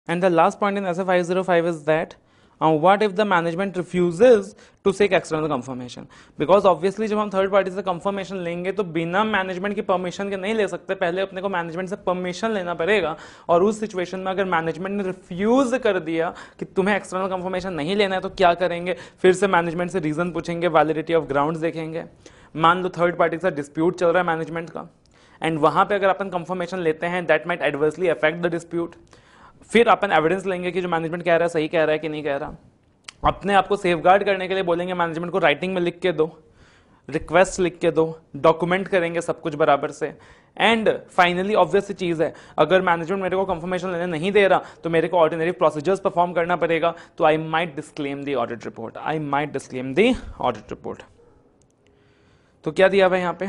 And the last point in SA 505 is that what if the management refuses to seek external confirmation? Because obviously जब हम third party से confirmation लेंगे तो बिना management की permission के नहीं ले सकते, पहले अपने को मैनेजमेंट से परमिशन लेना पड़ेगा। और उस सिचुएशन में अगर मैनेजमेंट ने रिफ्यूज कर दिया कि तुम्हें एक्सटर्नल कंफर्मेशन नहीं लेना है तो क्या करेंगे? फिर से मैनेजमेंट से रीजन पूछेंगे, वैलिडिटी ऑफ ग्राउंड्स देखेंगे। मान लो थर्ड पार्टी के साथ डिस्प्यूट चल रहा है मैनेजमेंट का, एंड वहां पे अगर अपन कंफर्मेशन लेते हैं that might adversely affect the dispute. फिर अपन एविडेंस लेंगे कि जो मैनेजमेंट कह रहा है सही कह रहा है कि नहीं कह रहा। अपने आप को सेफगार्ड करने के लिए बोलेंगे मैनेजमेंट को राइटिंग में लिख के दो, रिक्वेस्ट लिख के दो, डॉक्यूमेंट करेंगे सब कुछ बराबर से। एंड फाइनली ऑब्वियस चीज है, अगर मैनेजमेंट मेरे को कंफर्मेशन लेने नहीं दे रहा तो मेरे को ऑर्डिनरी प्रोसीजर्स परफॉर्म करना पड़ेगा, तो I might disclaim the audit report, I might disclaim the audit report. तो क्या दिया हुआ है यहां पे?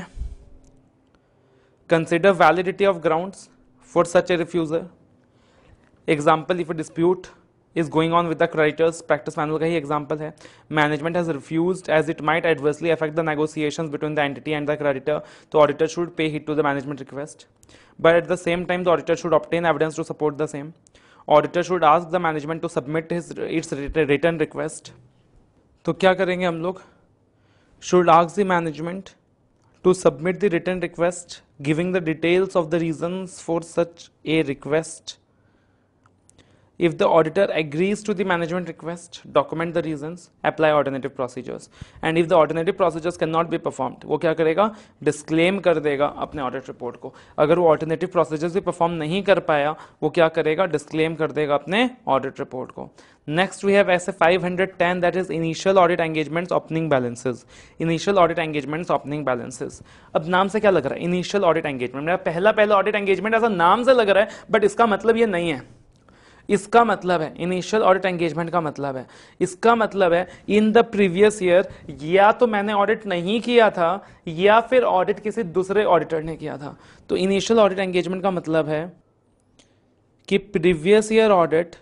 Consider validity of grounds for such a refusal. Example, if a dispute is going on with the creditors, practice manual का ही example है। Management has refused as it might adversely affect the negotiations between the entity and the creditor, तो auditor should pay heed to the management request, but at the same time the auditor should obtain evidence to support the same. Auditor should ask the management to submit its written request. तो क्या करेंगे हम लोग? Should ask the management to submit the written request giving the details of the reasons for such a request. If the auditor agrees to the management request, document the reasons, apply alternative procedures. And if the alternative procedures cannot be performed, वो क्या करेगा? Disclaim कर देगा अपने audit report को। अगर वो alternative procedures भी perform नहीं कर पाया, वो क्या करेगा? Disclaim कर देगा अपने audit report को। Next we have SA 510, that is initial audit engagements opening balances. Initial audit engagements opening balances. अब नाम से क्या लग रहा है? Initial audit engagement, मेरा पहला audit engagement ऐसा नाम से लग रहा है, but इसका मतलब ये नहीं है। इसका मतलब है इनिशियल ऑडिट एंगेजमेंट का मतलब है, इसका मतलब है इन द प्रीवियस ईयर या तो मैंने ऑडिट नहीं किया था या फिर ऑडिट किसी दूसरे ऑडिटर ने किया था। तो इनिशियल ऑडिट एंगेजमेंट का मतलब है कि previous year audit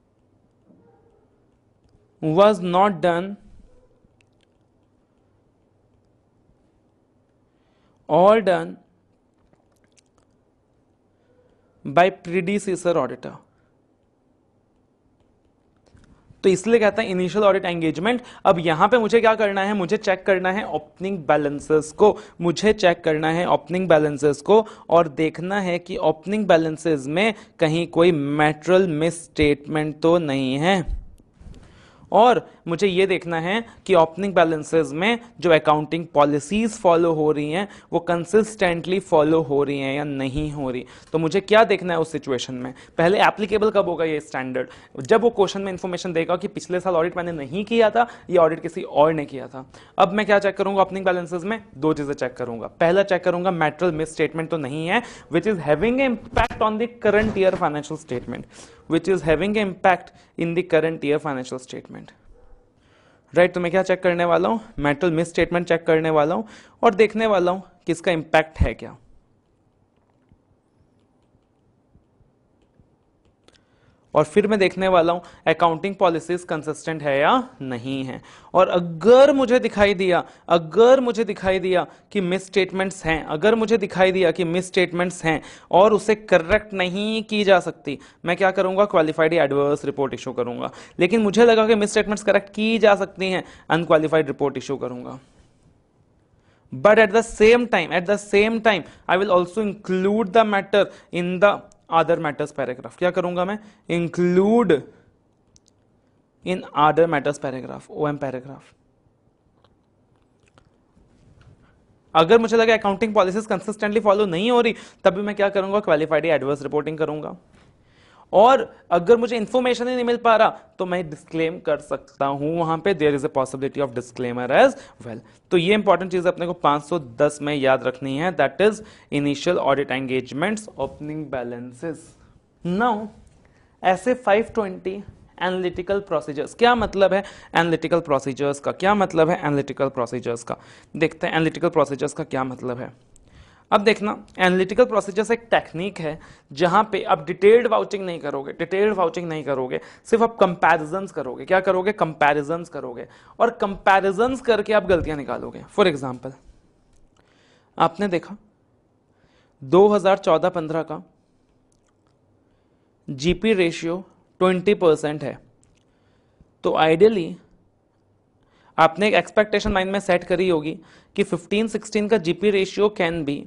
was not done और डन बाय प्रीडिसेसर ऑडिटर। तो इसलिए कहता है इनिशियल ऑडिट एंगेजमेंट। अब यहां पे मुझे क्या करना है? मुझे चेक करना है ओपनिंग बैलेंसेस को, मुझे चेक करना है ओपनिंग बैलेंसेस को और देखना है कि ओपनिंग बैलेंसेस में कहीं कोई मैटेरियल मिस स्टेटमेंट तो नहीं है, और मुझे ये देखना है कि ओपनिंग बैलेंसेस में जो अकाउंटिंग पॉलिसीज फॉलो हो रही हैं वो कंसिस्टेंटली फॉलो हो रही हैं या नहीं हो रही। तो मुझे क्या देखना है उस सिचुएशन में? पहले एप्लीकेबल कब होगा ये स्टैंडर्ड? जब वो क्वेश्चन में इंफॉर्मेशन देगा कि पिछले साल ऑडिट मैंने नहीं किया था, ये ऑडिट किसी और ने किया था। अब मैं क्या चेक करूंगा ओपनिंग बैलेंसेस में? दो चीजें चेक करूंगा। पहला चेक करूंगा मैटेरियल मिस स्टेटमेंट तो नहीं है which is having impact on the current year financial statement, which is having an impact in the current year financial statement. Right, तो मैं क्या चेक करने वाला हूं? मैटेरियल मिस स्टेटमेंट चेक करने वाला हूं और देखने वाला हूं कि इसका इंपैक्ट है क्या। और फिर मैं देखने वाला हूं अकाउंटिंग पॉलिसीज कंसिस्टेंट है या नहीं है। और अगर मुझे दिखाई दिया कि मिस स्टेटमेंट्स हैं, अगर मुझे दिखाई दिया कि मिस स्टेटमेंट्स हैं और उसे करेक्ट नहीं की जा सकती, मैं क्या करूंगा? क्वालिफाइड एडवर्स रिपोर्ट इशू करूंगा। लेकिन मुझे लगा कि मिस स्टेटमेंट्स करेक्ट की जा सकती हैं, अनक्वालिफाइड रिपोर्ट इशू करूंगा। But at the same time, I will also include the matter in the other matters paragraph. क्या करूंगा मैं? Include in other matters paragraph, OM paragraph. अगर मुझे लगे अकाउंटिंग पॉलिसीज कंसिस्टेंटली फॉलो नहीं हो रही, तब भी मैं क्या करूंगा? क्वालिफाइड एडवर्स रिपोर्टिंग करूंगा। और अगर मुझे इंफॉर्मेशन ही नहीं मिल पा रहा तो मैं डिस्क्लेम कर सकता हूं, वहां पे there is a possibility of disclaimer as well. तो ये इंपॉर्टेंट चीज अपने को 510 में याद रखनी है, that is initial audit engagements opening balances. Now SA 520 analytical procedures. क्या मतलब है एनालिटिकल प्रोसीजर्स का? क्या मतलब है एनालिटिकल प्रोसीजर्स का? देखते हैं एनालिटिकल प्रोसीजर्स का क्या मतलब है। अब देखना, एनालिटिकल प्रोसीजर्स एक टेक्निक है जहां पे आप डिटेल्ड वाउचिंग नहीं करोगे, सिर्फ आप कंपैरिजंस करोगे। क्या करोगे? कंपैरिजंस करोगे, और कंपैरिजंस करके आप गलतियां निकालोगे। फॉर एग्जांपल, आपने देखा 2014-15 का जीपी रेशियो 20% है, तो आइडियली आपने एक एक्सपेक्टेशन माइंड में सेट करी होगी कि 15-16 का जीपी रेशियो कैन बी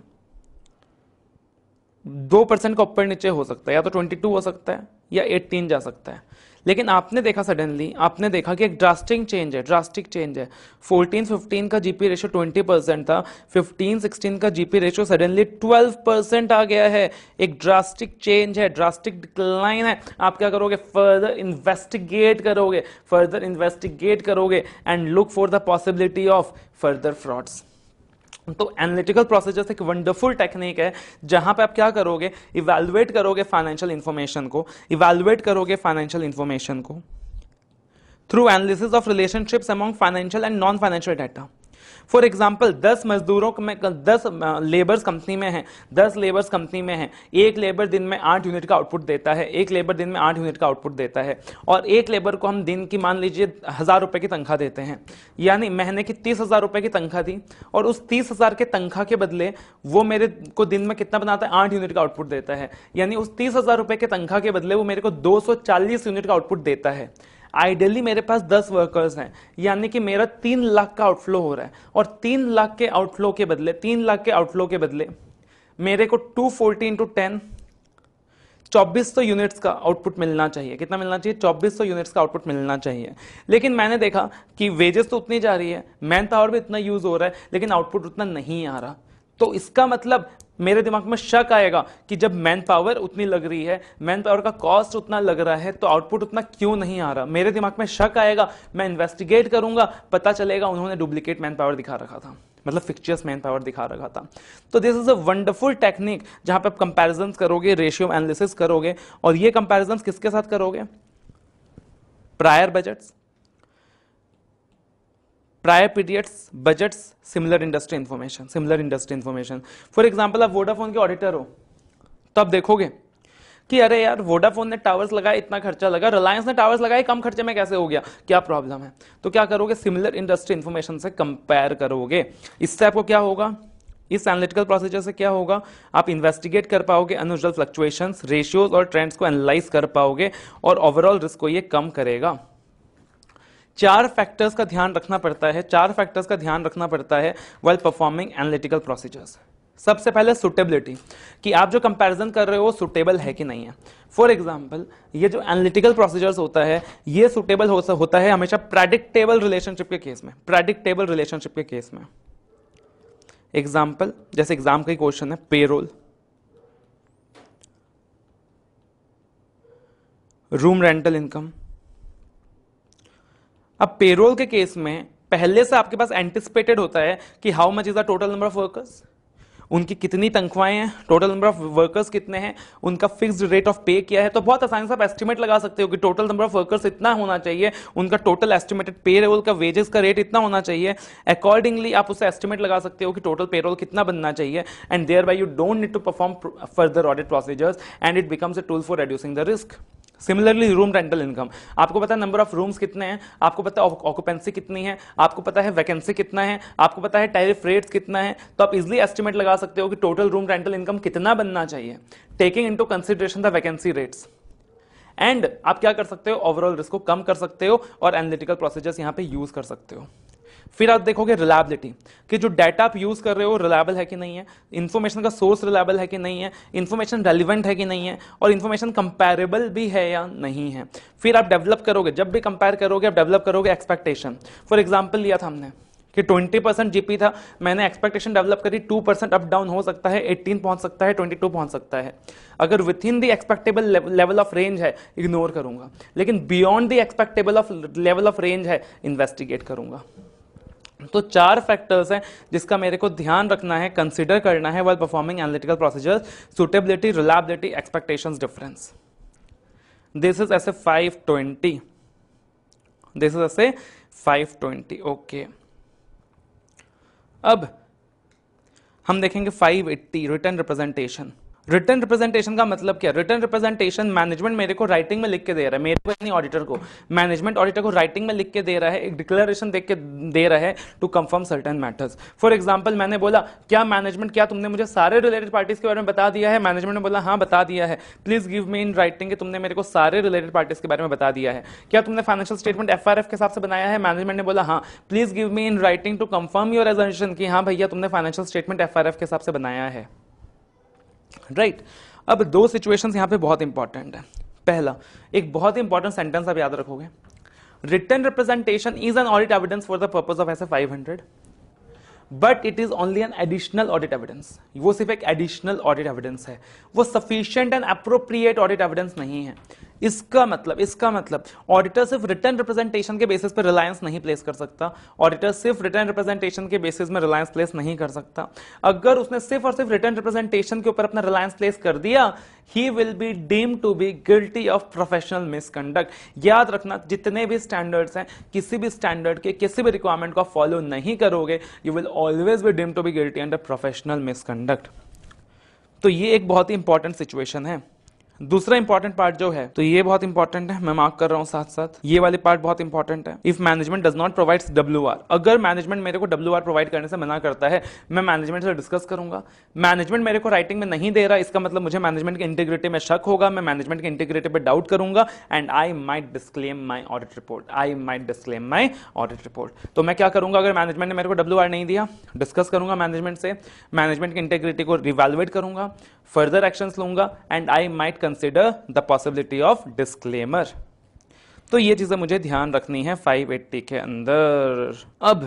2% का ऊपर नीचे हो सकता है, या तो 22 हो सकता है या 18 जा सकता है। लेकिन आपने देखा सडनली, आपने देखा कि एक ड्रास्टिक चेंज है। 14-15 का जीपी रेशियो 20% था, 15-16 का जीपी रेशियो सडनली 12% आ गया है। एक ड्रास्टिक चेंज है, ड्रास्टिक डिक्लाइन है। आप क्या करोगे? फर्दर इन्वेस्टिगेट करोगे and look for the possibility of further frauds. तो एनालिटिकल प्रोसीजर्स एक वंडरफुल टेक्निक है जहां पे आप क्या करोगे? इवैल्यूएट करोगे फाइनेंशियल इंफॉर्मेशन को through analysis of relationships among financial and non financial data. For example 10 मजदूरों में 10 लेबर्स कंपनी में हैं, 10 लेबर्स कंपनी में हैं, एक लेबर दिन में 8 यूनिट का आउटपुट देता है, और एक लेबर को हम दिन की मान लीजिए 1000 रुपए की तनख्वाह देते हैं, यानी महीने की 30,000 रुपए की तनख्वाह थी, और उस 30,000 के तनख्वाह के बदले वो मेरे को दिन में कितना बनाता है? 8 यूनिट का आउटपुट देता है, यानी उस 30,000 रुपए के तनख्वाह के बदले वो मेरे को 240 यूनिट का आउटपुट देता है। आइडियली मेरे पास 10 वर्कर्स हैं, यानी कि मेरा 3 लाख का आउटफ्लो हो रहा है, और 3 लाख के आउटफ्लो के बदले मेरे को 240 इंटू 10 2400 यूनिट्स का आउटपुट मिलना चाहिए। कितना मिलना चाहिए? 2400 यूनिट्स का आउटपुट मिलना चाहिए। लेकिन मैंने देखा कि वेजेस तो उतनी जा रही है, मैन पावर भी इतना यूज हो रहा है, लेकिन आउटपुट उतना नहीं आ रहा। तो इसका मतलब मेरे दिमाग में शक आएगा कि जब मैन पावर उतनी लग रही है, मैन पावर का कॉस्ट उतना लग रहा है, तो आउटपुट उतना क्यों नहीं आ रहा? मेरे दिमाग में शक आएगा, मैं इन्वेस्टिगेट करूंगा, पता चलेगा उन्होंने डुप्लीकेट मैन पावर दिखा रखा था, मतलब फिक्चर्स मैन पावर दिखा रखा था। तो this is a wonderful technique जहां पे आप कंपैरिजंस करोगे, रेशियो एनालिसिस करोगे, और ये कंपैरिजंस किसके साथ करोगे? Prior budgets, prior periods, budgets, similar industry information. For example आप वोडाफोन के ऑडिटर हो, तो आप देखोगे कि अरे यार वोडाफोन ने टावर्स लगाए, इतना खर्चा लगा, रिलायंस ने टावर्स लगाए, कम खर्चे में कैसे हो गया, क्या प्रॉब्लम है? तो क्या करोगे? सिमिलर इंडस्ट्री इंफॉर्मेशन से कंपेयर करोगे। इससे आपको क्या होगा? इस एनालिटिकल प्रोसीजर से क्या होगा? आप इन्वेस्टिगेट कर पाओगे अनयूजुअल फ्लक्चुएशंस, रेशियोज और ट्रेंड्स को एनालाइज कर पाओगे, और ओवरऑल रिस्क को ये कम करेगा। 4 फैक्टर्स का ध्यान रखना पड़ता है व्हाइल परफॉर्मिंग एनालिटिकल प्रोसीजर्स। सबसे पहले सुटेबिलिटी, कि आप जो कंपैरिजन कर रहे हो सुटेबल है कि नहीं है। फॉर एग्जांपल ये जो एनालिटिकल प्रोसीजर्स होता है, ये सुटेबल होता है हमेशा प्रेडिक्टेबल रिलेशनशिप के केस में। एग्जांपल, जैसे एग्जाम का ही क्वेश्चन है, पेरोल, रूम रेंटल इनकम। अब पेरोल के केस में पहले से आपके पास एंटिसिपेटेड होता है कि how much is the total number of workers, उनकी कितनी तनख्वाहें हैं, टोटल नंबर ऑफ वर्कर्स कितने हैं, उनका फिक्स्ड रेट ऑफ पे क्या है। तो बहुत आसानी से आप एस्टिमेट लगा सकते हो कि टोटल नंबर ऑफ वर्कर्स इतना होना चाहिए, उनका टोटल एस्टिमेटेड पे रोल का वेजेस का रेट इतना होना चाहिए। अकॉर्डिंगली आप उससे एस्टिमेट लगा सकते हो कि टोटल पेरोल कितना बनना चाहिए, and thereby you don't need to perform further audit procedures and it becomes a tool for reducing the risk. Similarly room rental income, आपको पता है नंबर ऑफ रूम्स कितने हैं, आपको पता है ऑक्यूपेंसी कितनी है, आपको पता है वैकेंसी कितना है, आपको पता है टैरिफ रेट्स कितना है, तो आप इजीली एस्टिमेट लगा सकते हो कि टोटल रूम रेंटल इनकम कितना बनना चाहिए, taking into consideration the vacancy rates. And आप क्या कर सकते हो? ओवरऑल रिस्क को कम कर सकते हो और एनालिटिकल प्रोसीजर्स यहां पे यूज कर सकते हो। फिर आप देखोगे रिलायबिलिटी, कि जो डाटा आप यूज कर रहे हो रिलायबल है कि नहीं है, इंफॉर्मेशन का सोर्स रिलायबल है कि नहीं है, इंफॉर्मेशन रेलिवेंट है कि नहीं है, और इंफॉर्मेशन कंपेरेबल भी है या नहीं है। फिर आप डेवलप करोगे, जब भी कंपेयर करोगे आप डेवलप करोगे एक्सपेक्टेशन। फॉर एग्जाम्पल लिया था हमने कि 20% जीपी था, मैंने एक्सपेक्टेशन डेवलप करी 2% अप डाउन हो सकता है, 18 पहुंच सकता है, 22 पहुंच सकता है। अगर within the expectable level of range है इग्नोर करूंगा, लेकिन beyond the expectable level of range है इन्वेस्टिगेट करूंगा। तो 4 फैक्टर्स हैं जिसका मेरे को ध्यान रखना है, कंसीडर करना है while performing analytical procedures: suitability, reliability, expectations, difference. This is SA 520 okay. अब हम देखेंगे 580 रिटर्न रिप्रेजेंटेशन। रिटर्न रिप्रेजेंटेशन का मतलब क्या? रिटर्न रिप्रेजेंटेशन मैनेजमेंट मेरे को राइटिंग में लिख के दे रहा है, मेरे को नहीं, ऑडिटर को। मैनेजमेंट ऑडिटर को राइटिंग में लिख के दे रहा है, एक डिक्लेरेशन देख के दे रहा है to confirm certain matters. For example मैंने बोला क्या मैनेजमेंट, क्या तुमने मुझे सारे रिलेटेड पार्टीज के बारे में बता दिया है? मैनेजमेंट ने बोला हाँ बता दिया है। Please give me in writing कि तुमने मेरे को सारे रिलेटेड पार्टीज के बारे में बता दिया है। क्या तुमने फाइनेंशियल स्टेटमेंट एफआरएफ के हिसाब से बनाया है? मैनेजमेंट ने बोला हाँ। Please give me in writing to confirm your assumption कि हाँ भैया तुमने फाइनेंशियल स्टेटमेंट एफआरएफ के हिसाब से बनाया है। राइट। अब दो सिचुएशंस यहां पे बहुत इंपॉर्टेंट है। पहला, एक बहुत ही इंपॉर्टेंट सेंटेंस आप याद रखोगे, written representation is an audit evidence for the purpose of SA 500 but it is only an additional audit evidence. वो सिर्फ एक एडिशनल ऑडिट एविडेंस है, वो sufficient and appropriate audit evidence नहीं है। इसका मतलब ऑडिटर सिर्फ रिटर्न रिप्रेजेंटेशन के बेसिस पर रिलायंस नहीं प्लेस कर सकता। ऑडिटर सिर्फ रिटर्न रिप्रेजेंटेशन के बेसिस में रिलायंस प्लेस नहीं कर सकता। अगर उसने सिर्फ और सिर्फ रिटर्न रिप्रेजेंटेशन के ऊपर अपना रिलायंस प्लेस कर दिया, he will be deemed to be guilty of professional misconduct। याद रखना, जितने भी स्टैंडर्ड्स हैं, किसी भी स्टैंडर्ड के किसी भी रिक्वायरमेंट को फॉलो नहीं करोगे, you will always be deemed to be guilty under professional misconduct। तो ये एक बहुत ही इंपॉर्टेंट सिचुएशन है। दूसरा इंपॉर्टेंट पार्ट जो है, तो ये बहुत इंपॉर्टेंट है, मैं मार्क कर रहा हूं साथ साथ, ये वाली पार्ट बहुत इंपॉर्टेंट है। If management does not provide WR, अगर मैनेजमेंट मेरे को WR प्रोवाइड करने से मना करता है, मैं मैनेजमेंट से डिस्कस करूंगा। मैनेजमेंट मेरे को राइटिंग में नहीं दे रहा, इसका मतलब मुझे मैनेजमेंट की इंटीग्रिटी में शक होगा, मैं मैनेजमेंट की इंटीग्रिटी पे डाउट करूंगा and I might disclaim my audit report. तो मैं क्या करूंगा, अगर मैनेजमेंट ने मेरे को WR नहीं दिया, डिस्कस करूंगा मैनेजमेंट से, मैनेजमेंट की इंटीग्रिटी को रिवैल्युएट करूंगा, फर्दर एक्शंस लूंगा and I might consider the possibility of disclaimer. तो ये चीजें मुझे ध्यान रखनी है 580 के अंदर। अब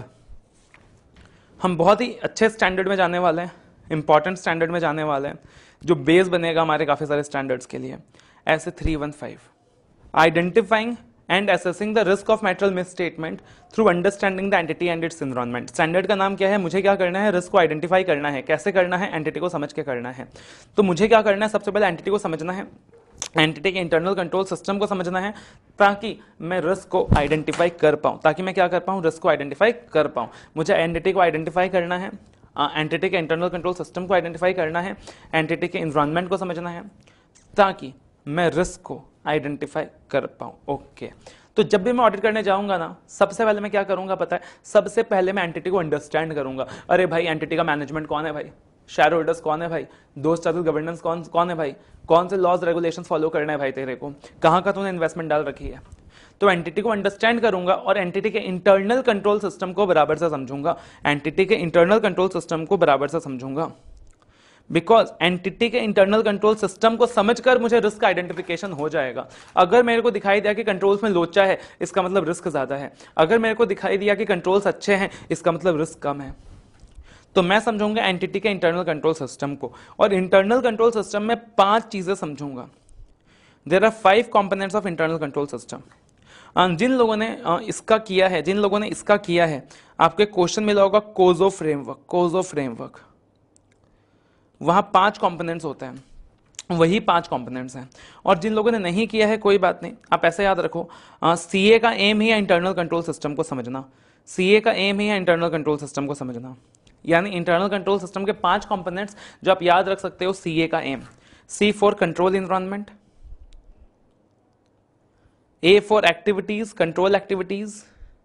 हम बहुत ही अच्छे स्टैंडर्ड में जाने वाले हैं, इंपॉर्टेंट स्टैंडर्ड में जाने वाले हैं, जो बेस बनेगा हमारे काफी सारे स्टैंडर्ड्स के लिए। SA 315, identifying and assessing the risk of material misstatement through understanding the entity and its environment. Standard का नाम क्या है? मुझे क्या करना है, रिस्क को आइडेंटिफाई करना है। कैसे करना है? एंटिटी को समझ के करना है। तो मुझे क्या करना है, सबसे पहले एंटिटी को समझना है, एंटिटी के इंटरनल कंट्रोल सिस्टम को समझना है, ताकि मैं रिस्क को आइडेंटिफाई कर पाऊं, ताकि मैं क्या कर पाऊं, रिस्क को आइडेंटिफाई कर पाऊं। मुझे एंटिटी को आइडेंटिफाई करना है, एंटिटी के इंटरनल कंट्रोल सिस्टम को आइडेंटिफाई करना है, एंटिटी के एनवायरनमेंट को समझना है, ताकि मैं रिस्क को आइडेंटिफाई कर पाऊं। ओके। तो जब भी मैं ऑडिट करने जाऊंगा ना, सबसे पहले मैं क्या करूंगा पता है? सबसे पहले मैं एंटिटी को अंडरस्टैंड करूंगा। अरे भाई, एंटिटी का मैनेजमेंट कौन है भाई? शेयर होल्डर्स कौन है भाई? दो स्टेबल गवर्नेंस कौन है भाई? कौन से लॉज रेगुलेशंस फॉलो करना है भाई तेरे को? कहां का तूने इन्वेस्टमेंट डाल रखी है? तो एंटिटी को अंडरस्टैंड करूंगा और एंटिटी के इंटरनल कंट्रोल सिस्टम को बराबर से समझूंगा। एंटिटी के इंटरनल कंट्रोल सिस्टम को बराबर से समझूंगा, बिकॉज एंटिटी के इंटरनल कंट्रोल सिस्टम को समझकर मुझे रिस्क आइडेंटिफिकेशन हो जाएगा। अगर मेरे को दिखाई दिया कि कंट्रोल्स में लोचा है, इसका मतलब रिस्क ज्यादा है। अगर मेरे को दिखाई दिया कि कंट्रोल्स अच्छे हैं, इसका मतलब रिस्क कम है। तो मैं समझूंगा एंटिटी के इंटरनल कंट्रोल सिस्टम को, और इंटरनल कंट्रोल सिस्टम में 5 चीजें समझूंगा। There are 5 components of internal control system. जिन लोगों ने इसका किया है, आपके क्वेश्चन मिला होगा कोजो फ्रेमवर्क। वहां 5 कंपोनेंट्स होते हैं, वही 5 कंपोनेंट्स हैं। और जिन लोगों ने नहीं किया है, कोई बात नहीं, आप ऐसे याद रखो, सीए का एम ही है इंटरनल कंट्रोल सिस्टम को समझना। सीए का एम ही है इंटरनल कंट्रोल सिस्टम को समझना। यानी इंटरनल कंट्रोल सिस्टम के 5 कंपोनेंट्स जो आप याद रख सकते हो, सीए का M, C for control environment, A for activities, control activities,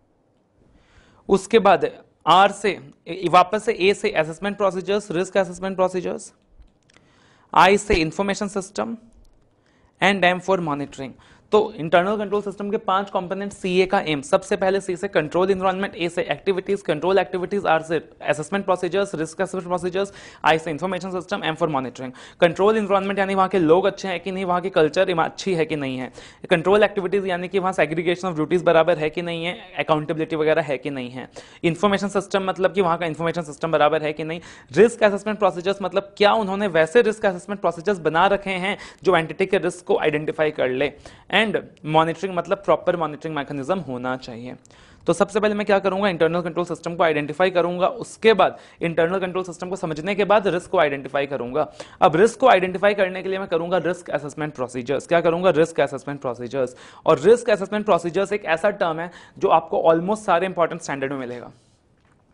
उसके बाद आर से वापस से ए से assessment procedures, risk assessment procedures, I से information system and M for monitoring. तो इंटरनल कंट्रोल सिस्टम के 5 कंपोनेंट, सीए का एम, सबसे पहले सी से कंट्रोल एनवायरनमेंट, ए से एक्टिविटीज, कंट्रोल एक्टिविटीज, आर से assessment procedures, risk assessment procedures, I से information system, M for monitoring. Control environment यानी वहां के लोग अच्छे हैं कि नहीं, वहां की कल्चर अच्छी है कि नहीं है। कंट्रोल एक्टिविटीज यानी कि वहां सेग्रीगेशन ऑफ ड्यूटीज बराबर है कि नहीं है, अकाउंटेबिलिटी वगैरह है कि नहीं है। इंफॉर्मेशन सिस्टम मतलब कि वहां का इंफॉर्मेशन सिस्टम बराबर है कि नहीं। रिस्क असेसमेंट प्रोसीजर्स मतलब क्या उन्होंने वैसे रिस्क असेसमेंट प्रोसीजर्स बना रखे हैं जो एंटिटी के रिस्क को आइडेंटिफाई कर ले। एंड मॉनिटरिंग मतलब प्रॉपर मॉनिटरिंग मैकेनिज्म होना चाहिए। तो सबसे पहले मैं क्या करूंगा, इंटरनल कंट्रोल सिस्टम को आइडेंटिफाई करूंगा, उसके बाद इंटरनल कंट्रोल सिस्टम को समझने के बाद रिस्क को आइडेंटिफाई करूंगा। अब रिस्क को आइडेंटिफाई करने के लिए मैं करूंगा रिस्क असेसमेंट प्रोसीजर्स। क्या करूंगा, रिस्क असेसमेंट प्रोसीजर्स। और रिस्क असेसमेंट प्रोसीजर्स एक ऐसा टर्म है जो आपको ऑलमोस्ट सारे इंपॉर्टेंट स्टैंडर्ड में मिलेगा।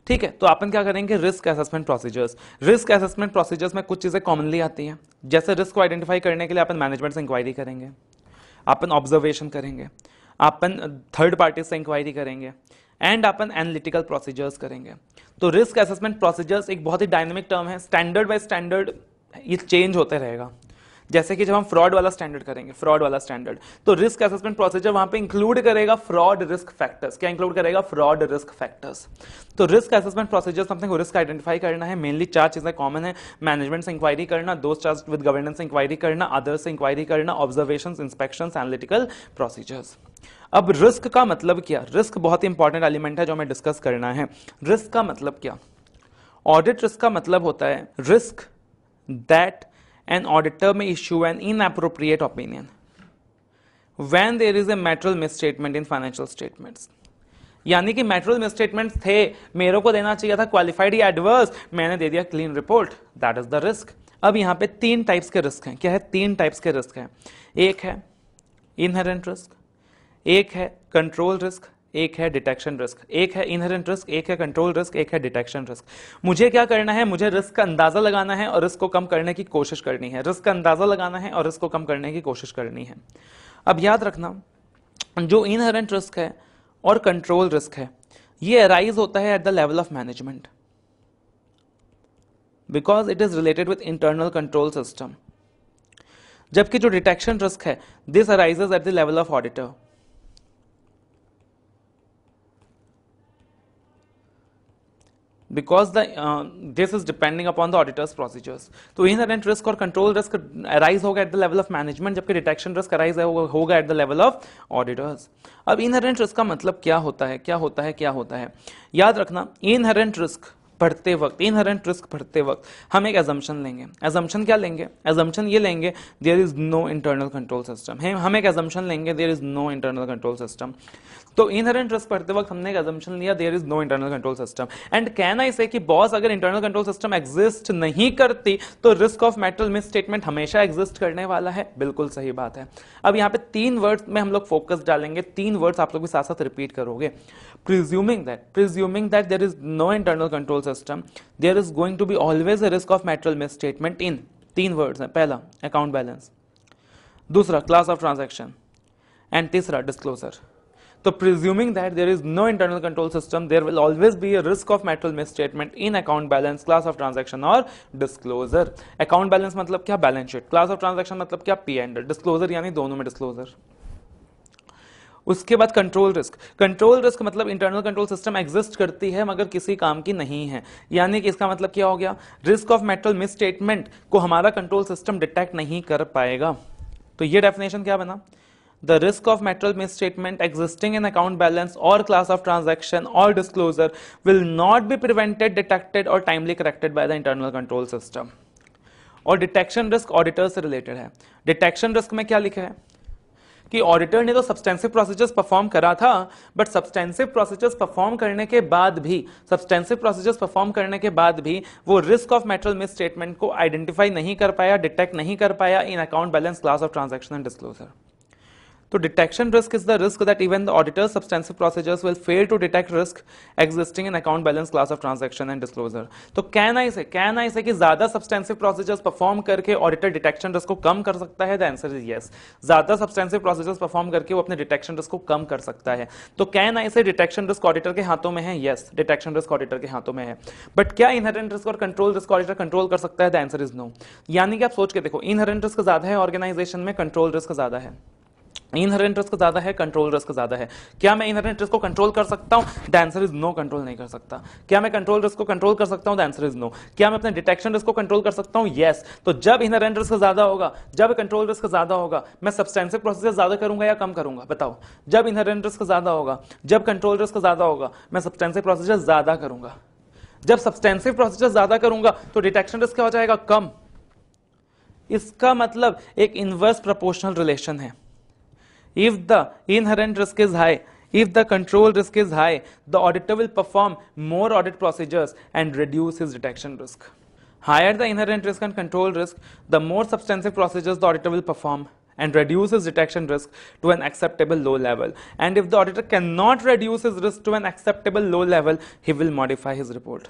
ठीक है, तो अपन क्या करेंगे, risk assessment procedures. Risk assessment procedures में कुछ चीजें कॉमनली आती हैं, जैसे रिस्क को आइडेंटिफाई करने के लिए अपन मैनेजमेंट से इंक्वायरी करेंगे, अपन ऑब्जर्वेशन करेंगे, अपन थर्ड पार्टी से इंक्वायरी करेंगे, एंड अपन एनालिटिकल प्रोसीजर्स करेंगे। तो रिस्क असेसमेंट प्रोसीजर्स एक बहुत ही डायनेमिक टर्म है, स्टैंडर्ड बाय स्टैंडर्ड ये चेंज होते रहेगा। जैसे कि जब हम फ्रॉड वाला स्टैंडर्ड करेंगे, फ्रॉड वाला स्टैंडर्ड, तो रिस्क असेसमेंट प्रोसीजर वहां पे इंक्लूड करेगा फ्रॉड रिस्क फैक्टर्स। क्या इंक्लूड करेगा? Fraud risk factors. तो रिस्क असेसमेंट प्रोसीजर समथिंग को रिस्क आइडेंटिफाई करना है, मेनली 4 चीजें कॉमन है, मैनेजमेंट से इंक्वायरी करना, दोस्त चार्ज विद गवर्नेंस से इंक्वायरी करना, अदर्स से इंक्वायरी करना, ऑब्जर्वेशंस, इंस्पेक्शंस, एनालिटिकल प्रोसीजर्स। अब रिस्क का मतलब क्या? रिस्क बहुत ही इंपॉर्टेंट एलिमेंट है जो हमें डिस्कस करना है। रिस्क का मतलब क्या? ऑडिट रिस्क का मतलब होता है risk that an auditor may issue an inappropriate opinion when there is a material misstatement in financial statements। यानी कि मैटेरियल मिसस्टेटमेंट्स थे, मेरे को देना चाहिए था क्वालिफाइड या एडवर्स, मैंने दे दिया clean report, that is the risk. अब यहां पे 3 टाइप्स के रिस्क हैं। क्या है? 3 टाइप्स के रिस्क हैं। एक है इनहेरेंट रिस्क, एक है कंट्रोल रिस्क, एक है डिटेक्शन रिस्क। एक है इनहेरेंट रिस्क, एक है कंट्रोल रिस्क, एक है डिटेक्शन रिस्क। मुझे क्या करना है? मुझे रिस्क का अंदाजा लगाना है और रिस्क को कम करने की कोशिश करनी है। रिस्क का अंदाजा लगाना है और रिस्क को कम करने की कोशिश करनी है। अब याद रखना, जो इनहेरेंट रिस्क है और कंट्रोल रिस्क है, ये अराइज होता है at the level of management, because it is related with internal control system. जबकि जो डिटेक्शन रिस्क है, this arises at the level of auditor. Because this is depending upon the auditor's procedures। तो inherent risk और control risk arise होगा at the level of management, जबकि detection risk arise होगा at the level of auditors। अब inherent risk का मतलब क्या होता है? क्या होता है? क्या होता है? याद रखना, inherent risk पढ़ते वक्त, इनहेरेंट रिस्क पढ़ते वक्त हम एक एजम्पशन लेंगे। एजम्पशन क्या लेंगे? एजम्पशन ये लेंगे there is no internal control system. हम एक एजम्पशन लेंगे there is no internal control system. तो इनहेरेंट रिस्क पढ़ते वक्त हमने एक एजम्पशन लिया there is no internal control system. And कहना इसे कि बॉस अगर इंटरनल कंट्रोल सिस्टम एग्जिस्ट नहीं करती तो risk of material misstatement हमेशा एग्जिस्ट करने वाला है। बिल्कुल सही बात है। अब यहाँ पे 3 वर्ड्स में हम लोग फोकस डालेंगे, 3 वर्ड्स आप लोग भी साथ साथ रिपीट करोगे। Presuming that there is no internal control system, there is going to be always a risk of material misstatement in 3 words हैं। पहला अकाउंट बैलेंस, दूसरा क्लास ऑफ ट्रांजैक्शन, एंड तीसरा डिस्क्लोजर। तो presuming that there is no internal control system, there will always be a risk of material misstatement in account balance, class of transaction और disclosure। account balance मतलब क्या? Balance sheet. class of transaction मतलब क्या? P&L। disclosure यानी दोनों में disclosure। उसके बाद कंट्रोल रिस्क। कंट्रोल रिस्क मतलब इंटरनल कंट्रोल सिस्टम एग्जिस्ट करती है मगर किसी काम की नहीं है। यानी कि इसका मतलब क्या हो गया? Risk of material misstatement को हमारा कंट्रोल सिस्टम डिटेक्ट नहीं कर पाएगा। तो ये डेफिनेशन क्या बना? The risk of material misstatement existing in account balance or class of transaction or disclosure will not be prevented, detected or timely corrected by the internal control system। और detection risk auditor से related है। Detection risk में क्या लिखा है कि auditor ने तो सब्सटेंसिव प्रोसीजर्स परफॉर्म करा था, बट सब्सटेंसिव प्रोसीजर्स परफॉर्म करने के बाद भी वो risk of material misstatement को आइडेंटिफाई नहीं कर पाया, डिटेक्ट नहीं कर पाया in account balance, class of transaction and disclosure. तो detection risk is the risk that even the auditor substantive procedures will fail to detect risk existing in account balance, class of transaction and disclosure. तो कहना इसे कि ज्यादा substantive procedures perform करके auditor detection risk को कम कर सकता है। The answer is yes. ज्यादा सब्सटेंसिव प्रोसीजर्स परफॉर्म करके वो अपने डिटेक्शन रिस्क को कम कर सकता है। तो कहना इसे डिटेक्शन रिस्क ऑडिटर के हाथों में है। यस, डिटेक्शन रिस्क ऑडिटर के हाथों में है। बट क्या इनहेरेंट रिस्क और कंट्रोल रिस्क ऑडिटर कंट्रोल कर सकता है? The answer is no. यानी कि आप सोच के देखो, इनहेरेंट रिस्क ज्यादा है ऑर्गेनाइजेशन में, कंट्रोल रिस्क ज्यादा है। इनहेरेंट रिस्क ज्यादा है, कंट्रोल रिस्क ज्यादा है। क्या मैं इनहेरेंट रिस्क को कंट्रोल कर सकता हूं? The answer is no, control नहीं कर सकता। क्या मैं कंट्रोल रिस्क को कंट्रोल कर सकता हूं? The answer is no. क्या मैं अपने डिटेक्शन रिस्क को कंट्रोल कर सकता हूं? यस। तो जब इनहेरेंट रिस्क ज्यादा होगा, जब कंट्रोल रिस्क ज्यादा होगा, मैं सब्सटेंसिव प्रोसीजर ज्यादा करूंगा या कम करूंगा? बताओ। जब इनहेरेंट रिस्क ज्यादा होगा, जब कंट्रोल रिस्क ज्यादा होगा, मैं सब्सटेंसिव प्रोसीजर ज्यादा करूंगा। जब सब्सटेंसिव प्रोसीजर ज्यादा करूंगा तो डिटेक्शन रिस्क क्या हो जाएगा? कम। इसका मतलब एक इनवर्स प्रोपोर्शनल रिलेशन है। If the inherent risk is high, if the control risk is high, the auditor will perform more audit procedures and reduce his detection risk. Higher the inherent risk and control risk, the more substantive procedures the auditor will perform and reduce his detection risk to an acceptable low level. And if the auditor cannot reduce his risk to an acceptable low level, he will modify his report.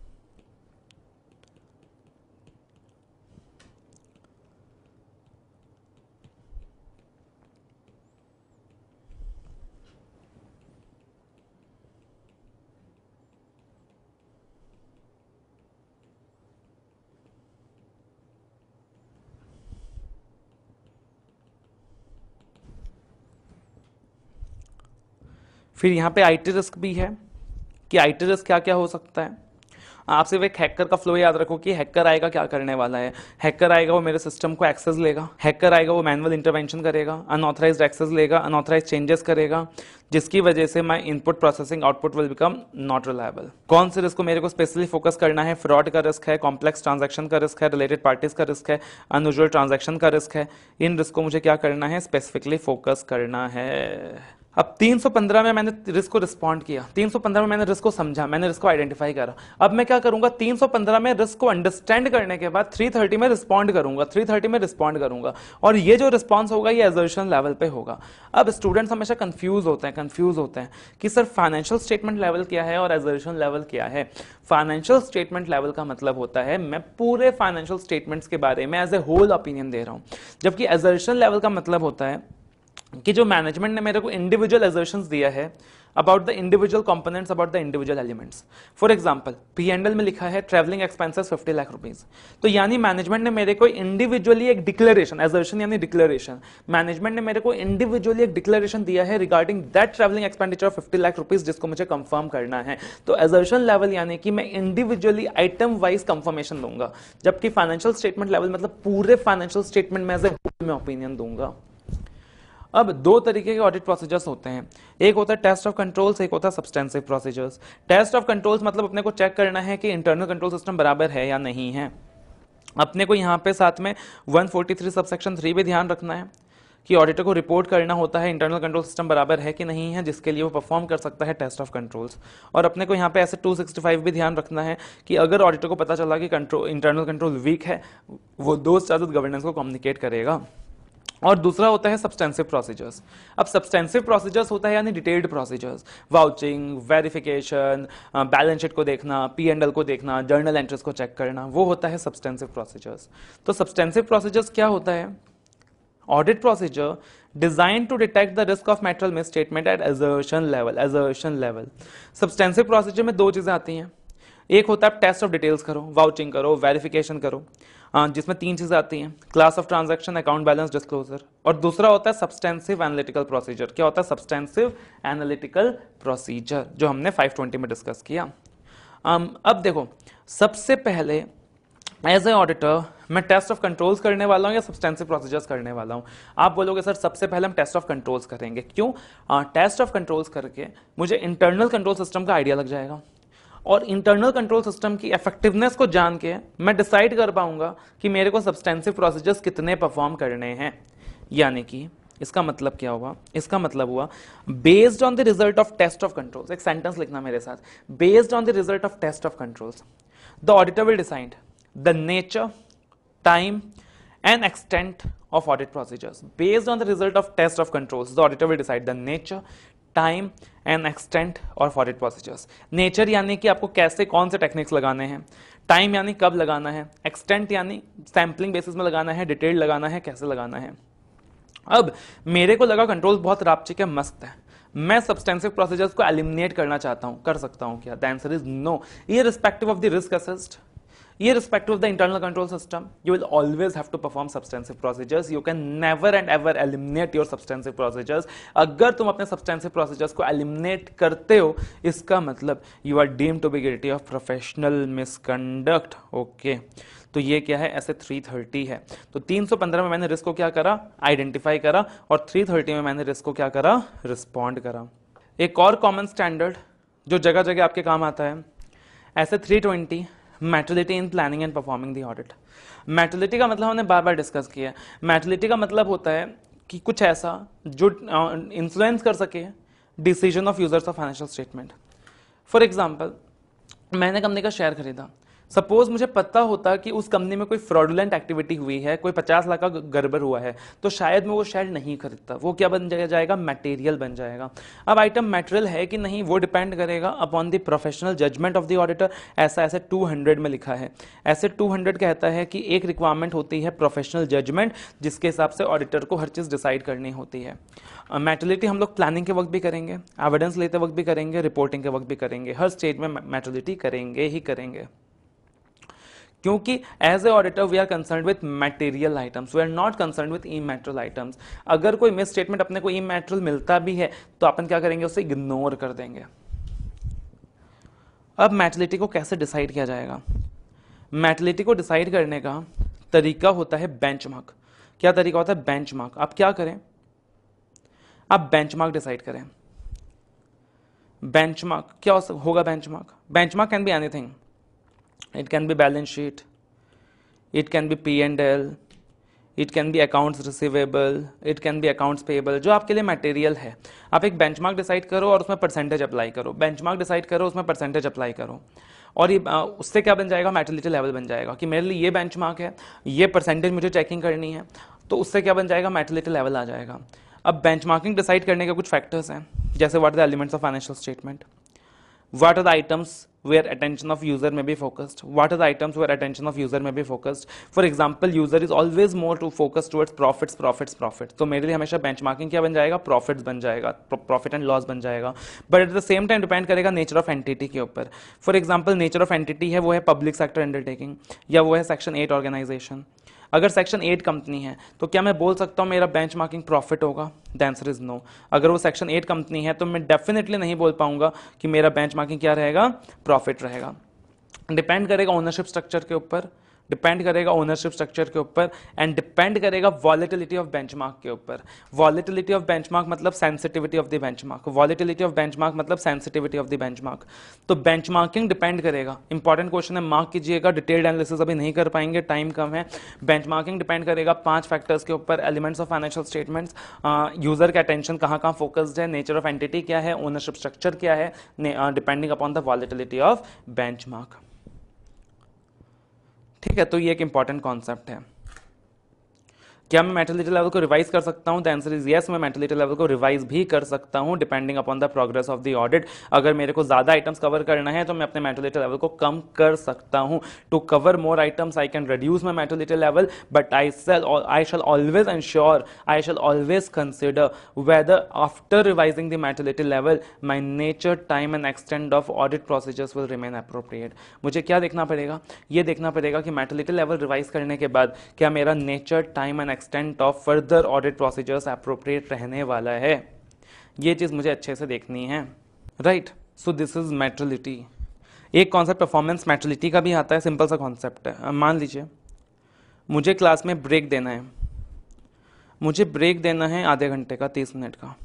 फिर यहाँ पे IT risk भी है कि IT risk क्या क्या हो सकता है। आप सिर्फ एक हैकर का फ्लो याद रखो कि हैकर आएगा क्या करने वाला है। हैकर आएगा वो मेरे सिस्टम को एक्सेस लेगा, हैकर आएगा वो मैनुअल इंटरवेंशन करेगा, अनऑथराइज्ड एक्सेस लेगा, अनऑथराइज्ड चेंजेस करेगा, जिसकी वजह से my input processing output will become not reliable. कौन से रिस्क को मेरे को स्पेशली फोकस करना है? फ्रॉड का रिस्क है, कॉम्प्लेक्स ट्रांजैक्शन का रिस्क है, रिलेटेड पार्टीज का रिस्क है, अनयूजुअल ट्रांजैक्शन का रिस्क है। इन रिस्क को मुझे क्या करना है? स्पेसिफिकली फोकस करना है। अब 315 में मैंने रिस्क को रिस्पॉन्ड किया, 315 में मैंने रिस्क को समझा, मैंने रिस्क को आइडेंटिफाई करा। अब मैं क्या करूंगा? 315 में रिस्क को अंडरस्टैंड करने के बाद 330 में रिस्पॉन्ड करूंगा, 330 में रिस्पॉन्ड करूंगा, और ये जो रिस्पॉन्स होगा ये असर्शन लेवल पे होगा। अब स्टूडेंट्स हमेशा कंफ्यूज होते हैं कि सर फाइनेंशियल स्टेटमेंट लेवल क्या है और असर्शन लेवल क्या है। फाइनेंशियल स्टेटमेंट लेवल का मतलब होता है मैं पूरे फाइनेंशियल स्टेटमेंट्स के बारे में एज ए होल ओपिनियन दे रहा हूं, जबकि असर्शन लेवल का मतलब होता है कि जो मैनेजमेंट ने मेरे को इंडिविजुअल असर्शंस दिया है about the individual components, about the individual elements. For example P&L में लिखा है ट्रैवलिंग एक्सपेंसेस 50 लाख रुपीस, तो यानी मैनेजमेंट ने मेरे को इंडिविजुअली एक डिक्लेरेशन, असर्शन यानी डिक्लेरेशन, मैनेजमेंट ने मेरे को इंडिविजुअली एक डिक्लेरेशन दिया है regarding that travelling expenditure of 50 lakh rupees, जिसको मुझे कंफर्म करना है। तो असर्शन लेवल यानी कि मैं इंडिविजुअली आइटम वाइज कंफर्मेशन दूंगा, जबकि फाइनेंशियल स्टेटमेंट लेवल मतलब पूरे फाइनेंशियल स्टेटमेंट में एज ए होल में ओपिनियन दूंगा। अब दो तरीके के ऑडिट प्रोसीजर्स होते हैं, एक होता है टेस्ट ऑफ कंट्रोल्स, एक होता है substantive procedures. Test of controls मतलब अपने को चेक करना है कि इंटरनल कंट्रोल सिस्टम बराबर है या नहीं है। अपने को यहाँ पे साथ में 143 सबसेक्शन 3 भी ध्यान रखना है कि ऑडिटर को रिपोर्ट करना होता है इंटरनल कंट्रोल सिस्टम बराबर है कि नहीं है, जिसके लिए वो परफॉर्म कर सकता है टेस्ट ऑफ कंट्रोल्स। और अपने को यहाँ पे ऐसे 265 भी ध्यान रखना है कि अगर ऑडिटर को पता चला कि इंटरनल कंट्रोल वीक है, वो दोस्त चार्ज गवर्नेंस को कम्युनिकेट करेगा। और दूसरा होता है सब्सटेंसिव प्रोसीजर्स। अब सब्सटेंसिव प्रोसीजर्स होता है यानी detailed procedures, vouching, verification, balance sheet को देखना, P&L को देखना, जर्नल एंट्रीज को चेक करना, वो होता है सब्सटेंसिव प्रोसीजर्स। तो सब्सटेंसिव प्रोसीजर्स क्या होता है? Audit procedure design to detect the risk of material misstatement at assertion level. Substantive procedure में दो चीजें आती हैं, एक होता है टेस्ट ऑफ डिटेल्स करो, वाउचिंग करो, वेरिफिकेशन करो, जिसमें तीन चीजें आती हैं, class of transaction, account balance, disclosure, और दूसरा होता है सब्सटेंसिव एनालिटिकल प्रोसीजर। क्या होता है सब्सटेंसिव एनालिटिकल प्रोसीजर, जो हमने 520 में डिस्कस किया। अब देखो, सबसे पहले एज ए ऑडिटर मैं टेस्ट ऑफ कंट्रोल्स करने वाला हूं या सब्सटेंसिव प्रोसीजर्स करने वाला हूं? आप बोलोगे सर सबसे पहले हम टेस्ट ऑफ कंट्रोल्स करेंगे। क्यों? टेस्ट ऑफ कंट्रोल्स करके मुझे इंटरनल कंट्रोल सिस्टम का आइडिया लग जाएगा, और इंटरनल कंट्रोल सिस्टम की इफेक्टिवनेस को जान के मैं डिसाइड कर पाऊंगा कि मेरे को सब्सटेंसिव प्रोसीजर्स कितने परफॉर्म करने हैं। यानी कि इसका मतलब क्या हुआ? इसका मतलब हुआ based on the result of test of controls, एक सेंटेंस लिखना मेरे साथ, based on the result of test of controls the auditor will decide the nature, time and extent of audit procedures. Based on the result of test of controls, the auditor will decide the nature, time and extent of audit procedures. Nature यानी कि आपको कैसे कौन से techniques लगाने हैं, time यानी कब लगाना है, एक्सटेंट यानी सैम्पलिंग बेसिस में लगाना है, डिटेल लगाना है, कैसे लगाना है। अब मेरे को लगा कंट्रोल बहुत रापचिक है, मस्त है, मैं सब्सटेंसिव प्रोसीजर्स को एलिमिनेट करना चाहता हूं, कर सकता हूं क्या? The answer is no. irrespective of the risk assessed, irrespective of the internal control system, you will always have to perform substantive procedures. You can never and ever eliminate your substantive procedures. अगर तुम अपने substantive procedures को eliminate करते हो, इसका मतलब you are deemed to be guilty of professional misconduct. Okay. तो ये क्या है? ऐसे 330 है। तो 315 में मैंने रिस्क को क्या करा? आइडेंटिफाई करा, और 330 में मैंने रिस्क को क्या करा? रिस्पॉन्ड करा। एक और कॉमन स्टैंडर्ड जो जगह जगह आपके काम आता है, ऐसे 320 materiality in planning and performing the audit. Materiality का मतलब हमने बार बार डिस्कस किया है। मैटेरियलिटी का मतलब होता है कि कुछ ऐसा जो इन्फ्लुएंस कर सके decision of users of financial statement. For example, मैंने कंपनी का शेयर खरीदा, सपोज मुझे पता होता कि उस कंपनी में कोई फ्रॉडुलेंट एक्टिविटी हुई है, कोई 50 लाख का गड़बड़ हुआ है, तो शायद मैं वो शेयर नहीं खरीदता। वो क्या बन जाएगा? मटेरियल बन जाएगा। अब आइटम मटेरियल है कि नहीं, वो डिपेंड करेगा upon the professional judgement of the auditor. ऐसा ऐसे 200 में लिखा है, ऐसे 200 कहता है कि एक रिक्वायरमेंट होती है प्रोफेशनल जजमेंट, जिसके हिसाब से ऑडिटर को हर चीज़ डिसाइड करनी होती है। मैटेरियलिटी हम लोग प्लानिंग के वक्त भी करेंगे, एविडेंस लेते वक्त भी करेंगे, रिपोर्टिंग के वक्त भी करेंगे, हर स्टेज में मैटेरियलिटी करेंगे ही करेंगे, क्योंकि as a auditor we are concern with material items, we are not concern with immaterial items. अगर कोई मिस स्टेटमेंट अपने को इमैटेरियल मिलता भी है तो अपन क्या करेंगे? उसे इग्नोर कर देंगे। अब मैटेरियलिटी को कैसे डिसाइड किया जाएगा? मैटेरियलिटी को डिसाइड करने का तरीका होता है बेंचमार्क। क्या तरीका होता है? बेंचमार्क। आप क्या करें? आप बेंचमार्क डिसाइड करें। बेंचमार्क क्या होगा? Benchmark can be anything. It can be balance sheet, it can be P&L, it can be accounts receivable, it can be accounts payable। जो आपके लिए मटेरियल है, आप एक बेंचमार्क डिसाइड करो और उसमें परसेंटेज अप्लाई करो, बेंचमार्क डिसाइड करो, उसमें परसेंटेज अप्लाई करो, और ये उससे क्या बन जाएगा? मैटेरियलिटी लेवल बन जाएगा कि मेरे लिए ये बेंचमार्क है, ये परसेंटेज मुझे चेकिंग करनी है, तो उससे क्या बन जाएगा? मैटेरियलिटी लेवल आ जाएगा। अब बेंचमार्किंग डिसाइड करने के कुछ फैक्टर्स हैं, जैसे what are the elements of financial statement, what are the items where attention of user may be focused, what are the items where attention of user may be focused। For example, user is always more to focus towards profits। तो मेरे लिए हमेशा benchmarking क्या बन जाएगा? Profits बन जाएगा, profit and loss बन जाएगा। But at the same time depend करेगा नेचर ऑफ एंटिटी के ऊपर। For example, nature of entity है वो है पब्लिक सेक्टर अंडरटेकिंग, या वो है सेक्शन 8 ऑर्गेनाइजेशन। अगर सेक्शन 8 कंपनी है तो क्या मैं बोल सकता हूँ मेरा बेंचमार्किंग प्रॉफिट होगा? The answer is no. अगर वो सेक्शन 8 कंपनी है तो मैं डेफिनेटली नहीं बोल पाऊंगा कि मेरा बेंचमार्किंग क्या रहेगा? प्रॉफिट रहेगा। डिपेंड करेगा ओनरशिप स्ट्रक्चर के ऊपर, डिपेंड करेगा ओनरशिप स्ट्रक्चर के ऊपर, एंड डिपेंड करेगा वॉलेटिलिटी ऑफ बेंचमार्क के ऊपर। वॉलेटिलिटी ऑफ बेंचमार्क मतलब sensitivity of the benchmark, volatility of benchmark मतलब सेंसिटिविटी ऑफ द बेंचमार्क। तो बेंचमार्किंग डिपेंड करेगा, इंपॉर्टेंट क्वेश्चन है, मार्क कीजिएगा, डिटेल्ड एनालिसिस अभी नहीं कर पाएंगे, टाइम कम है। बेंचमार्किंग डिपेंड करेगा 5 फैक्टर्स के ऊपर, elements of financial statements, user का अटेंशन कहाँ कहाँ फोकस्ड है, नेचर ऑफ एंटिटी क्या है, ओनरशिप स्ट्रक्चर क्या है, depending upon the volatility of benchmark. ठीक है, तो ये एक इंपॉर्टेंट कॉन्सेप्ट है। क्या मैं मैटेरियलिटी लेवल को रिवाइज कर सकता हूं? द आंसर इज यस, मैं मैटेरियलिटी लेवल को रिवाइज भी कर सकता हूं depending upon the progress of the audit. अगर मेरे को ज्यादा आइटम्स कवर करना है तो मैं अपने मैटेरियलिटी लेवल को कम कर सकता हूं। To cover more items I can reduce my materiality level, but I shall always ensure, I shall always consider whether after revising the materiality level my nature, time and extent of audit procedures will remain appropriate. मुझे क्या देखना पड़ेगा? ये देखना पड़ेगा कि मैटेरियलिटी level revise करने के बाद क्या मेरा nature, time and extent of further audit procedures appropriate रहने वाला है। ये चीज मुझे अच्छे से देखनी है, right. So this is materiality. एक कॉन्सेप्ट परफॉर्मेंस मैटेरियलिटी का भी आता है, सिंपल सा कॉन्सेप्ट है। मान लीजिए मुझे क्लास में ब्रेक देना है, मुझे ब्रेक देना है आधे घंटे का, 30 मिनट का।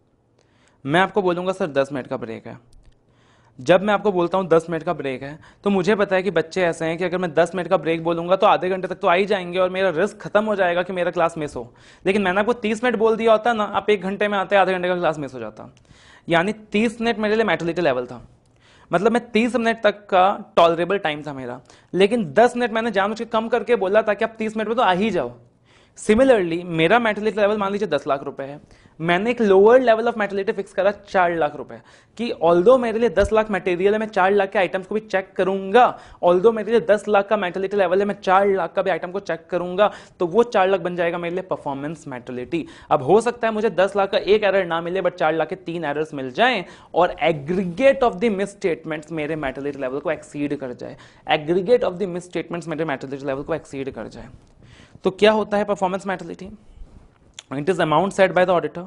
मैं आपको बोलूंगा सर 10 मिनट का ब्रेक है। जब मैं आपको बोलता हूँ 10 मिनट का ब्रेक है, तो मुझे पता है कि बच्चे ऐसे हैं कि अगर मैं 10 मिनट का ब्रेक बोलूंगा तो आधे घंटे तक तो आ ही जाएंगे और मेरा रिस्क खत्म हो जाएगा कि मेरा क्लास मिस हो। लेकिन मैंने आपको 30 मिनट बोल दिया होता ना, आप 1 घंटे में आते, आधे घंटे का क्लास मिस हो जाता। यानी 30 मिनट मेरे लिए मैटेरियलिटी लेवल था, मतलब मैं 30 मिनट तक का टॉलरेबल टाइम था मेरा। लेकिन 10 मिनट मैंने जानबूझ के कम करके बोला ताकि आप 30 मिनट में तो आ ही जाओ। सिमिलरली मेरा मैटेरियलिटी लेवल मान लीजिए 10 लाख रुपए है, मैंने एक lower level of materiality fix करा 4 लाख रुपए, कि ऑल्दो मेरे लिए 10 लाख मटेरियल है, मैं 4 लाख के आइटम्स को भी चेक करूंगा। ऑल्दो मेरे लिए 10 लाख का मैटेरियलिटी लेवल है, मैं 4 लाख का भी आइटम को चेक करूंगा, तो वो 4 लाख बन जाएगा मेरे लिए परफॉर्मेंस मैटेरियलिटी। अब हो सकता है मुझे 10 लाख का एक एरर ना मिले, बट 4 लाख के 3 एरर्स मिल जाएं और aggregate of the misstatements मेरे मैटेरियलिटी लेवल को एक्सीड कर जाए, aggregate of the misstatements मेरे मैटेरियलिटी लेवल को एक्सीड कर जाए। तो क्या होता है performance materiality? It is amount set by the auditor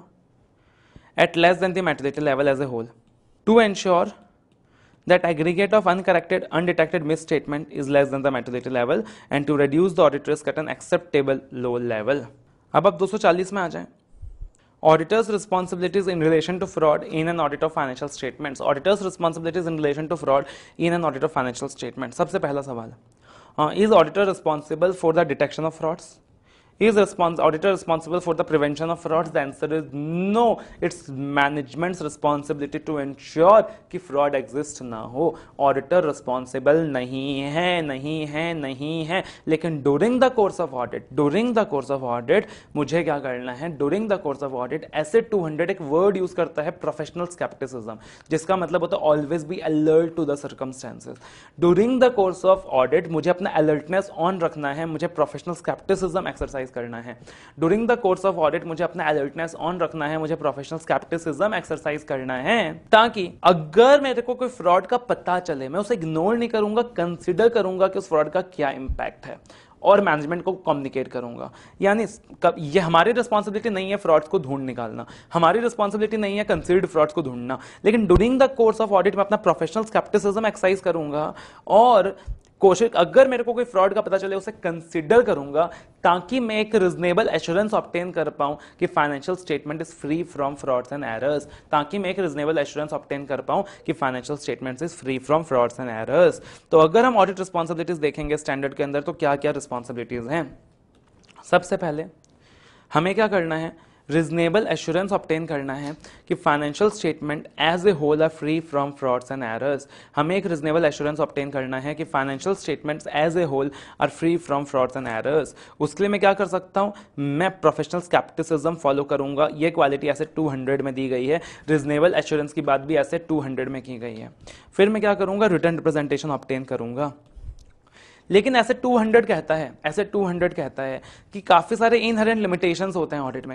at less than the materiality level as a whole to ensure that aggregate of uncorrected, undetected misstatement is less than the materiality level and to reduce the audit risk at an acceptable low level। अब आप 240 में आ जाएं। Auditors' responsibilities in relation to fraud in an audit of financial statements। Auditors' responsibilities in relation to fraud in an audit of financial statements। सबसे पहला सवाल, is auditor responsible for the detection of frauds? Is auditor responsible for the prevention of frauds? The answer is no. It's management's responsibility to ensure कि fraud exist ना हो. Auditor responsible नहीं है. लेकिन during the course of audit मुझे क्या करना है? During the course of audit ऐसे 200 एक word use करता है professional skepticism, जिसका मतलब होता है always be alert to the circumstances. During the course of audit मुझे अपना alertness on रखना है, मुझे professional skepticism exercise करना है. During the course of audit मुझे अपना अलर्टनेस ऑन रखना है, मुझे प्रोफेशनल स्केप्टिसिज्म एक्सरसाइज करना है, ताकि अगर मेरे को कोई फ्रॉड का पता चले मैं उसे इग्नोर नहीं करूंगा, कंसीडर करूंगा कि उस फ्रॉड का क्या इंपैक्ट है और मैनेजमेंट को कम्युनिकेट करूंगा. यानी ये हमारी रिस्पॉन्सिबिलिटी नहीं है फ्रॉड्स को ढूंढ निकालना, हमारी रिस्पॉन्सिबिलिटी नहीं है कंसीडर्ड फ्रॉड्स को ढूंढना, लेकिन during the course of audit में अपना प्रोफेशनल स्केप्टिसिज्म एक्सरसाइज करूंगा और कोशिश अगर मेरे को कोई फ्रॉड का पता चले उसे कंसीडर करूंगा, ताकि मैं एक रीजनेबल एश्योरेंस ऑब्टेन कर पाऊं कि financial statement is free from frauds and errors, ताकि मैं एक रीजनेबल एश्योरेंस ऑब्टेन कर पाऊं कि financial statement is free from frauds and errors. तो अगर हम ऑडिट रिस्पॉन्सिबिलिटीज देखेंगे स्टैंडर्ड के अंदर तो क्या क्या रिस्पॉन्सिबिलिटीज हैं. सबसे पहले हमें क्या करना है? रीजनेबल एश्योरेंस ऑब्टेन करना है कि financial statement as a whole are free from frauds and errors. हमें एक रीजनेबल एश्योरेंस ऑब्टेन करना है कि financial statements as a whole are free from frauds and errors. उसके लिए मैं क्या कर सकता हूं? मैं प्रोफेशनल स्केप्टिसिज्म फॉलो करूंगा. ये क्वालिटी ऐसे 200 में दी गई है, रीजनेबल एश्योरेंस की बात भी ऐसे 200 में की गई है. फिर मैं क्या करूंगा? रिटर्न रिप्रेजेंटेशन ऑब्टेन करूंगा. लेकिन ऐसे 200 कहता है कि काफ़ी सारे इनहेरेंट लिमिटेशंस होते हैं ऑडिट में,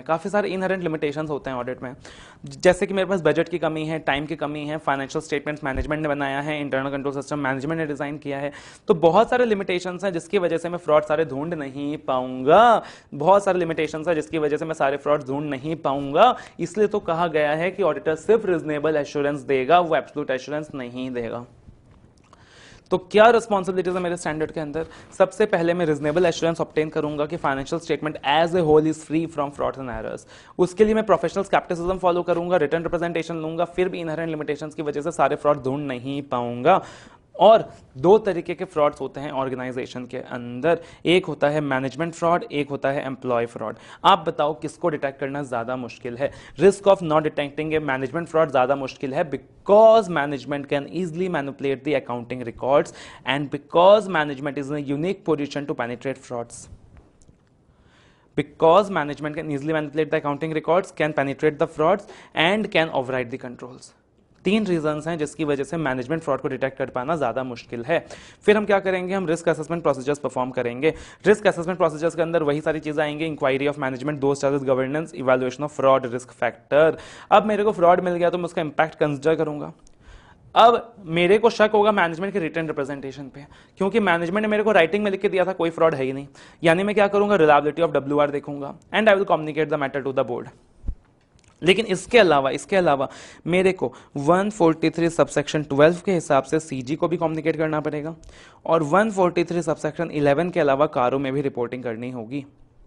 जैसे कि मेरे पास बजट की कमी है, टाइम की कमी है, फाइनेंशियल स्टेटमेंट्स मैनेजमेंट ने बनाया है, इंटरनल कंट्रोल सिस्टम मैनेजमेंट ने डिज़ाइन किया है, तो बहुत सारे लिमिटेशंस हैं जिसकी वजह से मैं फ्रॉड सारे ढूंढ नहीं पाऊंगा. बहुत सारे लिमिटेशंस हैं जिसकी वजह से मैं सारे फ्रॉड ढूंढ नहीं पाऊंगा. इसलिए तो कहा गया है कि ऑडिटर सिर्फ रीजनेबल एश्योरेंस देगा, वो एब्सोल्यूट एश्योरेंस नहीं देगा. तो क्या रिस्पॉन्सिबिलिटीज है मेरे स्टैंडर्ड के अंदर? सबसे पहले मैं रीजनेबल एश्योरेंस ऑब्टेन करूंगा कि financial statement as a whole is free from frauds and errors. उसके लिए मैं प्रोफेशनल स्केप्टिसिज्म फॉलो करूंगा, रिटर्न रिप्रेजेंटेशन लूंगा, फिर भी इनहेरेंट लिमिटेशंस की वजह से सारे फ्रॉड ढूंढ नहीं पाऊंगा. और दो तरीके के फ्रॉड्स होते हैं ऑर्गेनाइजेशन के अंदर, एक होता है मैनेजमेंट फ्रॉड, एक होता है एम्प्लॉय फ्रॉड. आप बताओ किसको डिटेक्ट करना ज्यादा मुश्किल है? Risk of not detecting a management fraud ज्यादा मुश्किल है, because management can easily manipulate the accounting records and because management is in a unique position to penetrate frauds. Because management can easily manipulate the accounting records, can penetrate the frauds and can override the controls. 3 reasons हैं जिसकी वजह से management fraud को detect कर पाना ज्यादा मुश्किल है. फिर हम क्या करेंगे? हम रिस्क असेसमेंट प्रोसीजर्स परफॉर्म करेंगे. रिस्क असेसमेंट प्रोसीजर्स के अंदर वही सारी चीजें आएंगी, inquiry of management, those charges, governance, evaluation of fraud, risk factor. अब मेरे को फ्रॉड मिल गया तो मैं उसका इंपैक्ट कंसिडर करूंगा. अब मेरे को शक होगा मैनेजमेंट के रिटर्न रिप्रेजेंटेशन पे, क्योंकि मैनेजमेंट ने मेरे को राइटिंग में लिख के दिया था कोई फ्रॉड है ही नहीं. यानी मैं क्या करूंगा? रिलायबिलिटी ऑफ WR देखूंगा and I will communicate the matter to the board. लेकिन इसके अलावा मेरे को 143 सबसेक्शन 12 के हिसाब से CG को भी कम्युनिकेट करना पड़ेगा और 143 सबसेक्शन 11 के अलावा कारों में भी रिपोर्टिंग करनी होगी.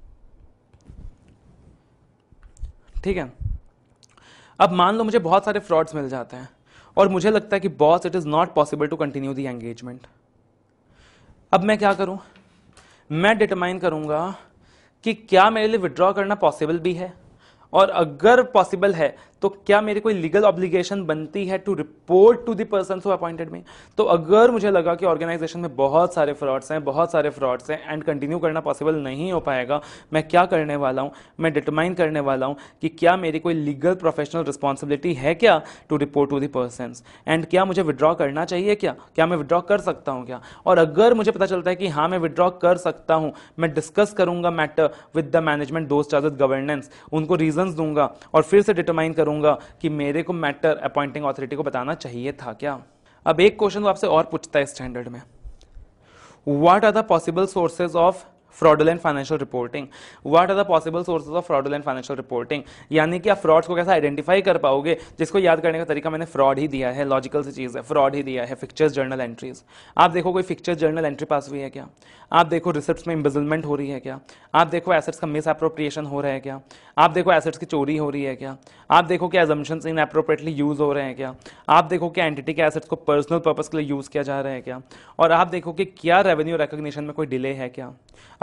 ठीक है. अब मान लो मुझे बहुत सारे फ्रॉड्स मिल जाते हैं और मुझे लगता है कि boss it is not possible to continue the engagement. अब मैं क्या करूं? मैं डिटरमाइन करूंगा कि क्या मेरे लिए विड्रॉ करना पॉसिबल भी है, और अगर पॉसिबल है तो क्या मेरी कोई लीगल ऑब्लिगेशन बनती है to report to the person who appointed me. तो अगर मुझे लगा कि ऑर्गेनाइजेशन में बहुत सारे फ्रॉड्स हैं एंड कंटिन्यू करना पॉसिबल नहीं हो पाएगा, मैं क्या करने वाला हूं? मैं डिटरमाइन करने वाला हूं कि क्या मेरी कोई लीगल प्रोफेशनल रिस्पॉन्सिबिलिटी है क्या to report to the person, and क्या मुझे विड्रॉ करना चाहिए, क्या मैं विड्रॉ कर सकता हूं क्या. और अगर मुझे पता चलता है कि हाँ मैं विड्रॉ कर सकता हूं, मैं डिस्कस करूंगा matter with the management, those charges, governance, उनको रीजंस दूंगा और फिर से डिटरमाइन करूंगा कि मेरे को मैटर अपॉइंटिंग अथॉरिटी को बताना चाहिए था क्या. अब एक क्वेश्चन आपसे और पूछता है स्टैंडर्ड में, what are the possible sources of fraudulent financial reporting. What are the possible sources of fraudulent financial reporting? यानी कि आप फ्रॉड्स को कैसे आइडेंटिफाई कर पाओगे, जिसको याद करने का तरीका मैंने फ्रॉड ही दिया है, लॉजिकल सी चीज है, फ्रॉड ही दिया है. फिक्चर्स जर्नल एंट्रीज, आप देखो कोई फिक्चर्स जर्नल एंट्री पास हुई है क्या? आप देखो रिसिप्ट्स में इम्बेजलमेंट हो रही है क्या? आप देखो एसेट्स का मिस एप्रोप्रिएशन हो रहा है क्या? आप देखो एसेट्स की चोरी हो रही है क्या? आप देखो क्या अजम्पशंस इनएप्रोप्रिएटली यूज हो रहे हैं क्या? आप देखो क्या एंटिटी के एसेट्स को पर्सनल पर्पस के लिए यूज किया जा रहा है क्या? और आप देखो कि क्या रेवेन्यू रिकॉग्निशन में कोई डिले है क्या?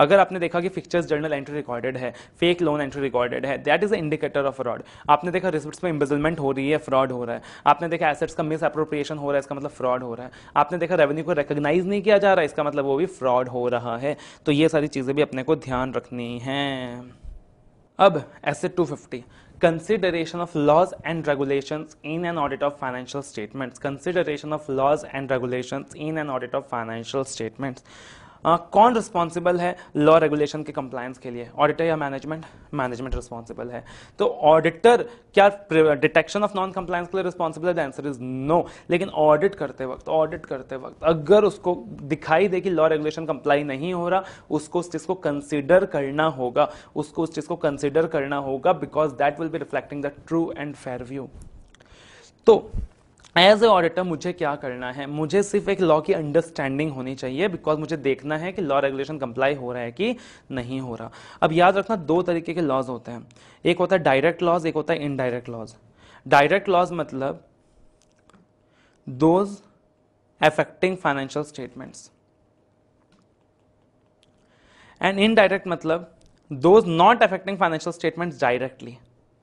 अगर आपने देखा कि फिक्चर्स जर्नल एंट्री रिकॉर्डेड है, फेक लोन एंट्री रिकॉर्डेड है, that is a indicator of fraud. आपने देखा रिसिप्ट्स में एम्बेजलमेंट हो रही है, फ्रॉड हो रहा है। आपने देखा एसेट्स का मिस अप्रोप्रिएशन हो रहा है, इसका मतलब फ्रॉड हो रहा है। आपने देखा रेवेन्यू को रिकॉग्नाइज नहीं किया जा रहा है, इसका मतलब वो भी फ्रॉड हो रहा है। तो ये सारी चीजें भी अपने को ध्यान रखनी है। अब ऐसे 250 consideration of laws and regulations in an audit of financial statements, consideration of laws and regulations in an audit of financial statements। कौन रिस्पॉन्सिबल है लॉ रेगुलेशन के कंप्लायंस के लिए, ऑडिटर या मैनेजमेंट? मैनेजमेंट रिस्पॉन्सिबल है। तो ऑडिटर क्या detection of non compliance के लिए रिस्पॉन्सिबल है? The answer is no. लेकिन ऑडिट करते वक्त अगर उसको दिखाई दे कि लॉ रेगुलेशन कंप्लाई नहीं हो रहा, उसको उस चीज को कंसिडर करना होगा, because that will be reflecting the true and fair view. तो एज ए ऑडिटर मुझे क्या करना है? मुझे सिर्फ एक लॉ की अंडरस्टैंडिंग होनी चाहिए, बिकॉज मुझे देखना है कि लॉ रेगुलेशन कंप्लाई हो रहा है कि नहीं हो रहा। अब याद रखना, दो तरीके के लॉज होते हैं, एक होता है डायरेक्ट लॉज, एक होता है इनडायरेक्ट लॉज। डायरेक्ट लॉज मतलब those affecting financial statements, and indirect मतलब those not affecting financial statements directly.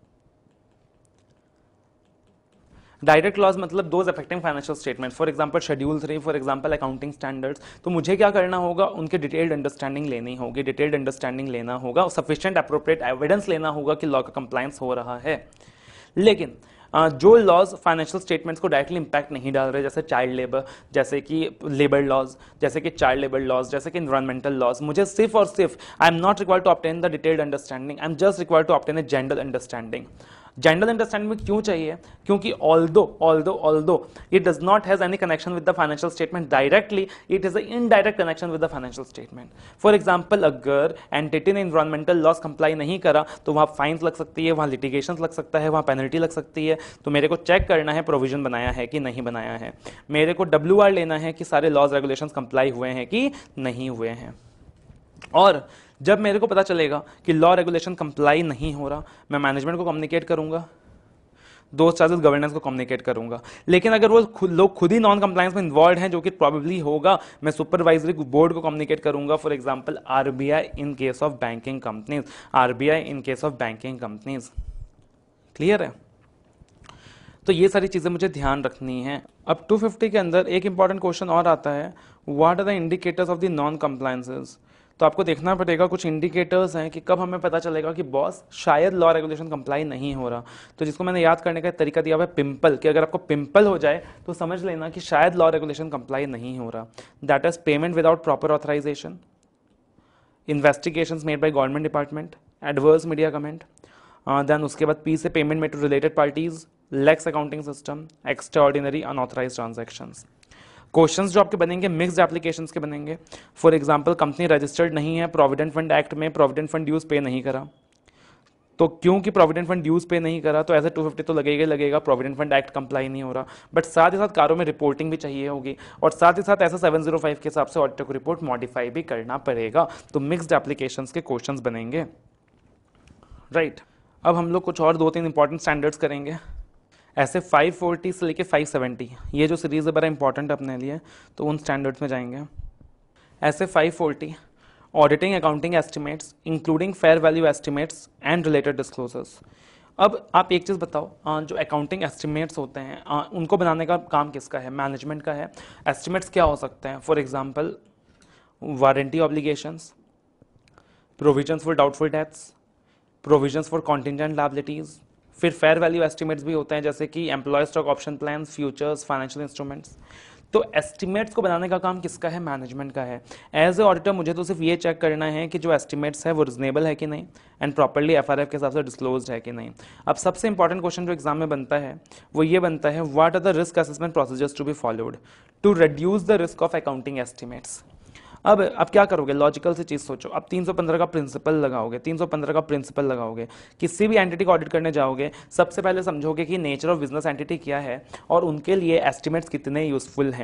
Direct laws मतलब those affecting financial statement, for example schedule 3, for example accounting standards. तो मुझे क्या करना होगा? उनके डिटेल्ड अंडरस्टैंडिंग लेना होगा, सफिशिएंट अप्रोप्रिएट एविडेंस लेना होगा कि लॉ का कंप्लायंस हो रहा है। लेकिन जो लॉज फाइनेंशियल स्टेटमेंट्स को डायरेक्टली इंपैक्ट नहीं डाल रहे, जैसे चाइल्ड लेबर, जैसे कि लेबर लॉज, जैसे कि चाइल्ड लेबर लॉज, जैसे कि इन्वायरमेंटल लॉज, मुझे सिर्फ और सिर्फ I am not required to obtain the detailed understanding, I am just required to obtain a general understanding. General understanding में क्यों चाहिए? क्योंकि although it does not has any connection with the financial statement directly, it is an indirect connection with the financial statement। For example, अगर entity ने environmental laws comply नहीं करा तो वहाँ फाइन्स लग सकती है, वहाँ लिटिगेशन लग सकता है, वहाँ पेनल्टी लग सकती है। तो मेरे को चेक करना है प्रोविजन बनाया है कि नहीं बनाया है, मेरे को WR लेना है कि सारे लॉज रेगुलेशंस कंप्लाई हुए हैं कि नहीं हुए हैं। और जब मेरे को पता चलेगा कि लॉ रेगुलेशन कंप्लाई नहीं हो रहा, मैं मैनेजमेंट को कम्युनिकेट करूंगा, दोस्त चार्जेस गवर्नेंस को कम्युनिकेट करूंगा। लेकिन अगर वो लोग खुद ही नॉन कंप्लायंस में इन्वॉल्व हैं, जो कि प्रॉबेबली होगा, मैं सुपरवाइजरी बोर्ड को कम्युनिकेट करूंगा। For example RBI in case of banking companies. Clear है? तो ये सारी चीजें मुझे ध्यान रखनी है। अब 250 के अंदर एक इंपॉर्टेंट क्वेश्चन और आता है, what are the indicators of the non compliances. तो आपको देखना पड़ेगा, कुछ इंडिकेटर्स हैं कि कब हमें पता चलेगा कि बॉस शायद लॉ रेगुलेशन कंप्लाई नहीं हो रहा। तो जिसको मैंने याद करने का तरीका दिया हुआ है पिंपल, कि अगर आपको पिंपल हो जाए तो समझ लेना कि शायद लॉ रेगुलेशन कंप्लाई नहीं हो रहा। That is payment without proper authorization, investigations made by government department, adverse media comment, then उसके बाद पी से payment made to related parties, lax accounting system, extraordinary unauthorized transactions. Questions जो आपके बनेंगे मिक्स्ड एप्लीकेशंस के बनेंगे। फॉर एग्जांपल कंपनी रजिस्टर्ड नहीं है, प्रोविडेंट फंड एक्ट में प्रोविडेंट फंड ड्यूज पे नहीं करा, तो क्योंकि प्रोविडेंट फंड ड्यूज पे नहीं करा तो ऐसे 250 तो लगेगा, प्रोविडेंट फंड एक्ट कंप्लाई नहीं हो रहा। बट साथ ही साथ कारों में रिपोर्टिंग भी चाहिए होगी, और साथ ही साथ ऐसा 705 के हिसाब से ऑडिटर को रिपोर्ट मॉडिफाई भी करना पड़ेगा। तो मिक्स्ड एप्लीकेशंस के क्वेश्चंस बनेंगे, राइट। अब हम लोग कुछ और 2-3 इंपॉर्टेंट स्टैंडर्ड्स करेंगे। ऐसे 540 से लेके 570, ये जो सीरीज है बड़ा इंपॉर्टेंट अपने लिए, तो उन स्टैंडर्ड्स में जाएंगे। SA 540 auditing accounting estimates including fair value estimates and related disclosures. अब आप एक चीज़ बताओ, जो अकाउंटिंग एस्टिमेट्स होते हैं उनको बनाने का काम किसका है? मैनेजमेंट का है। एस्टिमेट्स क्या हो सकते हैं? For example warranty obligations, provisions for doubtful debts, provisions for contingent liabilities. फिर फेयर वैल्यू एस्टिमेट्स भी होते हैं, जैसे कि employee stock option plans, futures, financial instruments. तो एस्टिमेट्स को बनाने का काम किसका है? मैनेजमेंट का है। एज ए ऑडिटर मुझे तो सिर्फ ये चेक करना है कि जो एस्टिमेट्स है वो रिजनेबल है कि नहीं, एंड प्रॉपर्ली एफआरएफ के हिसाब से डिस्क्लोज्ड है कि नहीं। अब सबसे इंपॉर्टेंट क्वेश्चन जो एग्जाम में बनता है वो ये बनता है, what are the risk assessment procedures to be followed to reduce the risk of accounting estimates. अब क्या करोगे? लॉजिकल से चीज सोचो। अब 315 का प्रिंसिपल लगाओगे, किसी भी एंटिटी को ऑडिट करने जाओगे, सबसे पहले समझोगे कि नेचर ऑफ बिजनेस एंटिटी क्या है और उनके लिए एस्टिमेट्स कितने यूजफुल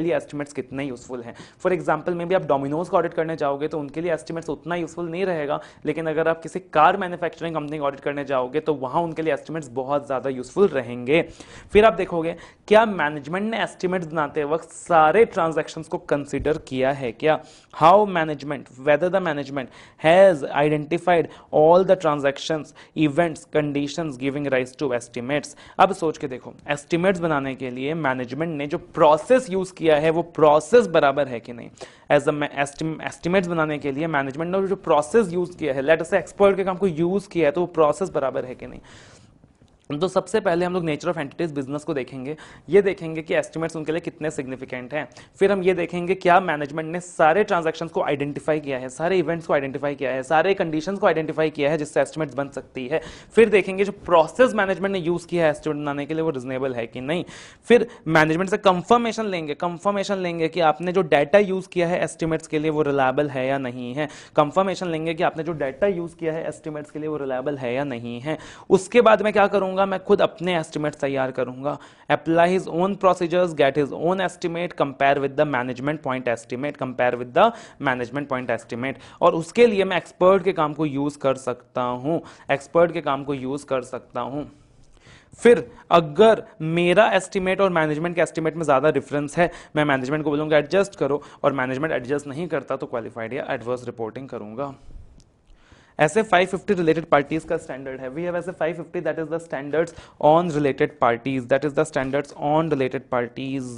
हैं, फॉर एग्जांपल में भी आप डोमिनोज को ऑडिट करने जाओगे तो उनके लिए एस्टिमेट्स उतना यूजफुल नहीं रहेगा, लेकिन अगर आप किसी कार मैन्युफैक्चरिंग कंपनी को ऑडिट करने जाओगे तो वहां उनके लिए एस्टिमेट्स बहुत ज्यादा यूजफुल रहेंगे। फिर आप देखोगे क्या मैनेजमेंट ने एस्टिमेट्स बनाते वक्त सारे ट्रांजैक्शंस को कंसिडर किया है क्या, how management, whether the management has identified all the transactions, events, conditions giving rise to estimates. अब सोच के देखो, एस्टिमेट्स बनाने के लिए मैनेजमेंट ने जो प्रोसेस यूज किया है वो प्रोसेस बराबर है कि नहीं। एज एस्टिमेट्स बनाने के लिए मैनेजमेंट ने जो प्रोसेस यूज किया है, लेट अस से एक्सपर्ट के काम को यूज किया है, तो वो प्रोसेस बराबर है कि नहीं। तो सबसे पहले हम लोग नेचर ऑफ एंटिटीज बिजनेस को देखेंगे, ये देखेंगे कि एस्टिमेट्स उनके लिए कितने सिग्निफिकेंट हैं। फिर हम ये देखेंगे क्या मैनेजमेंट ने सारे ट्रांजैक्शंस को आइडेंटिफाई किया है, सारे इवेंट्स को आइडेंटिफाई किया है, सारे कंडीशंस को आइडेंटिफाई किया है जिससे एस्टिमेट्स बन सकती है। फिर देखेंगे जो प्रोसेस मैनेजमेंट ने यूज किया है एस्टिमेट बनाने के लिए वो रिजनेबल है कि नहीं। फिर मैनेजमेंट से कंफर्मेशन लेंगे कि आपने जो डाटा यूज किया है एस्टिमेट्स के लिए वो रिलायबल है या नहीं है। कंफर्मेशन लेंगे कि आपने जो डाटा यूज किया है एस्टिमेट्स के लिए वो रिलायबल है या नहीं है। उसके बाद मैं क्या करूंगा, मैं खुद अपने एस्टिमेट तैयार करूंगा। Apply his own procedures, get his own estimate, compare with the management point estimate, compare with the management point estimate. और उसके लिए मैं एक्सपर्ट के काम को यूज कर सकता हूं, एक्सपर्ट के काम को यूज कर सकता हूं। फिर अगर मेरा एस्टिमेट और मैनेजमेंट के एस्टिमेट में ज्यादा डिफरेंस है, मैं मैनेजमेंट को बोलूंगा एडजस्ट करो, और मैनेजमेंट एडजस्ट नहीं करता तो क्वालिफाइड या एडवर्स रिपोर्टिंग करूंगा। ऐसे 550 रिलेटेड पार्टीज का स्टैंडर्ड है। We have SA 550 that is the standards on related parties, that is the standards on related parties.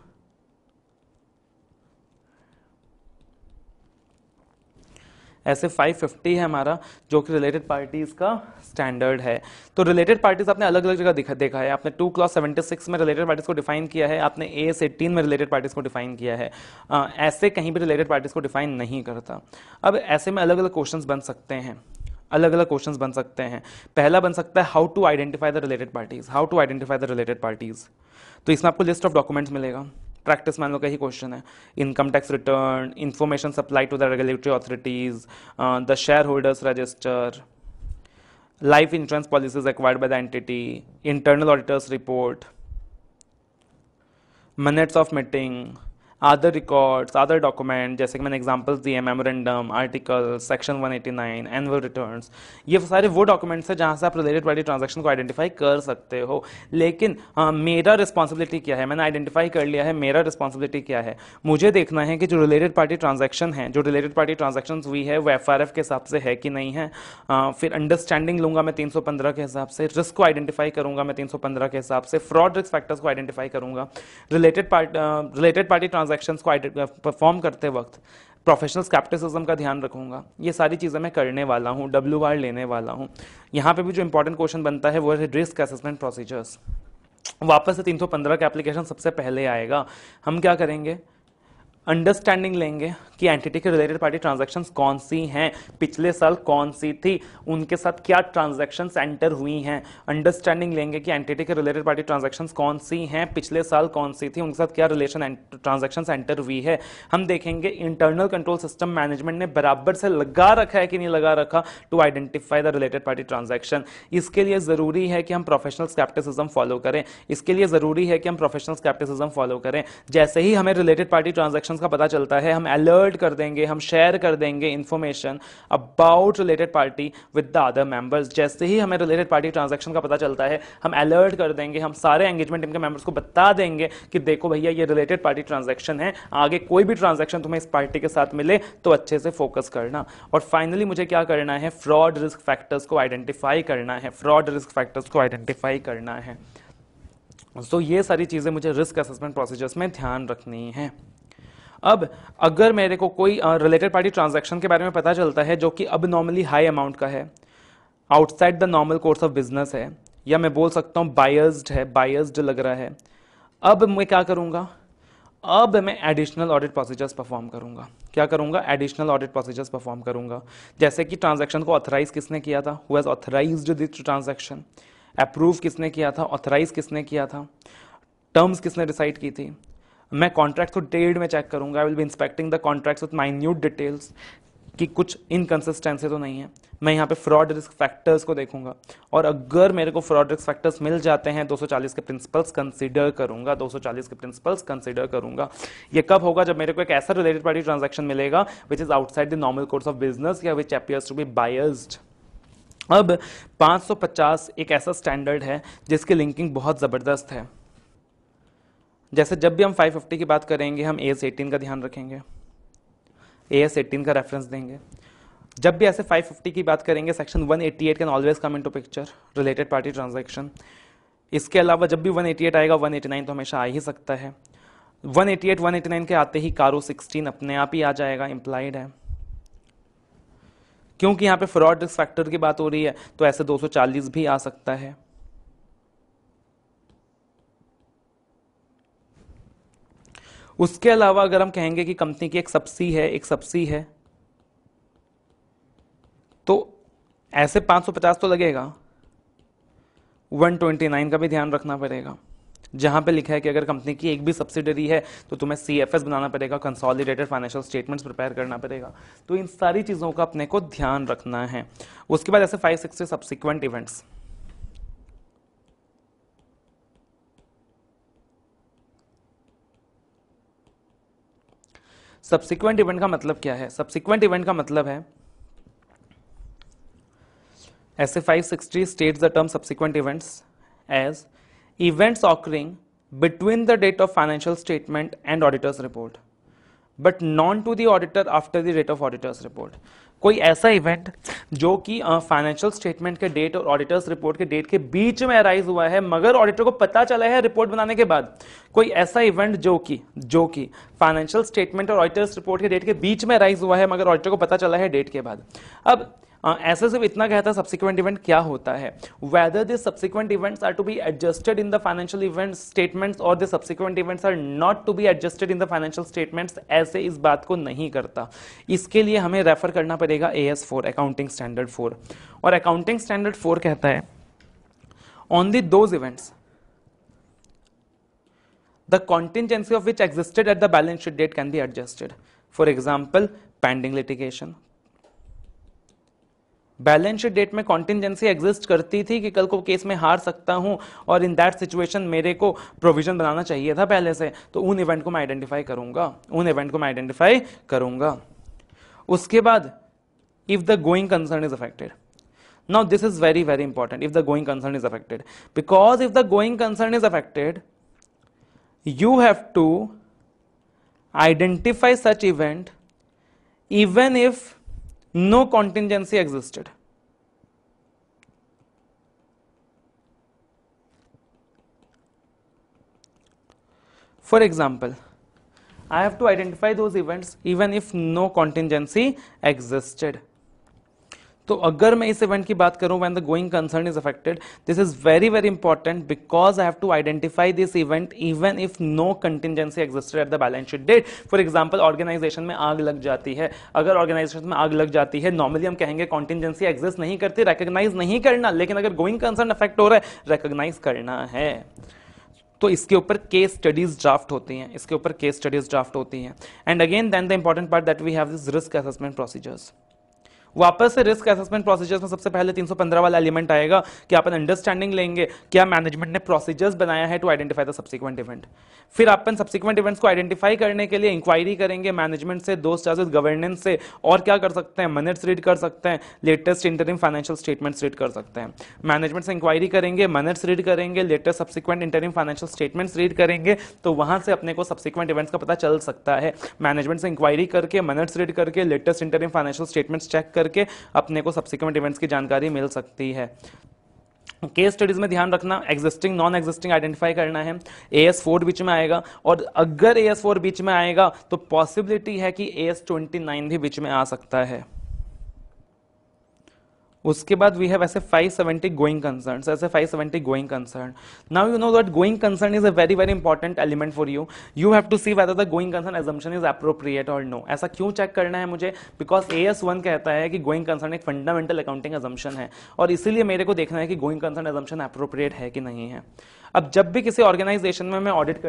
SA 550 है हमारा जो कि रिलेटेड पार्टीज का स्टैंडर्ड है। तो रिलेटेड पार्टीज आपने अलग अलग जगह देखा है। आपने 2 क्लॉज 76 में रिलेटेड पार्टीज को डिफाइन किया है, आपने AS 18 में रिलेटेड पार्टीज को डिफाइन किया है। ऐसे कहीं भी रिलेटेड पार्टीज को डिफाइन नहीं करता। अब ऐसे में अलग अलग क्वेश्चंस बन सकते हैं, अलग अलग क्वेश्चंस बन सकते हैं। पहला बन सकता है how to identify the related parties, how to identify the related parties. तो इसमें आपको लिस्ट ऑफ डॉक्यूमेंट्स मिलेगा, प्रैक्टिस मैनुअल का ही क्वेश्चन है। Income tax return, information supply to the regulatory authorities, the share holders register, life insurance policies acquired by the entity, internal auditors report, minutes of meeting, other records, other document, जैसे कि मैंने examples दिए, memorandum, article, section 189, annual returns. ये सारे वो documents हैं जहां से आप रिलेटेड पार्टी ट्रांजैक्शन को आइडेंटिफाई कर सकते हो। लेकिन मेरा रिस्पॉन्सिबिलिटी क्या है, मैंने आइडेंटिफाई कर लिया है, मेरा रिस्पॉन्सिबिलिटी क्या है, मुझे देखना है कि जो रिलेटेड पार्टी ट्रांजैक्शन है, जो रिलेटेड पार्टी ट्रांजैक्शन हुई है वो FRF के हिसाब से है कि नहीं है। फिर अंडरस्टैंडिंग लूंगा मैं 315 के हिसाब से, रिस्क को आइडेंटिफाई करूंगा मैं 315 के हिसाब से, फ्रॉड रिस्क फैक्टर्स को आइडेंटिफाई करूंगा। रिलेटेड पार्टी ट्रांजैक्शंस को परफॉर्म करते वक्त प्रोफेशनल स्केप्टिसिज्म का ध्यान रखूंगा। ये सारी चीज़ें मैं करने वाला हूँ, WR लेने वाला हूँ। यहाँ पे भी जो इंपॉर्टेंट क्वेश्चन बनता है वो है रिस्क असेसमेंट प्रोसीजर्स। वापस से 315 का एप्लीकेशन सबसे पहले आएगा। हम क्या करेंगे, अंडरस्टैंडिंग लेंगे कि एंटिटी के रिलेटेड पार्टी ट्रांजैक्शंस कौन सी हैं, पिछले साल कौन सी थी, उनके साथ क्या ट्रांजैक्शंस एंटर हुई हैं। अंडरस्टैंडिंग लेंगे कि एंटिटी के रिलेटेड पार्टी ट्रांजैक्शंस कौन सी हैं, पिछले साल कौन सी थी, उनके साथ क्या रिलेशन ट्रांजैक्शंस एंटर हुई है। हम देखेंगे इंटरनल कंट्रोल सिस्टम मैनेजमेंट ने बराबर से लगा रखा है कि नहीं लगा रखा to identify the related party transaction. इसके लिए जरूरी है कि हम प्रोफेशनल स्केप्टिसिज्म फॉलो करें, इसके लिए जरूरी है कि हम प्रोफेशनल स्केप्टिसिज्म फॉलो करें। जैसे ही हमें रिलेटेड पार्टी ट्रांजैक्शन का पता चलता है, हम अलर्ट कर देंगे, हम शेयर कर देंगे information about related party with the other members. जैसे ही हमें रिलेटेड पार्टी ट्रांजैक्शन का पता चलता है, हम अलर्ट कर देंगे, हम सारे एंगेजमेंट टीम के मेंबर्स को बता देंगे कि देखो भैया ये रिलेटेड पार्टी ट्रांजैक्शन है, आगे कोई भी ट्रांजैक्शन तुम्हें इस पार्टी के साथ मिले तो अच्छे से फोकस करना। और फाइनली मुझे क्या करना है, फ्रॉड रिस्क फैक्टर्स को आइडेंटिफाई करना है, फ्रॉड रिस्क फैक्टर्स को आइडेंटिफाई करना है। तो ये सारी चीजें मुझे रिस्क असेसमेंट प्रोसीजर्स में ध्यान रखनी है। अब अगर मेरे को कोई रिलेटेड पार्टी ट्रांजैक्शन के बारे में पता चलता है जो कि अब नॉर्मली हाई अमाउंट का है, outside the normal course of business है, या मैं बोल सकता हूं बायस्ड है, बायस्ड लग रहा है, अब मैं क्या करूंगा, अब मैं एडिशनल ऑडिट प्रोसीजर्स परफॉर्म करूंगा। क्या करूंगा, एडिशनल ऑडिट प्रोसीजर्स परफॉर्म करूंगा। जैसे कि ट्रांजैक्शन को ऑथराइज किसने किया था, who has authorized this transaction, approve किसने किया था, ऑथराइज किसने किया था, टर्म्स किसने डिसाइड की थी। मैं कॉन्ट्रैक्ट को डेट में चेक करूंगा, I will be inspecting the contracts with minute details कि कुछ इनकंसिस्टेंसी तो नहीं है। मैं यहाँ पे फ्रॉड रिस्क फैक्टर्स को देखूंगा, और अगर मेरे को फ्रॉड रिस्क फैक्टर्स मिल जाते हैं 240 के प्रिंसिपल्स कंसीडर करूंगा, 240 के प्रिंसिपल्स कंसीडर करूंगा। ये कब होगा, जब मेरे को एक ऐसा रिलेटेड पार्टी ट्रांजैक्शन मिलेगा which is outside the normal course of business या which appears to be biased. अब 550 एक ऐसा स्टैंडर्ड है जिसकी लिंकिंग बहुत जबरदस्त है। जैसे जब भी हम 550 की बात करेंगे हम AS 18 का ध्यान रखेंगे, AS 18 का रेफरेंस देंगे। जब भी ऐसे 550 की बात करेंगे section 188 can always come into picture, related party transaction. इसके अलावा जब भी 188 आएगा 189 तो हमेशा आ ही सकता है। 188 189 के आते ही कारो 16 अपने आप ही आ जाएगा, इंप्लाइड है। क्योंकि यहाँ पे फ्रॉड रिस्क फैक्टर की बात हो रही है तो ऐसे 240 भी आ सकता है। उसके अलावा अगर हम कहेंगे कि कंपनी की एक सब्सी है तो ऐसे 550 तो लगेगा, 129 का भी ध्यान रखना पड़ेगा, जहां पे लिखा है कि अगर कंपनी की एक भी सब्सिडरी है तो तुम्हें CFS बनाना पड़ेगा, कंसोलिडेटेड फाइनेंशियल स्टेटमेंट्स प्रिपेयर करना पड़ेगा। तो इन सारी चीज़ों का अपने को ध्यान रखना है। उसके बाद ऐसे 560 सब्सिक्वेंट इवेंट्स। सब्सिक्वेंट इवेंट का मतलब क्या है? सब्सिक्वेंट इवेंट का मतलब है ऐसे 560 states the term subsequent events as events occurring between the date of financial statement and auditor's report but known to the auditor after the date of auditor's report। कोई ऐसा इवेंट जो कि financial statement के date और auditors report के date के बीच में अराइज हुआ है मगर ऑडिटर को पता चला है रिपोर्ट बनाने के बाद। कोई ऐसा इवेंट जो कि फाइनेंशियल स्टेटमेंट और ऑडिटर्स रिपोर्ट के डेट के बीच में अराइज हुआ है मगर ऑडिटर को पता चला है डेट के बाद। अब ऐसे सिर्फ इतना कहता है सब्सिक्वेंट इवेंट क्या होता है, whether this subsequent events are to be adjusted in the financial event statements और the subsequent events are not to be adjusted in the financial statements, SA इस बात को नहीं करता। इसके लिए हमें रेफर करना पड़ेगा AS4 अकाउंटिंग स्टैंडर्ड 4, और अकाउंटिंग स्टैंडर्ड 4 कहता है only those events the contingency of which existed at the balance sheet date can be adjusted. For example, pending litigation. Balance sheet date में कॉन्टिजेंसी एग्जिस्ट करती थी कि कल को केस में हार सकता हूं और इन दैट सिचुएशन मेरे को प्रोविजन बनाना चाहिए था पहले से, तो उन इवेंट को मैं आइडेंटिफाई करूंगा। उसके बाद if the going concern is affected, now this is very very important, if the going concern is affected, because if the going concern is affected you have to identify such event even if no contingency existed. For example, I have to identify those events even if no contingency existed. तो अगर मैं इस event की बात करूं when the going concern is affected, this is very very important because I have to identify this event even if no contingency existed at the balance sheet date. For example, organization में आग लग जाती है, अगर organisation में आग लग जाती है नॉर्मली हम कहेंगे कॉन्टिजेंसी एग्जिस्ट नहीं करती, रिकॉग्नाइज नहीं करना, लेकिन अगर गोइंग कंसर्न अफेक्ट हो रहा है रिकॉग्नाइज करना है। तो इसके ऊपर केस स्टडीज ड्राफ्ट होती हैं, and again then the important part that we have this risk assessment procedures. वापस से रिस्क असेसमेंट प्रोसीजर्स में सबसे पहले 315 वाला एलिमेंट आएगा कि अपन अंडरस्टैंडिंग लेंगे क्या मैनेजमेंट ने प्रोसीजर्स बनाया है to identify the subsequent event. फिर अपन सब्सिक्वेंट इवेंट्स को आइडेंटिफाई करने के लिए इंक्वायरी करेंगे मैनेजमेंट से, दोस्त चार्जेस गवर्नेंस से, और क्या कर सकते हैं, मिनट्स रीड कर सकते हैं, latest interim financial statements read कर सकते हैं। मैनेजमेंट से इंक्वायरी करेंगे, मिनट्स रीड करेंगे, latest subsequent interim financial statements read करेंगे, तो वहां से अपने को सब्सिक्वेंट इवेंट्स का पता चल सकता है। मैनेजमेंट से इंक्वायरी करके, मिनट्स रीड करके, latest interim financial statements check करके अपने को सब्सिक्वेंट इवेंट्स की जानकारी मिल सकती है। केस स्टडीज में ध्यान रखना, एग्जिस्टिंग नॉन एग्जिस्टिंग आइडेंटिफाई करना है। AS4 बीच में आएगा, और अगर AS4 बीच में आएगा तो पॉसिबिलिटी है कि AS29 भी बीच में आ सकता है। उसके बाद वी हैव ऐसे 570 going concerns, SA 570 going concern. Now you know that going concern is a very very important element for you. You have to see whether the going concern assumption is appropriate और no. ऐसा क्यों check करना है मुझे? Because AS1 कहता है कि going concern एक फंडामेंटल अकाउंटिंग assumption है, और इसीलिए मेरे को देखना है कि गोइंग कंसर्न assumption एप्रोप्रिएट है कि नहीं है। अब जब भी किसी ऑर्गेनाइजेशन में मैं ऑडिट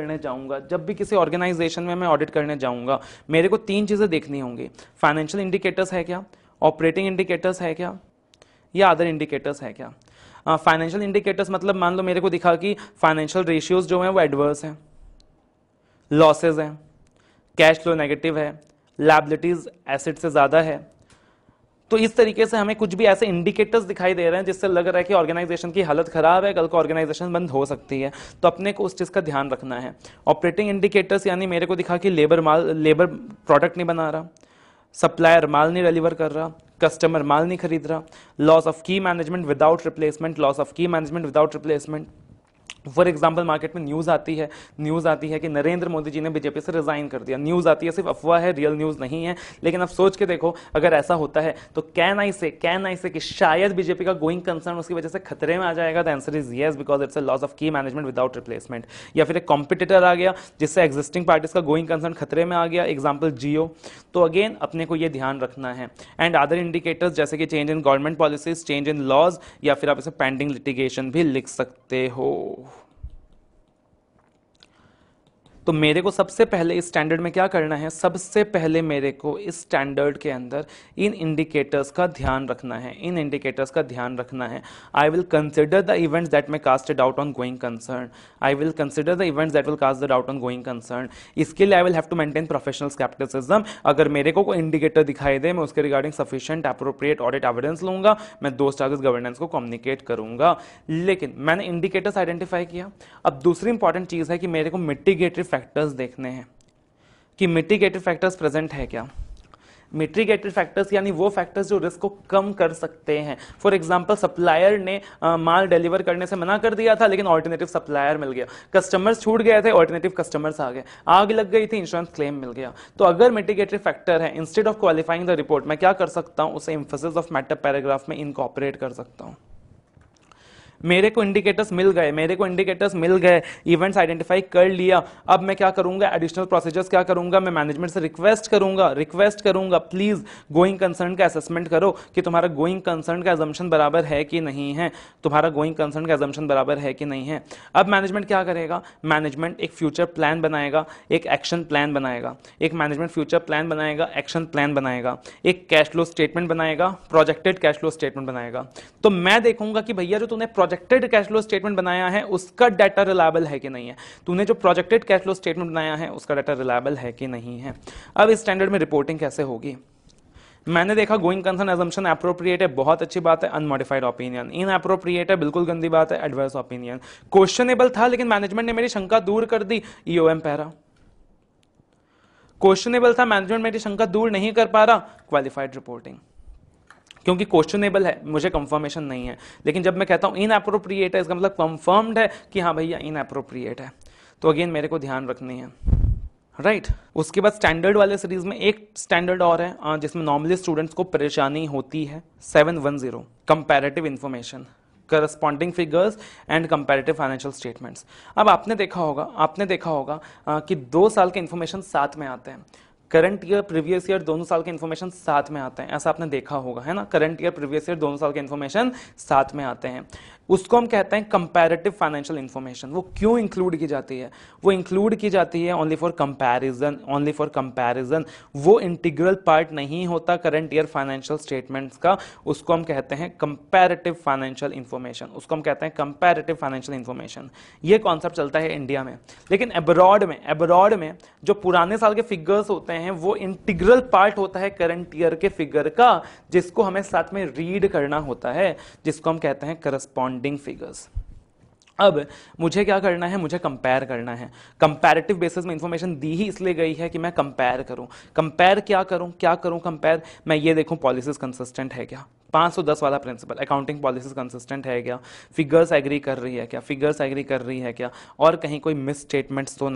करने जाऊंगा, मेरे को 3 चीजें देखनी होंगी। फाइनेंशियल इंडिकेटर्स है क्या, ऑपरेटिंग इंडिकेटर्स है क्या, या अदर इंडिकेटर्स है क्या। फाइनेंशियल इंडिकेटर्स मतलब मान लो मेरे को दिखा कि फाइनेंशियल रेशियोज जो हैं वो एडवर्स हैं, लॉसेज हैं, कैश फ्लो नेगेटिव है, लायबिलिटीज एसेट से ज़्यादा है। तो इस तरीके से हमें कुछ भी ऐसे इंडिकेटर्स दिखाई दे रहे हैं जिससे लग रहा है कि ऑर्गेनाइजेशन की हालत खराब है, कल को ऑर्गेनाइजेशन बंद हो सकती है, तो अपने को उस चीज़ का ध्यान रखना है। ऑपरेटिंग इंडिकेटर्स यानी मेरे को दिखा कि लेबर प्रोडक्ट नहीं बना रहा, सप्लायर माल नहीं डिलीवर कर रहा, कस्टमर माल नहीं खरीद रहा, loss of key management without replacement, loss of key management without replacement. For example market में न्यूज़ आती है कि नरेंद्र मोदी जी ने बीजेपी से रिजाइन कर दिया। न्यूज़ आती है, सिर्फ अफवाह है, रियल न्यूज़ नहीं है। लेकिन अब सोच के देखो, अगर ऐसा होता है तो कैन आई से कि शायद बीजेपी का गोइंग कंसर्न उसकी वजह से खतरे में आ जाएगा? The answer is yes, because it's a loss of key management without replacement. या फिर एक कॉम्पिटिटर आ गया जिससे एग्जिस्टिंग पार्टीज का गोइंग कंसर्न खतरे में आ गया, एग्जाम्पल जियो। तो अगेन अपने को ये ध्यान रखना है। एंड अदर इंडिकेटर्स जैसे कि change in government policies, change in laws, या फिर आप इसे पेंडिंग लिटिगेशन भी लिख सकते हो। तो मेरे को सबसे पहले इस स्टैंडर्ड में क्या करना है? सबसे पहले मेरे को इस स्टैंडर्ड के अंदर इन इंडिकेटर्स का ध्यान रखना है, इन इंडिकेटर्स का ध्यान रखना है। I will consider the events that may cast a doubt on going concern, I will consider the events that will cast the doubt on going concern. इसके लिए I will have to maintain professional skepticism. अगर मेरे को कोई indicator दिखाई दे, मैं उसके regarding sufficient appropriate audit evidence लूंगा, मैं दो स्टार्स गवर्नेंस को कम्युनिकेट करूंगा। लेकिन मैंने इंडिकेटर्स आइडेंटिफाई किया। अब दूसरी इंपॉर्टेंट चीज है कि मेरे को मिटिगेटरी फैक्टर्स देखने हैं कि मिटिगेटिव फैक्टर्स प्रेजेंट है क्या। मिटिगेटिव फैक्टर्स यानी वो फैक्टर्स जो रिस्क को कम कर सकते हैं। फॉर एग्जांपल सप्लायर ने माल डिलीवर करने से मना कर दिया था, लेकिन ऑल्टरनेटिव सप्लायर मिल गया, कस्टमर्स छूट गए थे, ऑल्टरनेटिव कस्टमर्स आ गए, आग लग गई थी, इंश्योरेंस क्लेम मिल गया। तो अगर मिटिगेटिव फैक्टर है, instead of qualifying the report, मैं क्या कर सकता हूं, उसे एम्फेसिस ऑफ मैटर पैराग्राफ में इनकॉर्पोरेट कर सकता हूं। मेरे को इंडिकेटर्स मिल गए, इवेंट्स आइडेंटिफाई कर लिया। अब मैं क्या करूंगा? एडिशनल प्रोसीजर्स क्या करूंगा? मैं मैनेजमेंट से रिक्वेस्ट करूंगा प्लीज गोइंग कंसर्न का असेसमेंट करो कि तुम्हारा गोइंग कंसर्न का अजम्पशन बराबर है कि नहीं है, तुम्हारा गोइंग कंसर्न का अजम्पशन बराबर है कि नहीं है। अब मैनेजमेंट क्या करेगा? मैनेजमेंट एक फ्यूचर प्लान बनाएगा, एक एक्शन प्लान बनाएगा, एक मैनेजमेंट फ्यूचर प्लान बनाएगा, एक्शन प्लान बनाएगा, एक कैश फ्लो स्टेटमेंट बनाएगा, प्रोजेक्टेड कैश फ्लो स्टेटमेंट बनाएगा। तो मैं देखूंगा कि भैया जो तूने प्रोजेक्टेड कैश फ्लो स्टेटमेंट बनाया है उसका डाटा रिलायबल है कि नहीं है, तूने जो प्रोजेक्टेड कैश फ्लो स्टेटमेंट बनाया है उसका डाटा रिलायबल है कि नहीं है। अब इस स्टैंडर्ड में रिपोर्टिंग कैसे होगी? मैंने देखा गोइंग कंसर्न अजम्पशन एप्रोप्रिएट है, बहुत अच्छी बात है, अनमॉडिफाइड ओपिनियन इनएप्रोप्रिएट है, बिल्कुल गंदी बात है, एडवर्स ओपिनियन क्वेश्चनेबल था लेकिन मैनेजमेंट ने मेरी शंका दूर कर दी, ईओएम पैरा। क्वेश्चनेबल था, मैनेजमेंट मेरी शंका दूर नहीं कर पा रहा, क्वालिफाइड रिपोर्टिंग। क्योंकि क्वेश्चनेबल है, मुझे कंफर्मेशन नहीं है। लेकिन जब मैं कहता हूं इनएप्रोप्रिएट है, इसका मतलब कंफर्म्ड है कि हाँ भैया इनएप्रोप्रिएट है। तो अगेन मेरे को ध्यान रखनी है, राइट। उसके बाद स्टैंडर्ड वाले सीरीज में एक स्टैंडर्ड और है जिसमें नॉर्मली स्टूडेंट्स को परेशानी होती है, 710 comparative information, corresponding figures and comparative financial statements. अब आपने देखा होगा कि 2 साल के इंफॉर्मेशन साथ में आते हैं, करंट ईयर प्रीवियस ईयर दोनों साल के इंफॉर्मेशन साथ में आते हैं, ऐसा आपने देखा होगा, है ना। करंट ईयर प्रीवियस ईयर दोनों साल के इंफॉर्मेशन साथ में आते हैं, उसको हम कहते हैं कंपैरेटिव फाइनेंशियल इंफॉर्मेशन। वो क्यों इंक्लूड की जाती है? वो इंक्लूड की जाती है ओनली फॉर कंपैरिजन, वो इंटीग्रल पार्ट नहीं होता करंट ईयर फाइनेंशियल स्टेटमेंट्स का, उसको हम कहते हैं कंपैरेटिव फाइनेंशियल इंफॉर्मेशन, ये कॉन्सेप्ट चलता है इंडिया में। लेकिन अब्रॉड में जो पुराने साल के फिगर्स होते हैं वो इंटीग्रल पार्ट होता है करंट ईयर के फिगर का, जिसको हमें साथ में रीड करना होता है, जिसको हम कहते हैं करस्पॉन्डिंग फिगर्स। अब मुझे क्या करना है? मुझे कंपेयर करना है। कंपैरेटिव बेसिस में इंफॉर्मेशन दी ही इसलिए गई है कि मैं कंपेयर करूं। क्या करूं कंपेयर? मैं ये देखूं पॉलिसीज कंसिस्टेंट है क्या, 510 वाला प्रिंसिपल, अकाउंटिंग पॉलिसीज कंसिस्टेंट है क्या, फिगर्स एग्री कर रही है क्या, और कहीं कोई मिस स्टेटमेंट्स तो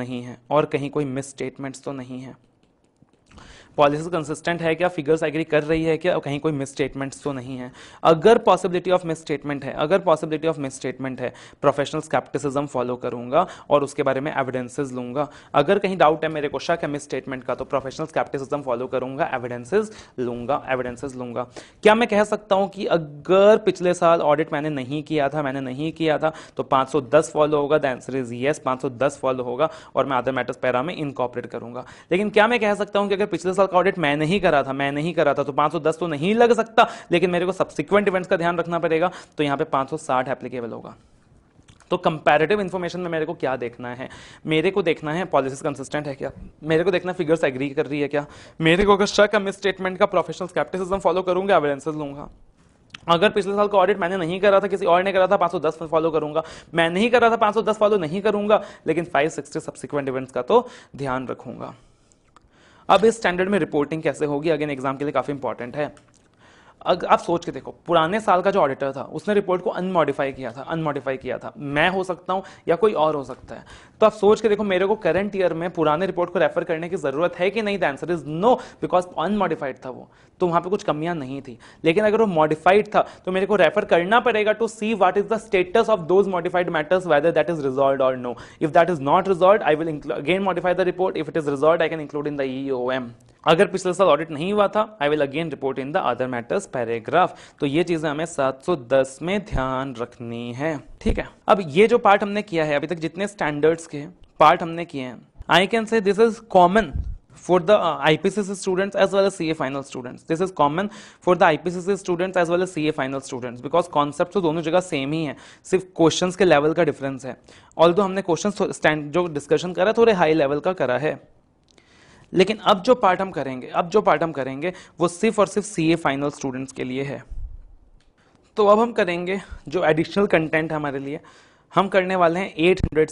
नहीं है, पॉलिसी कंसिस्टेंट है क्या, फिगर्स एग्री कर रही है क्या, और कहीं कोई मिस स्टेटमेंट्स तो नहीं है। अगर पॉसिबिलिटी ऑफ मिस स्टेटमेंट है, प्रोफेशनल स्केप्टिसिज्म फॉलो करूंगा और उसके बारे में एविडेंसेस लूंगा। अगर कहीं डाउट है, मेरे को शक है मिस स्टेटमेंट का, तो प्रोफेशनल स्केप्टिसिज्म फॉलो करूंगा, एविडेंसेस लूंगा। क्या मैं कह सकता हूं कि अगर पिछले साल ऑडिट मैंने नहीं किया था तो 510 फॉलो होगा? The answer is yes, 510 follow होगा और मैं अदर मैटर्स पैरा में इनकॉर्पोरेट करूंगा। लेकिन क्या मैं कह सकता हूं कि अगर पिछले का ऑडिट मैं नहीं करा था तो 510 तो नहीं लग सकता, लेकिन मेरे को सब्सिक्वेंट इवेंट्स का ध्यान रखना पड़ेगा, तो यहां पे 560 एप्लीकेबल होगा। तो कंपैरेटिव इंफॉर्मेशन में मेरे को क्या देखना है? मेरे को देखना है पॉलिसीज कंसिस्टेंट है क्या, मेरे को देखना फिगर्स एग्री कर रही है क्या, मेरे को अगर शक है मिस स्टेटमेंट का, प्रोफेशनल स्केप्टिसिज्म फॉलो करूंगा, एविडेंसेस लूंगा। अगर पिछले साल का ऑडिट मैंने नहीं करा था, किसी और ने करा था, 510 फॉलो करूंगा। मैं नहीं करा था, 510 फॉलो नहीं करूंगा, लेकिन 560 सब्सिक्वेंट इवेंट्स का तो ध्यान रखूंगा। अब इस स्टैंडर्ड में रिपोर्टिंग कैसे होगी, अगेन एग्जाम के लिए काफी इंपॉर्टेंट है। अगर आप सोच के देखो, पुराने साल का जो ऑडिटर था उसने रिपोर्ट को अनमॉडिफाई किया था, मैं हो सकता हूं या कोई और हो सकता है। तो आप सोच के देखो, मेरे को करंट ईयर में पुराने रिपोर्ट को रेफर करने की जरूरत है कि नहीं? The answer is no, because unmodified था वो, तो वहां पे कुछ कमियां नहीं थी। लेकिन अगर वो मॉडिफाइड था तो मेरे को रेफर करना पड़ेगा to see what is the status of those modified matters, whether that is resolved और no. If that is not resolved, I will again modify the report. If it is resolved, I can include in the EOM। अगर पिछले साल audit नहीं हुआ था, I will again report in the other matters paragraph. तो ये चीजें हमें 710 में ध्यान रखनी है, ठीक है। अब ये जो पार्ट हमने किया है, अभी तक जितने स्टैंडर्ड्स के पार्ट हमने किए हैं, I can say this is common for the IPCC students as well as CA final students. This is common for the IPCC students as well as CA final students because concept तो दोनों जगह same ही है, सिर्फ questions के level का difference है। Although हमने question जो डिस्कशन करा थोड़े हाई लेवल का करा है, लेकिन अब जो पार्ट हम करेंगे वो सिर्फ और सिर्फ CA फाइनल स्टूडेंट्स के लिए है। तो अब हम करेंगे जो एडिशनल कंटेंट हमारे लिए, हम करने वाले हैं 800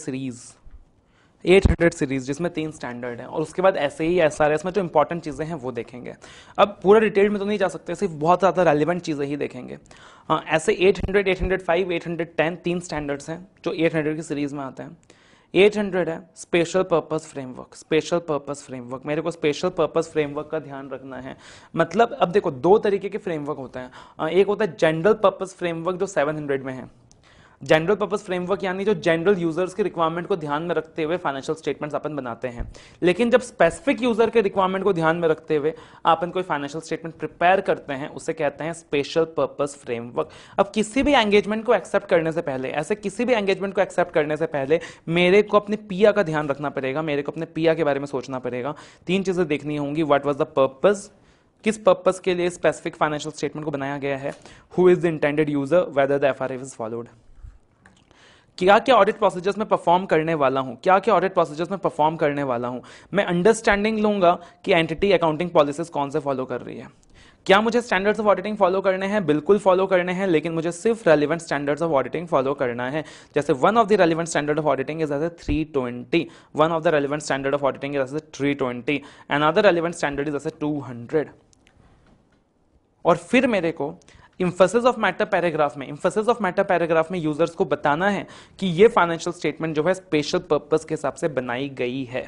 सीरीज जिसमें 3 स्टैंडर्ड हैं, और उसके बाद ऐसे ही SRS में जो इंपॉर्टेंट चीज़ें हैं वो देखेंगे। अब पूरा डिटेल में तो नहीं जा सकते, सिर्फ बहुत ज़्यादा रेलिवेंट चीज़ें ही देखेंगे। ऐसे 800, 805, 810 3 स्टैंडर्ड्स हैं जो 800 की सीरीज में आते हैं। 800 है स्पेशल पर्पस फ्रेमवर्क। मेरे को स्पेशल पर्पस फ्रेमवर्क का ध्यान रखना है। मतलब अब देखो, 2 तरीके के फ्रेमवर्क होते हैं। एक होता है जनरल पर्पस फ्रेमवर्क जो 700 में है। जनरल पर्पस फ्रेमवर्क यानी जो जनरल यूजर्स के रिक्वायरमेंट को ध्यान में रखते हुए फाइनेंशियल स्टेटमेंट्स अपन बनाते हैं। लेकिन जब स्पेसिफिक यूजर के रिक्वायरमेंट को ध्यान में रखते हुए अपन कोई फाइनेंशियल स्टेटमेंट प्रिपेयर करते हैं, उसे कहते हैं स्पेशल पर्पस फ्रेमवर्क। अब किसी भी एंगेजमेंट को एक्सेप्ट करने से पहले, मेरे को अपने पिया का ध्यान रखना पड़ेगा, मेरे को अपने पिया के बारे में सोचना पड़ेगा। 3 चीजें देखनी होंगी। व्हाट वाज द पर्पस, किस पर्पस के लिए स्पेसिफिक फाइनेंशियल स्टेटमेंट को बनाया गया है, who is the intended user, whether the FRF is followed, क्या क्या ऑडिट प्रोसीजर्स में परफॉर्म करने वाला हूं, मैं अंडरस्टैंडिंग लूंगा कि एंटिटी अकाउंटिंग पॉलिसीज कौन से फॉलो कर रही है। क्या मुझे स्टैंडर्ड्स ऑफ ऑडिटिंग फॉलो करने हैं? बिल्कुल फॉलो करने हैं, लेकिन मुझे सिर्फ relevant standards of auditing follow करना है। जैसे one of the relevant standard of auditing is S A 320, another relevant standard is as a 200। और फिर मेरे को इंफेसिस ऑफ मैटर पैराग्राफ में यूजर्स को बताना है कि ये फाइनेंशियल स्टेटमेंट जो है स्पेशल पर्पस के हिसाब से बनाई गई है,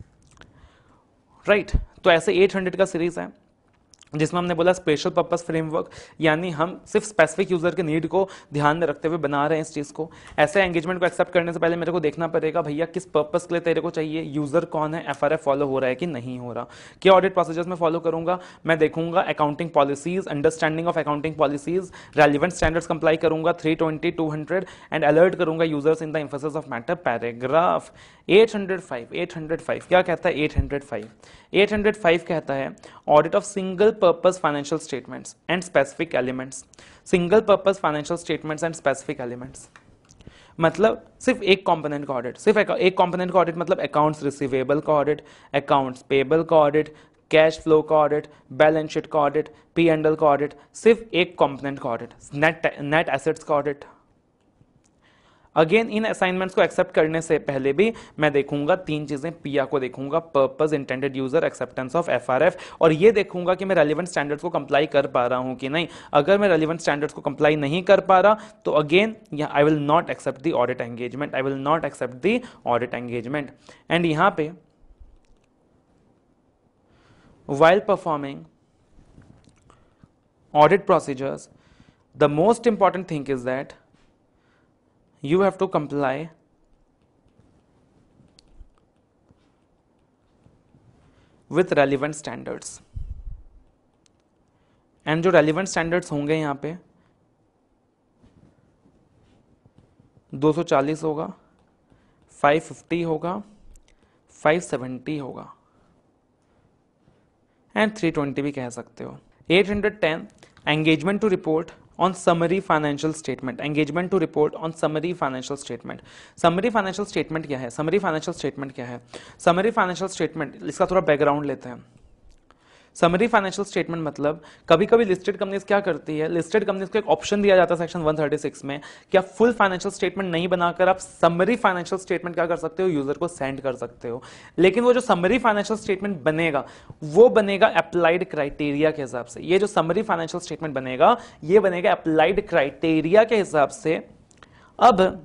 राइट। तो ऐसे 800 का सीरीज है जिसमें हमने बोला स्पेशल पर्पस फ्रेमवर्क, यानी हम सिर्फ स्पेसिफिक यूजर के नीड को ध्यान में रखते हुए बना रहे हैं इस चीज को। ऐसे एंगेजमेंट को एक्सेप्ट करने से पहले मेरे को देखना पड़ेगा भैया किस पर्पस के लिए तेरे को चाहिए, यूजर कौन है, FRF फॉलो हो रहा है कि नहीं हो रहा। क्या ऑडिट प्रोसीजर्स में फॉलो करूंगा, मैं देखूंगा accounting policies, understanding of accounting policies, relevant standards comply करूंगा 320, 200 एंड अलर्ट करूंगा users in the emphasis of matter paragraph. 805 क्या कहता है? 805 कहता है audit of single purpose financial statements and specific elements. Single purpose financial statements and specific elements मतलब सिर्फ एक कंपोनेंट का ऑडिट, मतलब अकाउंट्स रिसीवेबल का ऑडिट, अकाउंट्स पेबल का ऑडिट, कैश फ्लो का ऑडिट, बैलेंस शीट का ऑडिट, P&L का ऑडिट, सिर्फ एक कंपोनेंट का ऑडिट, नेट एसेट्स का ऑडिट। अगेन इन असाइनमेंट्स को एक्सेप्ट करने से पहले भी मैं देखूंगा 3 चीजें, पिया को देखूंगा, purpose, intended user, acceptance of FRF, और ये देखूंगा कि मैं रेलिवेंट स्टैंडर्ड्स को कंप्लाई कर पा रहा हूं कि नहीं। अगर मैं रेलिवेंट स्टैंडर्ड्स को कंप्लाई नहीं कर पा रहा तो again I will not accept the audit engagement, and यहां पे while performing audit procedures, the most important thing is that you have to comply with relevant standards, and जो relevant standards होंगे यहाँ पे 240 होगा, 550 होगा, 570 होगा एंड 320 भी कह सकते हो। 810 engagement to report on summary financial statement. Summary financial statement क्या है? समरी फाइनेंशियल स्टेटमेंट इसका थोड़ा बैकग्राउंड लेते हैं। समरी फाइनेंशियल स्टेटमेंट मतलब कभी कभी लिस्टेड कंपनीज क्या करती है, लिस्टेड कंपनीज को एक ऑप्शन दिया जाता है सेक्शन 136 में कि आप फुल फाइनेंशियल स्टेटमेंट नहीं बनाकर आप समरी फाइनेंशियल स्टेटमेंट क्या कर सकते हो, यूजर को सेंड कर सकते हो। लेकिन वो जो समरी फाइनेंशियल स्टेटमेंट बनेगा वो बनेगा अप्लाइड क्राइटेरिया के हिसाब से। ये जो समरी फाइनेंशियल स्टेटमेंट बनेगा ये बनेगा अप्लाइड क्राइटेरिया के हिसाब से। अब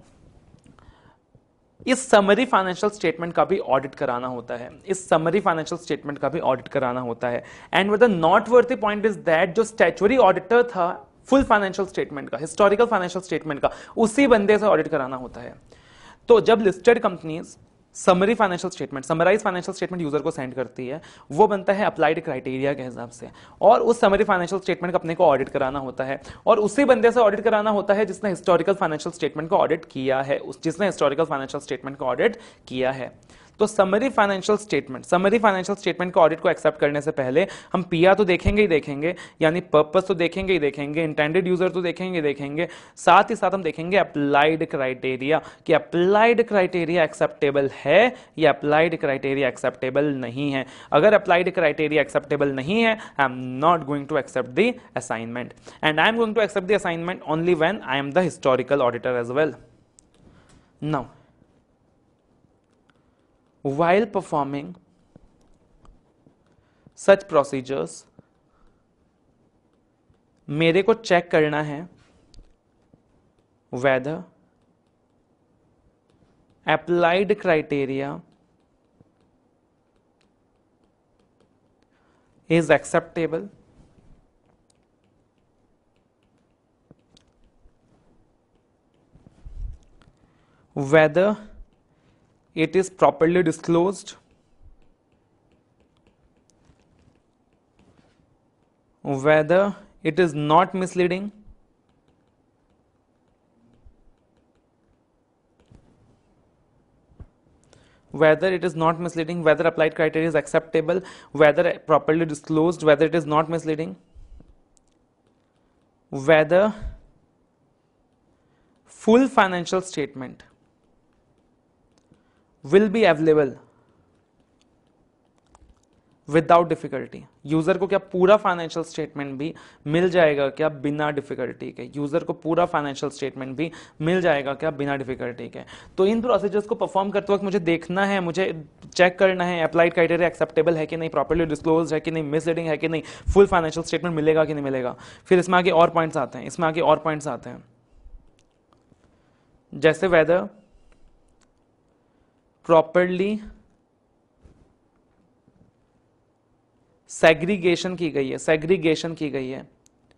इस समरी फाइनेंशियल स्टेटमेंट का भी ऑडिट कराना होता है, इस समरी फाइनेंशियल स्टेटमेंट का भी ऑडिट कराना होता है। And with the noteworthy point is that जो स्टैट्यूटरी ऑडिटर था फुल फाइनेंशियल स्टेटमेंट का, हिस्टोरिकल फाइनेंशियल स्टेटमेंट का, उसी बंदे से ऑडिट कराना होता है। तो जब listed companies summary financial statement, summarise financial statement user को सेंड करती है, वो बनता है अप्लाइड क्राइटेरिया के हिसाब से, और उस समरी फाइनेंशियल स्टेटमेंट का अपने को ऑडिट कराना होता है, और उसी बंदे से ऑडिट कराना होता है जिसने हिस्टोरिकल फाइनेंशियल स्टेटमेंट को ऑडिट किया है, जिसने हिस्टोरिकल फाइनेंशियल स्टेटमेंट को ऑडिट किया है। तो समरी फाइनेंशियल स्टेटमेंट को ऑडिट को एक्सेप्ट करने से पहले हम पीआर तो देखेंगे ही देखेंगे, यानी पर्पस तो देखेंगे ही देखेंगे, इंटेंडेड यूजर तो देखेंगे देखेंगे, साथ ही साथ हम देखेंगे अप्लाइड क्राइटेरिया कि अप्लाइड क्राइटेरिया एक्सेप्टेबल है या अप्लाइड क्राइटेरिया एक्सेप्टेबल नहीं है। अगर अप्लाइड क्राइटेरिया एक्सेप्टेबल नहीं है, I am not going to accept the assignment, and I am going to accept the assignment only when I am the historical auditor as well. Now while performing such procedures मेरे को check करना है whether applied criteria is acceptable, whether it is properly disclosed, whether it is not misleading, whether it is not misleading, whether applied criteria is acceptable, whether properly disclosed, whether it is not misleading, whether full financial statement will be available without difficulty. User को क्या पूरा financial statement भी मिल जाएगा क्या बिना difficulty के? User को पूरा फाइनेंशियल स्टेटमेंट भी मिल जाएगा क्या बिना डिफिकल्टी के? तो इन प्रोसीजर्स को परफॉर्म करते वक्त मुझे देखना है, मुझे चेक करना है अप्लाइड क्राइटेरिया एक्सेप्टेबल है कि नहीं, प्रॉपर्ली डिस्क्लोज है कि नहीं, मिसलीडिंग है कि नहीं, फुल फाइनेंशियल स्टेटमेंट मिलेगा कि नहीं मिलेगा। फिर इसमें आगे और पॉइंट्स आते हैं, इसमें आगे और पॉइंट्स आते हैं, जैसे वेदर प्रॉपर्ली सेग्रीगेशन की गई है, सेग्रीगेशन की गई है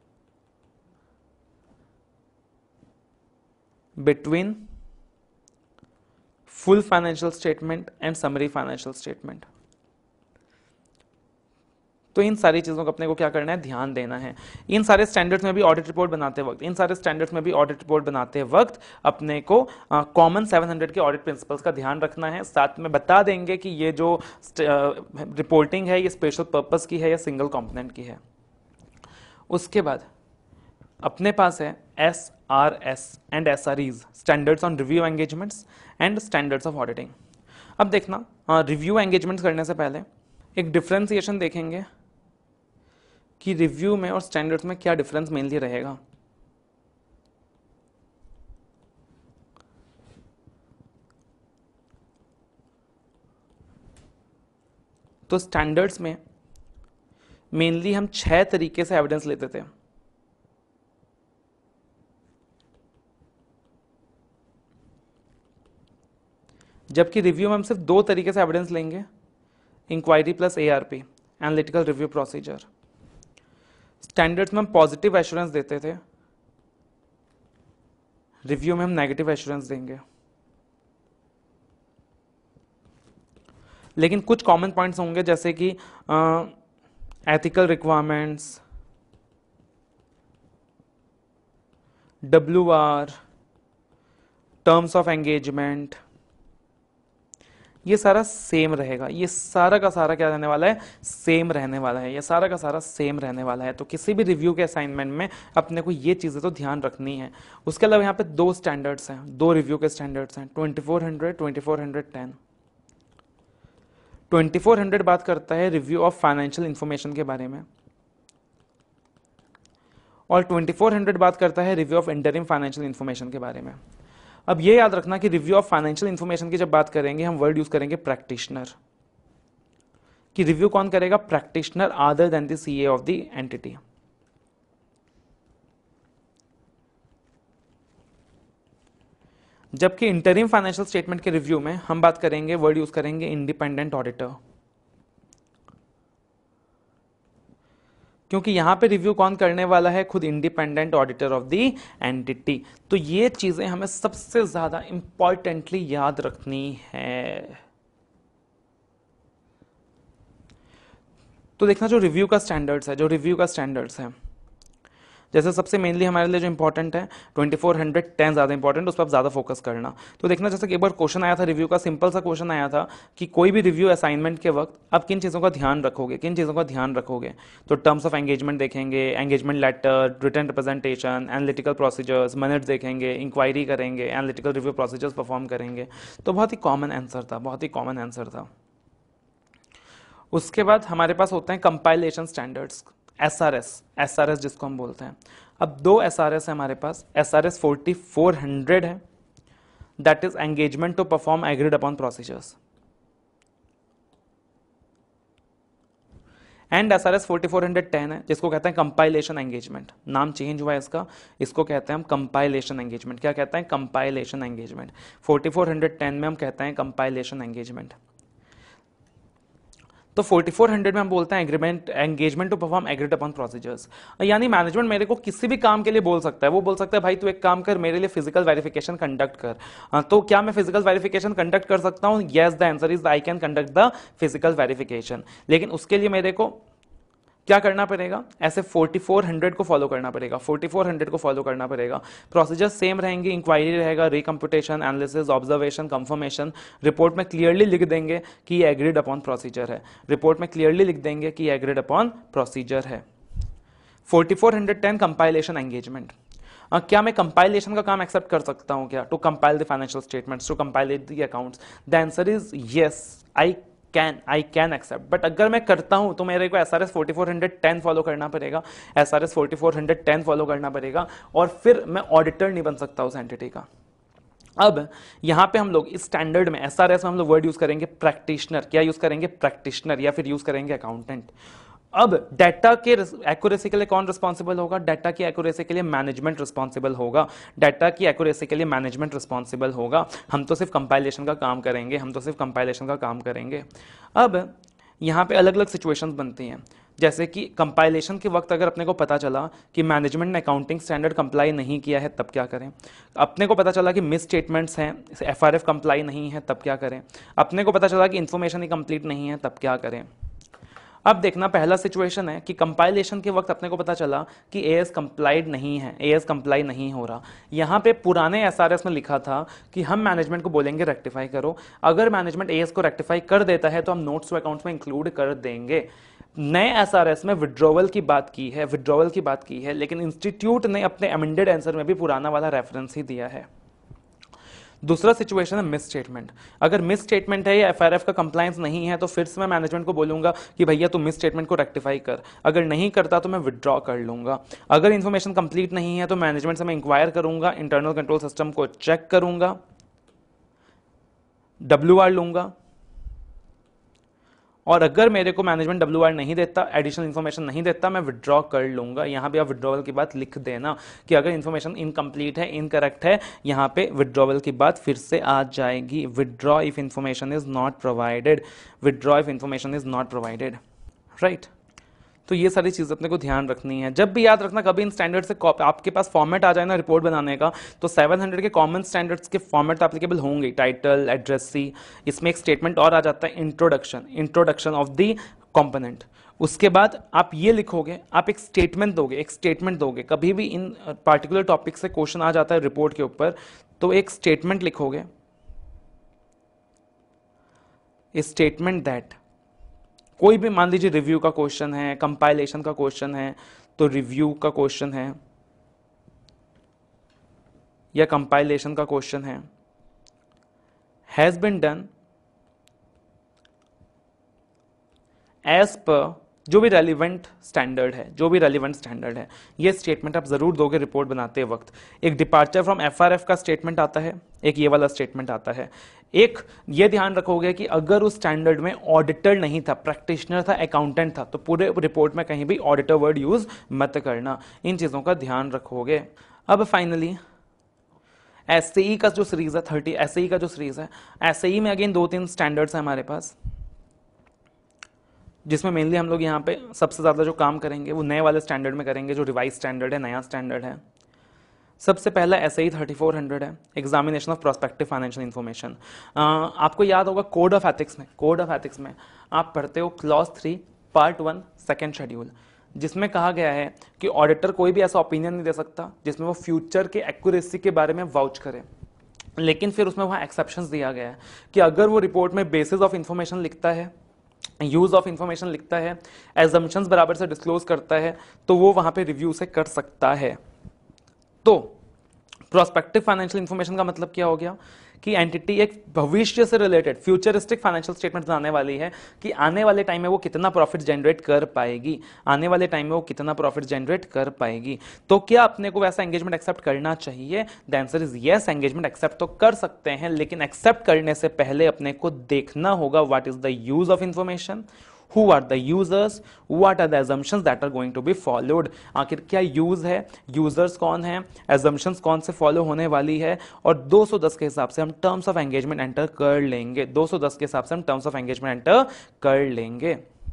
between full financial statement and summary financial statement. तो इन सारी चीजों को अपने को क्या करना है, ध्यान देना है। इन सारे स्टैंडर्ड्स में भी ऑडिट रिपोर्ट बनाते वक्त अपने को कॉमन 700 के ऑडिट प्रिंसिपल्स का ध्यान रखना है। साथ में बता देंगे कि ये जो रिपोर्टिंग है ये स्पेशल पर्पस की है या सिंगल कंपोनेंट की है। उसके बाद अपने पास है SRS and SREs, standards on review engagements and standards of auditing. अब देखना, रिव्यू एंगेजमेंट्स करने से पहले एक डिफरेंशिएशन देखेंगे कि रिव्यू में और स्टैंडर्ड्स में क्या डिफरेंस मेनली रहेगा। तो स्टैंडर्ड्स में मेनली हम 6 तरीके से एविडेंस लेते थे। जबकि रिव्यू में हम सिर्फ 2 तरीके से एविडेंस लेंगे, inquiry plus ARP, analytical review procedure. Standards में हम पॉजिटिव एश्योरेंस देते थे, रिव्यू में हम नेगेटिव एश्योरेंस देंगे। लेकिन कुछ कॉमन पॉइंट्स होंगे जैसे कि ethical requirements, WR, terms of engagement, ये सारा सेम रहेगा। ये सारा का सारा क्या रहने वाला है, सेम रहने वाला है। ये सारा का सारा सेम रहने वाला है। तो किसी भी रिव्यू के असाइनमेंट में अपने को ये चीज़ें तो ध्यान रखनी है। उसके अलावा यहाँ पे 2 स्टैंडर्ड्स हैं, 2 रिव्यू के स्टैंडर्ड्स हैं, 2400, 2410। 2400 बात करता है रिव्यू ऑफ फाइनेंशियल इंफॉर्मेशन के बारे में, और 2400 बात करता है review of interim financial information के बारे में। अब ये याद रखना कि रिव्यू ऑफ फाइनेंशियल इंफॉर्मेशन की जब बात करेंगे हम वर्ड यूज करेंगे प्रैक्टिशनर, कि रिव्यू कौन करेगा, practitioner other than the CA of the entity. जबकि इंटरिम फाइनेंशियल स्टेटमेंट के रिव्यू में हम बात करेंगे, वर्ड यूज करेंगे इंडिपेंडेंट ऑडिटर, क्योंकि यहां पे रिव्यू कौन करने वाला है, खुद independent auditor of the entity. तो ये चीजें हमें सबसे ज्यादा इंपॉर्टेंटली याद रखनी है। तो देखना जो रिव्यू का स्टैंडर्ड्स है, जैसे सबसे मेनली हमारे लिए जो इंपॉर्टेंट है 2410 ज़्यादा इंपॉर्टेंट, उस पर आप ज़्यादा फोकस करना। तो देखना जैसे कि एक बार क्वेश्चन आया था रिव्यू का, सिंपल सा क्वेश्चन आया था कि कोई भी रिव्यू असाइनमेंट के वक्त आप किन चीज़ों का ध्यान रखोगे, तो टर्म्स ऑफ एंगेजमेंट देखेंगे, engagement letter, written representation, analytical procedures, minutes देखेंगे, इंक्वायरी करेंगे, एनालिटिकल रिव्यू प्रोसीजर्स परफॉर्म करेंगे। तो बहुत ही कॉमन आंसर था। उसके बाद हमारे पास होते हैं कंपाइलेशन स्टैंडर्ड्स, एसआरएस जिसको हम बोलते हैं। अब दो एसआरएस है हमारे पास, एसआरएस 4400 है, that is engagement to perform agreed upon procedures, and SRS 4410 है जिसको कहते हैं कंपाइलेशन एंगेजमेंट। नाम चेंज हुआ है इसका, इसको कहते हैं हम कंपाइलेशन एंगेजमेंट। क्या कहते हैं, कंपाइलेशन एंगेजमेंट। 4410 में हम कहते हैं कंपाइलेशन एंगेजमेंट। तो 4400 में हम बोलते हैं engagement to perform agreed upon procedures, यानी मैनेजमेंट मेरे को किसी भी काम के लिए बोल सकता है। वो बोल सकता है भाई तू एक काम कर, मेरे लिए फिजिकल वेरिफिकेशन कंडक्ट कर। तो क्या मैं फिजिकल वेरिफिकेशन कंडक्ट कर सकता हूं? Yes, the answer is I can conduct the physical verification. लेकिन उसके लिए मेरे को क्या करना पड़ेगा, ऐसे 4400 को फॉलो करना पड़ेगा। प्रोसीजर सेम रहेंगे, इंक्वायरी रहेगा, recomputation, analysis, observation, confirmation. Report में क्लियरली लिख देंगे कि ये एग्रीड अपॉन प्रोसीजर है। 4410 कंपाइलेशन एंगेजमेंट। क्या मैं कंपाइलेशन का काम एक्सेप्ट कर सकता हूं क्या, to compile the financial statements, to compile the accounts? The answer is yes, I can accept. But अगर मैं करता हूं तो मेरे को एसआरएस 4410 फॉलो करना पड़ेगा, और फिर मैं ऑडिटर नहीं बन सकता उस एंटिटी का। अब यहां पे हम लोग इस स्टैंडर्ड में एसआरएस में हम लोग वर्ड यूज करेंगे प्रैक्टिशनर। क्या यूज करेंगे, प्रैक्टिशनर, या फिर यूज करेंगे अकाउंटेंट। अब डाटा के एक्यूरेसी के लिए कौन रिस्पॉन्सिबल होगा, डाटा की एक्यूरेसी के लिए मैनेजमेंट रिस्पॉन्सिबल होगा। हम तो सिर्फ कंपाइलेशन का काम करेंगे। अब यहाँ पे अलग अलग सिचुएशंस बनती हैं, जैसे कि कंपाइलेशन के वक्त अगर अपने को पता चला कि मैनेजमेंट ने अकाउंटिंग स्टैंडर्ड कंप्लाई नहीं किया है, तब क्या करें? अपने को पता चला कि मिस स्टेटमेंट्स हैं, एफआरएफ कंप्लाई नहीं है, तब क्या करें? अपने को पता चला कि इन्फॉर्मेशन ही कंप्लीट नहीं है, तब क्या करें? अब देखना, पहला सिचुएशन है कि कंपाइलेशन के वक्त अपने को पता चला कि एएस कंप्लाई नहीं हो रहा। यहां पे पुराने एसआरएस में लिखा था कि हम मैनेजमेंट को बोलेंगे रेक्टिफाई करो। अगर मैनेजमेंट एएस को रेक्टिफाई कर देता है तो हम नोट्स टू अकाउंट्स में इंक्लूड कर देंगे। नए एसआरएस में विड्रॉवल की बात की है, लेकिन इंस्टीट्यूट ने अपने अमेंडेड आंसर में भी पुराना वाला रेफरेंस ही दिया है। दूसरा सिचुएशन है मिस स्टेटमेंट। अगर मिस स्टेटमेंट है या एफआरएफ का कंप्लायंस नहीं है तो फिर से मैं मैनेजमेंट को बोलूंगा कि भैया तू मिस स्टेटमेंट को रेक्टिफाई कर। अगर नहीं करता तो मैं विड्रॉ कर लूंगा। अगर इन्फॉर्मेशन कंप्लीट नहीं है तो मैनेजमेंट से मैं इंक्वायर करूंगा, इंटरनल कंट्रोल सिस्टम को चेक करूंगा, WR लूंगा, और अगर मेरे को मैनेजमेंट WR नहीं देता, एडिशनल इन्फॉर्मेशन नहीं देता, मैं विड्रॉ कर लूंगा। यहां पे आप विड्रॉवल की बात लिख देना कि अगर इन्फॉर्मेशन इनकम्प्लीट है, इनकरेक्ट है, यहां पे विड्रॉवल की बात फिर से आ जाएगी। Withdraw if information is not provided, right. तो ये सारी चीज़ अपने को ध्यान रखनी है। जब भी याद रखना, कभी इन स्टैंडर्ड से आपके पास फॉर्मेट आ जाए ना रिपोर्ट बनाने का, तो 700 के कॉमन स्टैंडर्ड्स के फॉर्मेट एप्लीकेबल होंगे, टाइटल, एड्रेस सी। इसमें एक स्टेटमेंट और आ जाता है, इंट्रोडक्शन ऑफ द कंपोनेंट। उसके बाद आप ये लिखोगे, आप एक स्टेटमेंट दोगे। कभी भी इन पार्टिकुलर टॉपिक से क्वेश्चन आ जाता है रिपोर्ट के ऊपर, तो एक स्टेटमेंट लिखोगे, स्टेटमेंट दैट, कोई भी मान लीजिए रिव्यू का क्वेश्चन है, कंपाइलेशन का क्वेश्चन है, तो रिव्यू का क्वेश्चन है या कंपाइलेशन का क्वेश्चन है, has been done as per जो भी रेलिवेंट स्टैंडर्ड है, जो भी रेलिवेंट स्टैंडर्ड है, ये स्टेटमेंट आप जरूर दोगे रिपोर्ट बनाते वक्त। एक डिपार्चर फ्रॉम एफआरएफ का स्टेटमेंट आता है, एक ये वाला स्टेटमेंट आता है। एक ये ध्यान रखोगे कि अगर उस स्टैंडर्ड में ऑडिटर नहीं था, प्रैक्टिशनर था, अकाउंटेंट था, तो पूरे रिपोर्ट में कहीं भी ऑडिटर वर्ड यूज मत करना। इन चीजों का ध्यान रखोगे। अब फाइनली एसई का जो सीरीज है 30, एसई का जो सीरीज है, एसई में अगेन 2-3 स्टैंडर्ड्स है हमारे पास, जिसमें मेनली हम लोग यहाँ पे सबसे ज़्यादा जो काम करेंगे वो नए वाले स्टैंडर्ड में करेंगे, जो रिवाइज स्टैंडर्ड है, नया स्टैंडर्ड है। सबसे पहला एसई 3400 है, examination of prospective financial information. आपको याद होगा कोड ऑफ एथिक्स में आप पढ़ते हो क्लॉज 3 पार्ट 1 सेकेंड शेड्यूल, जिसमें कहा गया है कि ऑडिटर कोई भी ऐसा ओपिनियन नहीं दे सकता जिसमें वो फ्यूचर के एक्यूरेसी के बारे में वाउच करे। लेकिन फिर उसमें वहाँ एक्सेप्शंस दिया गया है कि अगर वो रिपोर्ट में बेसिस ऑफ इंफॉर्मेशन लिखता है, यूज ऑफ इंफॉर्मेशन लिखता है, एजम्पशंस बराबर से डिस्क्लोज करता है, तो वो वहां पे रिव्यू से कर सकता है। तो प्रोस्पेक्टिव फाइनेंशियल इंफॉर्मेशन का मतलब क्या हो गया कि एंटिटी एक भविष्य से रिलेटेड फ्यूचरिस्टिक फाइनेंशियल स्टेटमेंट बनाने वाली है कि आने वाले टाइम में वो कितना प्रॉफिट जनरेट कर पाएगी, आने वाले टाइम में वो कितना प्रॉफिट जनरेट कर पाएगी। तो क्या अपने को वैसा एंगेजमेंट एक्सेप्ट करना चाहिए? The answer is yes, engagement accept तो कर सकते हैं, लेकिन एक्सेप्ट करने से पहले अपने को देखना होगा what is the use of information, who are the users, what are the assumptions that are going to be followed। आखिर क्या यूज है, यूजर्स कौन है, assumptions कौन से फॉलो होने वाली है, और 210 के हिसाब से हम टर्म्स ऑफ एंगेजमेंट एंटर कर लेंगे, 210 के हिसाब से हम टर्म्स ऑफ एंगेजमेंट एंटर कर लेंगे,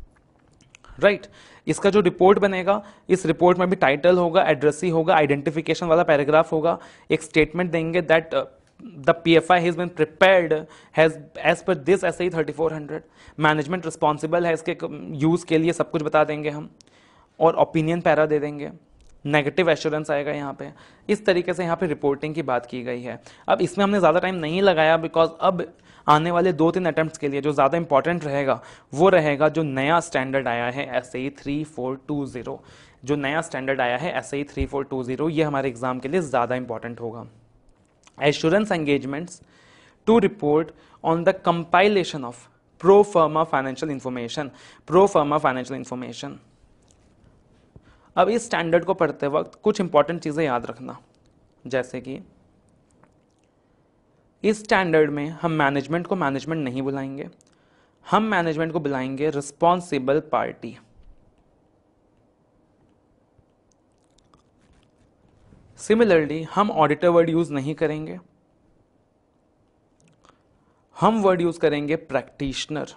राइट। इसका जो रिपोर्ट बनेगा, इस रिपोर्ट में भी टाइटल होगा, एड्रेसी होगा, आइडेंटिफिकेशन वाला पैराग्राफ होगा, एक स्टेटमेंट देंगे that the PFI has been prepared has as per this SAE 3400, management responsible है इसके यूज के लिए, सब कुछ बता देंगे हम, और ओपिनियन पैरा दे देंगे, नेगेटिव एश्योरेंस आएगा यहाँ पे। इस तरीके से यहाँ पे रिपोर्टिंग की बात की गई है। अब इसमें हमने ज़्यादा टाइम नहीं लगाया बिकॉज अब आने वाले 2-3 अटेम्प्ट्स के लिए जो ज़्यादा इंपॉर्टेंट रहेगा वो रहेगा जो नया स्टैंडर्ड आया है SAE 3420। जो नया स्टैंडर्ड आया है SAE 3420, ये हमारे एग्जाम के लिए ज़्यादा इंपॉर्टेंट होगा। Assurance engagements to report on the compilation of pro forma financial information, pro forma financial information। अब इस स्टैंडर्ड को पढ़ते वक्त कुछ इंपॉर्टेंट चीजें याद रखना, जैसे कि इस स्टैंडर्ड में हम मैनेजमेंट को मैनेजमेंट नहीं बुलाएंगे, हम मैनेजमेंट को बुलाएंगे रिस्पॉन्सिबल पार्टी। सिमिलरली हम ऑडिटर वर्ड यूज नहीं करेंगे, हम वर्ड यूज करेंगे प्रैक्टिशनर।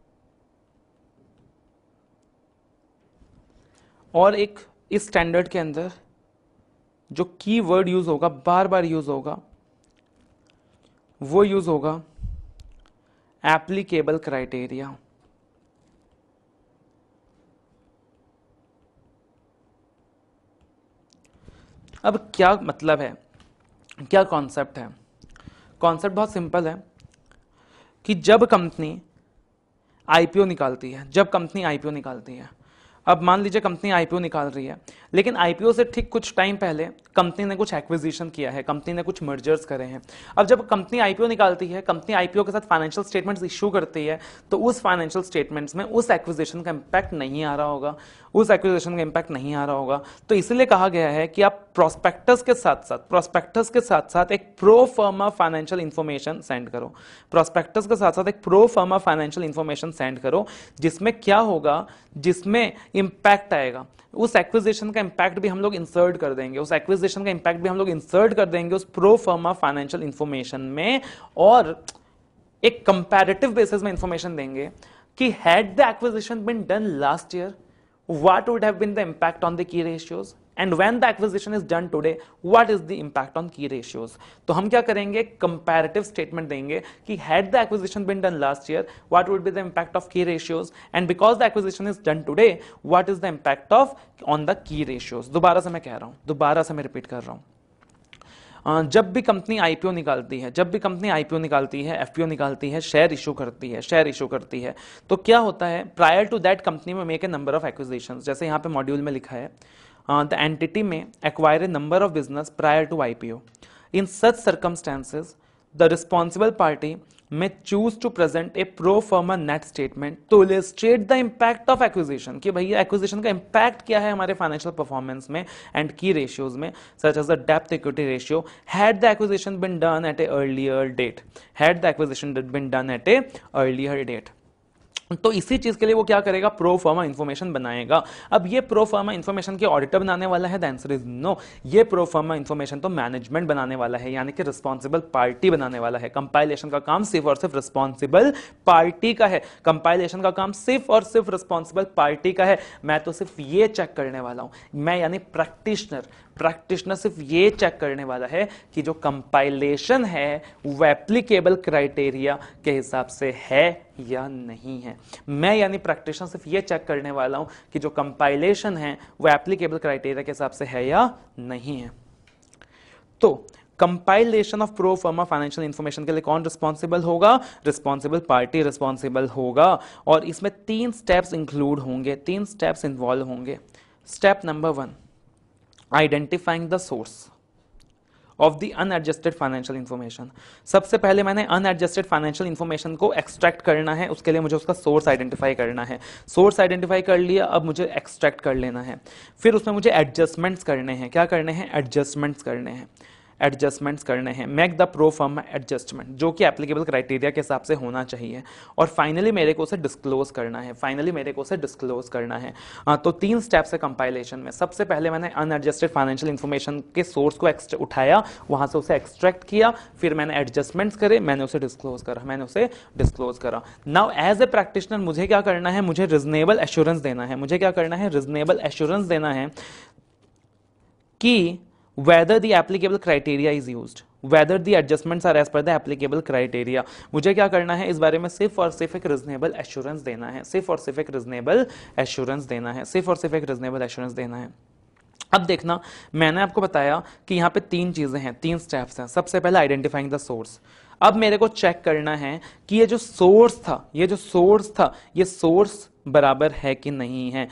और एक इस स्टैंडर्ड के अंदर जो की वर्ड यूज होगा, बार बार यूज होगा, वो यूज होगा एप्लीकेबल क्राइटेरिया। अब क्या मतलब है, क्या कॉन्सेप्ट है? कॉन्सेप्ट बहुत सिंपल है कि जब कंपनी आईपीओ निकालती है, जब कंपनी आईपीओ निकालती है, अब मान लीजिए कंपनी आईपीओ निकाल रही है, लेकिन आईपीओ से ठीक कुछ टाइम पहले कंपनी ने कुछ एक्विजिशन किया है, कंपनी ने कुछ मर्जर्स करे हैं। अब जब कंपनी आईपीओ निकालती है, कंपनी आईपीओ के साथ फाइनेंशियल स्टेटमेंट्स इशू करती है, तो उस फाइनेंशियल स्टेटमेंट्स में उस एक्विजिशन का इंपैक्ट नहीं आ रहा होगा, उस एक्विजिशन का इंपैक्ट नहीं आ रहा होगा। तो इसलिए कहा गया है कि आप प्रोस्पेक्टस के साथ साथ एक pro forma financial information send करो, प्रोस्पेक्टस के साथ साथ एक pro forma financial information send करो, जिसमें क्या होगा, जिसमें इंपैक्ट आएगा, उस एक्विजिशन का इंपैक्ट भी हम लोग इंसर्ट कर देंगे, उस एक्विजिशन का इंपैक्ट भी हम लोग इंसर्ट कर देंगे उस प्रो फर्मा फाइनेंशियल इंफॉर्मेशन में, और एक कंपैरेटिव बेसिस में इंफॉर्मेशन देंगे कि had the acquisition been done last year, what would have been the impact on the key ratios, and when the acquisition is done today, what is the impact on key ratios। तो हम क्या करेंगे, comparative statement देंगे कि had the acquisition been done last year, what would be the impact of key ratios, and because the acquisition is done today, what is the impact of on the key ratios। दोबारा से मैं कह रहा हूं, दोबारा से मैं repeat कर रहा हूं, जब भी कंपनी आईपीओ निकालती है, जब भी कंपनी आईपीओ निकालती है, एफपीओ निकालती है, शेयर इशू करती है, तो क्या होता है, prior to that company may make a number of acquisitions. जैसे यहाँ पे मॉड्यूल में लिखा है, the entity may acquire a number of business prior to IPO. In such circumstances the responsible party may choose to present a pro forma net statement to illustrate the impact of acquisition, कि भैया acquisition का impact क्या है हमारे financial performance में and key ratios में, such as the डेप्थ equity ratio, had the acquisition been done at an earlier date, had the acquisition been done at an earlier date. तो इसी चीज के लिए वो क्या करेगा, प्रो फॉर्मा इंफॉर्मेशन बनाएगा। अब ये प्रो फॉर्मा इंफॉर्मेशन के ऑडिटर बनाने वाला है? The answer is no. ये प्रो फॉर्मा इंफॉर्मेशन तो मैनेजमेंट बनाने वाला है, यानी कि रिस्पॉन्सिबल पार्टी बनाने वाला है। कंपाइलेशन का काम सिर्फ और सिर्फ रिस्पॉन्सिबल पार्टी का है, कंपाइलेशन का काम सिर्फ और सिर्फ रिस्पॉन्सिबल पार्टी का है। मैं तो सिर्फ ये चेक करने वाला हूं, मैं यानी प्रैक्टिशनर सिर्फ ये चेक करने वाला है कि जो कंपाइलेशन है वो एप्लीकेबल क्राइटेरिया के हिसाब से है या नहीं है। मैं यानी प्रैक्टिशनर सिर्फ ये चेक करने वाला हूं कि जो कंपाइलेशन है वो एप्लीकेबल क्राइटेरिया के हिसाब से है या नहीं है। तो compilation of pro forma financial information के लिए कौन रिस्पॉन्सिबल होगा? रिस्पॉन्सिबल पार्टी रिस्पॉन्सिबल होगा। और इसमें 3 स्टेप्स इंक्लूड होंगे, 3 स्टेप्स इन्वॉल्व होंगे। Step number 1, identifying the source of the unadjusted financial information. सबसे पहले मैंने अनएडजस्टेड फाइनेंशियल इंफॉर्मेशन को एक्सट्रैक्ट करना है, उसके लिए मुझे उसका सोर्स आइडेंटिफाई करना है। सोर्स आइडेंटिफाई कर लिया, अब मुझे एक्सट्रैक्ट कर लेना है। फिर उसमें मुझे एडजस्टमेंट्स करने हैं। क्या करने हैं? एडजस्टमेंट्स करने हैं। Make the pro forma adjustment, जो कि एप्लीकेबल क्राइटेरिया के हिसाब से होना चाहिए। और फाइनली मेरे को उसे डिस्क्लोज करना है। तो 3 स्टेप्स है कंपाइलेशन में। सबसे पहले मैंने अनएडजस्टेड फाइनेंशियल इंफॉर्मेशन के सोर्स को उठाया, वहां से उसे एक्सट्रैक्ट किया, फिर मैंने एडजस्टमेंट्स करे, मैंने उसे डिस्क्लोज करा। नाउ एज ए प्रैक्टिशनर मुझे क्या करना है? मुझे रीजनेबल एश्योरेंस देना है कि whether the applicable criteria is used, whether the adjustments are as per the applicable criteria। मुझे क्या करना है? इस बारे में सिर्फ और सिर्फ एक रीजनेबल एश्योरेंस देना है। अब देखना, मैंने आपको बताया कि यहाँ पे 3 चीजें हैं, 3 स्टेप्स हैं। सबसे पहले आइडेंटिफाइंग द सोर्स। अब मेरे को चेक करना है कि ये जो सोर्स था ये सोर्स बराबर है कि नहीं है,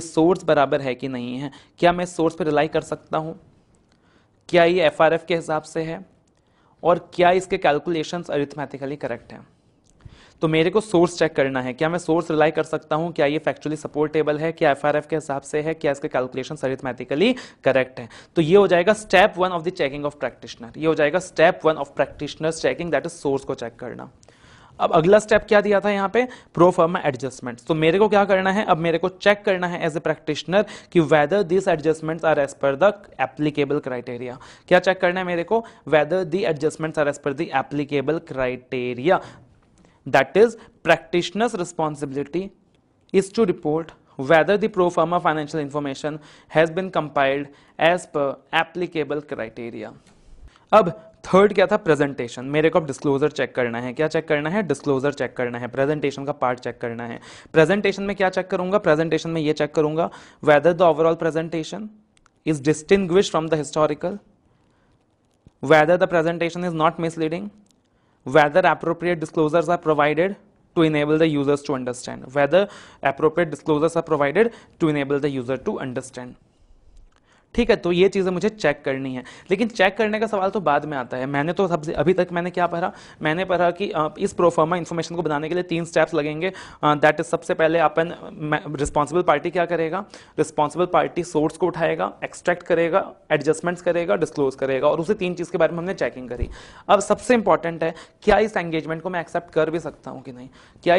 क्या मैं सोर्स पर रिलाई कर सकता हूं? क्या ये FRF के हिसाब से है? और क्या इसके कैलकुलेशंस अरिथमेटिकली करेक्ट हैं? तो मेरे को सोर्स चेक करना है, क्या मैं सोर्स रिलाई कर सकता हूं? क्या ये फैक्चुअली सपोर्टेबल है? क्या FRF के हिसाब से है? क्या इसके कैलकुलेशंस अरिथमेटिकली करेक्ट है? तो ये हो जाएगा step 1 of the checking of practitioner's checking, that is source को चेक करना। अब अगला स्टेप क्या दिया था यहाँ पे? Pro forma adjustments. तो मेरे को क्या करना है? अब मेरे को चेक करना है एज ए प्रैक्टिशनर कि whether this adjustments are as per the applicable criteria. क्या चेक करना है मेरे को? Whether the adjustments are as per the applicable criteria. That is practitioner's responsibility is to report whether the pro forma financial information has been compiled as per applicable criteria। अब third क्या था? Presentation. मेरे को अब disclosure check करना है। क्या check करना है? डिस्क्लोजर चेक करना है, प्रेजेंटेशन का पार्ट चेक करना है। प्रेजेंटेशन में क्या चेक करूंगा? प्रेजेंटेशन में ये चेक करूंगा whether the overall presentation is distinguished from the historical, whether the presentation is not misleading, whether appropriate disclosures are provided to enable the users to understand, whether appropriate disclosures are provided to enable the user to understand। ठीक है, तो ये चीजें मुझे check करनी है। लेकिन check करने का सवाल तो बाद में आता है। मैंने तो सबसे अभी तक मैंने क्या पढ़ा? मैंने पढ़ा कि इस प्रोफार्मा इन्फॉर्मेशन को बनाने के लिए 3 स्टेप्स लगेंगे। दैट इज, सबसे पहले अपन रिस्पॉन्सिबल पार्टी क्या करेगा? रिस्पॉन्सिबल पार्टी सोर्स को उठाएगा, एक्सट्रैक्ट करेगा, एडजस्टमेंट्स करेगा, डिस्क्लोज करेगा, और उसी 3 चीज के बारे में हमने चेकिंग करी। अब सबसे इंपॉर्टेंट है, क्या इस एंगेजमेंट को मैं एक्सेप्ट कर भी सकता हूं कि नहीं?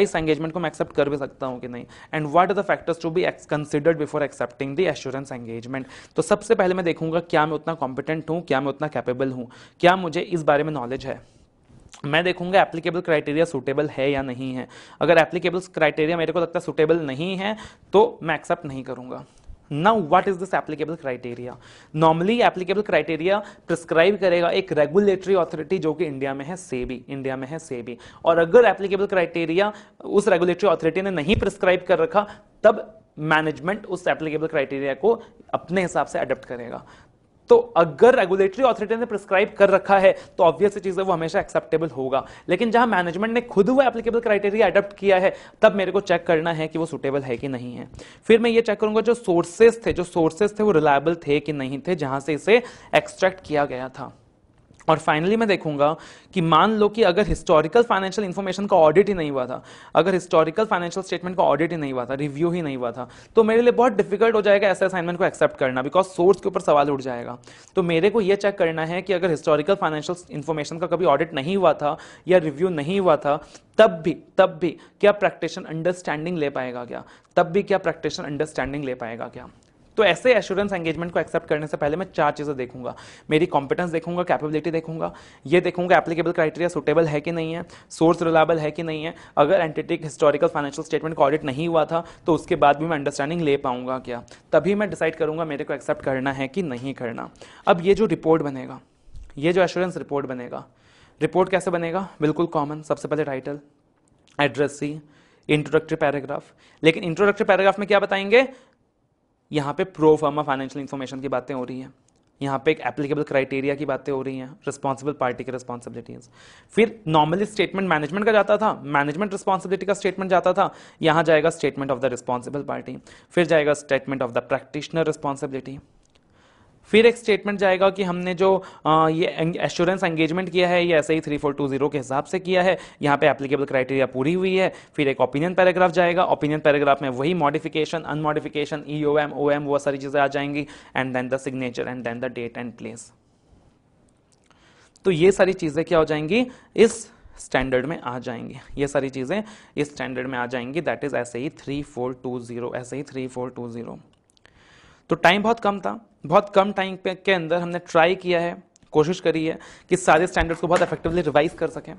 And what are the factors to be considered before accepting the assurance engagement. तो सबसे पहले मैं देखूंगा क्या मैं उतना कॉम्पिटेंट हूं, क्या मैं उतना कैपेबल हूं, क्या मुझे इस बारे में नॉलेज है। मैं देखूंगा एप्लीकेबल क्राइटेरिया सुटेबल है या नहीं है। अगर एप्लीकेबल क्राइटेरिया मेरे को लगता है सुटेबल नहीं है तो मैं एक्सेप्ट नहीं करूंगा। Now what is this applicable criteria? Normally applicable criteria prescribe करेगा एक रेगुलेटरी ऑथोरिटी जो कि इंडिया में है सेबी। और अगर एप्लीकेबल क्राइटेरिया उस रेगुलेटरी ऑथोरिटी ने नहीं प्रिस्क्राइब कर रखा, तब मैनेजमेंट उस एप्लीकेबल क्राइटेरिया को अपने हिसाब से अडॉप्ट करेगा। तो अगर रेगुलेटरी ऑथोरिटी ने प्रिस्क्राइब कर रखा है तो ऑब्वियस चीज है वो हमेशा एक्सेप्टेबल होगा। लेकिन जहां मैनेजमेंट ने खुद वो एप्लीकेबल क्राइटेरिया अडॉप्ट किया है, तब मेरे को चेक करना है कि वो सुटेबल है कि नहीं है। फिर मैं ये चेक करूंगा जो सोर्सेस थे वो रिलायबल थे कि नहीं थे, जहां से इसे एक्सट्रैक्ट किया गया था। और फाइनली मैं देखूंगा कि मान लो कि अगर हिस्टोरिकल फाइनेंशियल इंफॉर्मेशन का ऑडिट ही नहीं हुआ था, अगर हिस्टोरिकल फाइनेंशियल स्टेटमेंट का ऑडिट ही नहीं हुआ था, रिव्यू ही नहीं हुआ था, तो मेरे लिए बहुत डिफिकल्ट हो जाएगा ऐसे असाइनमेंट को एक्सेप्ट करना, बिकॉज सोर्स के ऊपर सवाल उठ जाएगा। तो मेरे को यह चेक करना है कि अगर हिस्टोरिकल फाइनेंशियल इंफॉर्मेशन का कभी ऑडिट नहीं हुआ था या रिव्यू नहीं हुआ था, तब भी क्या प्रैक्टिशनर अंडरस्टैंडिंग ले पाएगा क्या, तब भी क्या प्रैक्टिशनर अंडरस्टैंडिंग ले पाएगा क्या। तो ऐसे एश्योरेंस एंगेजमेंट को एक्सेप्ट करने से पहले मैं 4 चीजें देखूंगा। मेरी कॉम्पिटेंस देखूंगा, कैपेबिलिटी देखूंगा, ये देखूंगा एप्लीकेबल क्राइटेरिया सुटेबल है कि नहीं है, सोर्स रिलायबल है कि नहीं है, अगर एंटिटी हिस्टोरिकल फाइनेंशियल स्टेटमेंट का ऑडिट नहीं हुआ था तो उसके बाद भी मैं अंडरस्टैंडिंग ले पाऊंगा क्या, तभी मैं डिसाइड करूंगा मेरे को एक्सेप्ट करना है कि नहीं करना। अब ये जो रिपोर्ट बनेगा, ये जो एश्योरेंस रिपोर्ट बनेगा, रिपोर्ट कैसे बनेगा, बिल्कुल कॉमन, सबसे पहले title, addressee, introductory paragraph. लेकिन इंट्रोडक्टरी पैराग्राफ में क्या बताएंगे, यहाँ पे प्रो फर्मा फाइनेंशियल इंफॉर्मेशन की बातें हो रही हैं, यहाँ पे एक एप्लीकेबल क्राइटेरिया की बातें हो रही हैं, रिस्पॉन्सिबल पार्टी की रिस्पॉन्सिबिलिटीज। फिर नॉर्मली स्टेटमेंट मैनेजमेंट का जाता था, मैनेजमेंट रिस्पॉन्सिबिलिटी का स्टेटमेंट जाता था, यहाँ जाएगा statement of the responsible party, फिर जाएगा statement of the practitioner responsibility, फिर एक स्टेटमेंट जाएगा कि हमने जो ये एश्योरेंस एंगेजमेंट किया है ये ऐसे ही 3420 के हिसाब से किया है, यहाँ पे एप्लीकेबल क्राइटेरिया पूरी हुई है। फिर एक ओपिनियन पैराग्राफ जाएगा, ओपिनियन पैराग्राफ में वही मॉडिफिकेशन, अनमॉडिफिकेशन, ईओएम, ओएम, वो सारी चीजें आ जाएंगी, and then the signature and then the date and place. तो ये सारी चीजें क्या हो जाएंगी, इस स्टैंडर्ड में आ जाएंगी, ये सारी चीजें इस स्टैंडर्ड में आ जाएंगी, दैट इज ऐसे ही 3420, ऐसे ही 3420। तो टाइम बहुत कम था, बहुत कम टाइम के अंदर हमने ट्राई किया है, कोशिश करी है कि सारे स्टैंडर्ड्स को बहुत इफेक्टिवली रिवाइज कर सकें।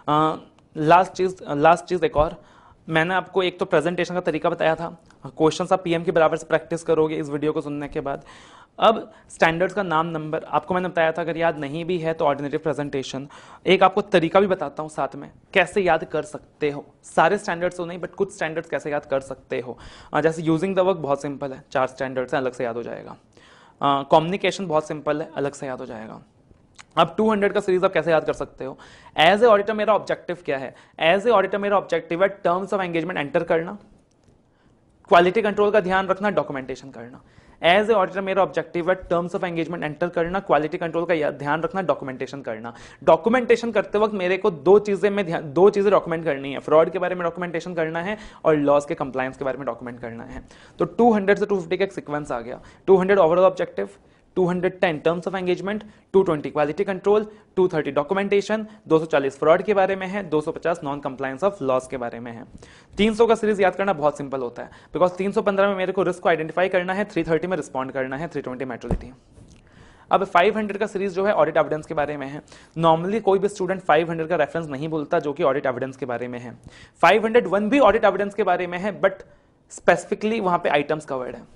लास्ट चीज़ एक और, मैंने आपको एक तो प्रेजेंटेशन का तरीका बताया था, क्वेश्चंस आप पीएम के बराबर से प्रैक्टिस करोगे इस वीडियो को सुनने के बाद। अब स्टैंडर्ड्स का नाम, नंबर आपको मैंने बताया था, अगर याद नहीं भी है तो ऑर्डिनेटिव प्रेजेंटेशन। एक आपको तरीका भी बताता हूँ साथ में, कैसे याद कर सकते हो, सारे स्टैंडर्ड्स तो नहीं बट कुछ स्टैंडर्ड्स कैसे याद कर सकते हो। जैसे यूजिंग द वर्क बहुत सिंपल है, 4 स्टैंडर्ड्स हैं, अलग से याद हो जाएगा। कम्युनिकेशन बहुत सिंपल है, अलग से याद हो जाएगा। अब 200 का सीरीज आप कैसे याद कर सकते हो, एज ए ऑडिटर मेरा ऑब्जेक्टिव क्या है, एज ए ऑडिटर मेरा ऑब्जेक्टिव है टर्म्स ऑफ एंगेजमेंट एंटर करना, क्वालिटी कंट्रोल का ध्यान रखना, डॉक्यूमेंटेशन करना। एज ए ऑडिटर मेरा ऑब्जेक्टिव है टर्म्स ऑफ एंगेजमेंट एंटर करना, क्वालिटी कंट्रोल का ध्यान रखना, डॉक्यूमेंटेशन करना। डॉक्यूमेंटेशन करते वक्त मेरे को दो चीजें डॉक्यूमेंट करनी है, फ्रॉड के बारे में डॉक्यूमेंटेशन करना है और लॉस के कंप्लायंस के बारे में डॉक्यूमेंट करना है। तो 200 से 250 का एक सीक्वेंस आ गया, 200 overall objective, 210 terms of engagement, 220 quality control, 230 documentation, 240 fraud के बारे में है, 250 नॉन कंप्लायंस ऑफ लॉस के बारे में है। 300 का सीरीज याद करना बहुत सिंपल होता है, बिकॉज 315 में मेरे को रिस्क को आइडेंटिफाई करना है, 330 में रिस्पॉन्ड करना है, 320 मैच्योरिटी। अब 500 का सीरीज जो है ऑडिट एविडेंस के बारे में है। नॉर्मली कोई भी स्टूडेंट 500 का रेफरेंस नहीं बोलता जो कि ऑडिट एविडेंस के बारे में है। 501 भी ऑडिट एविडेंस के बारे में है बट स्पेसिफिकली वहां पे आइटम्स कवर्ड है।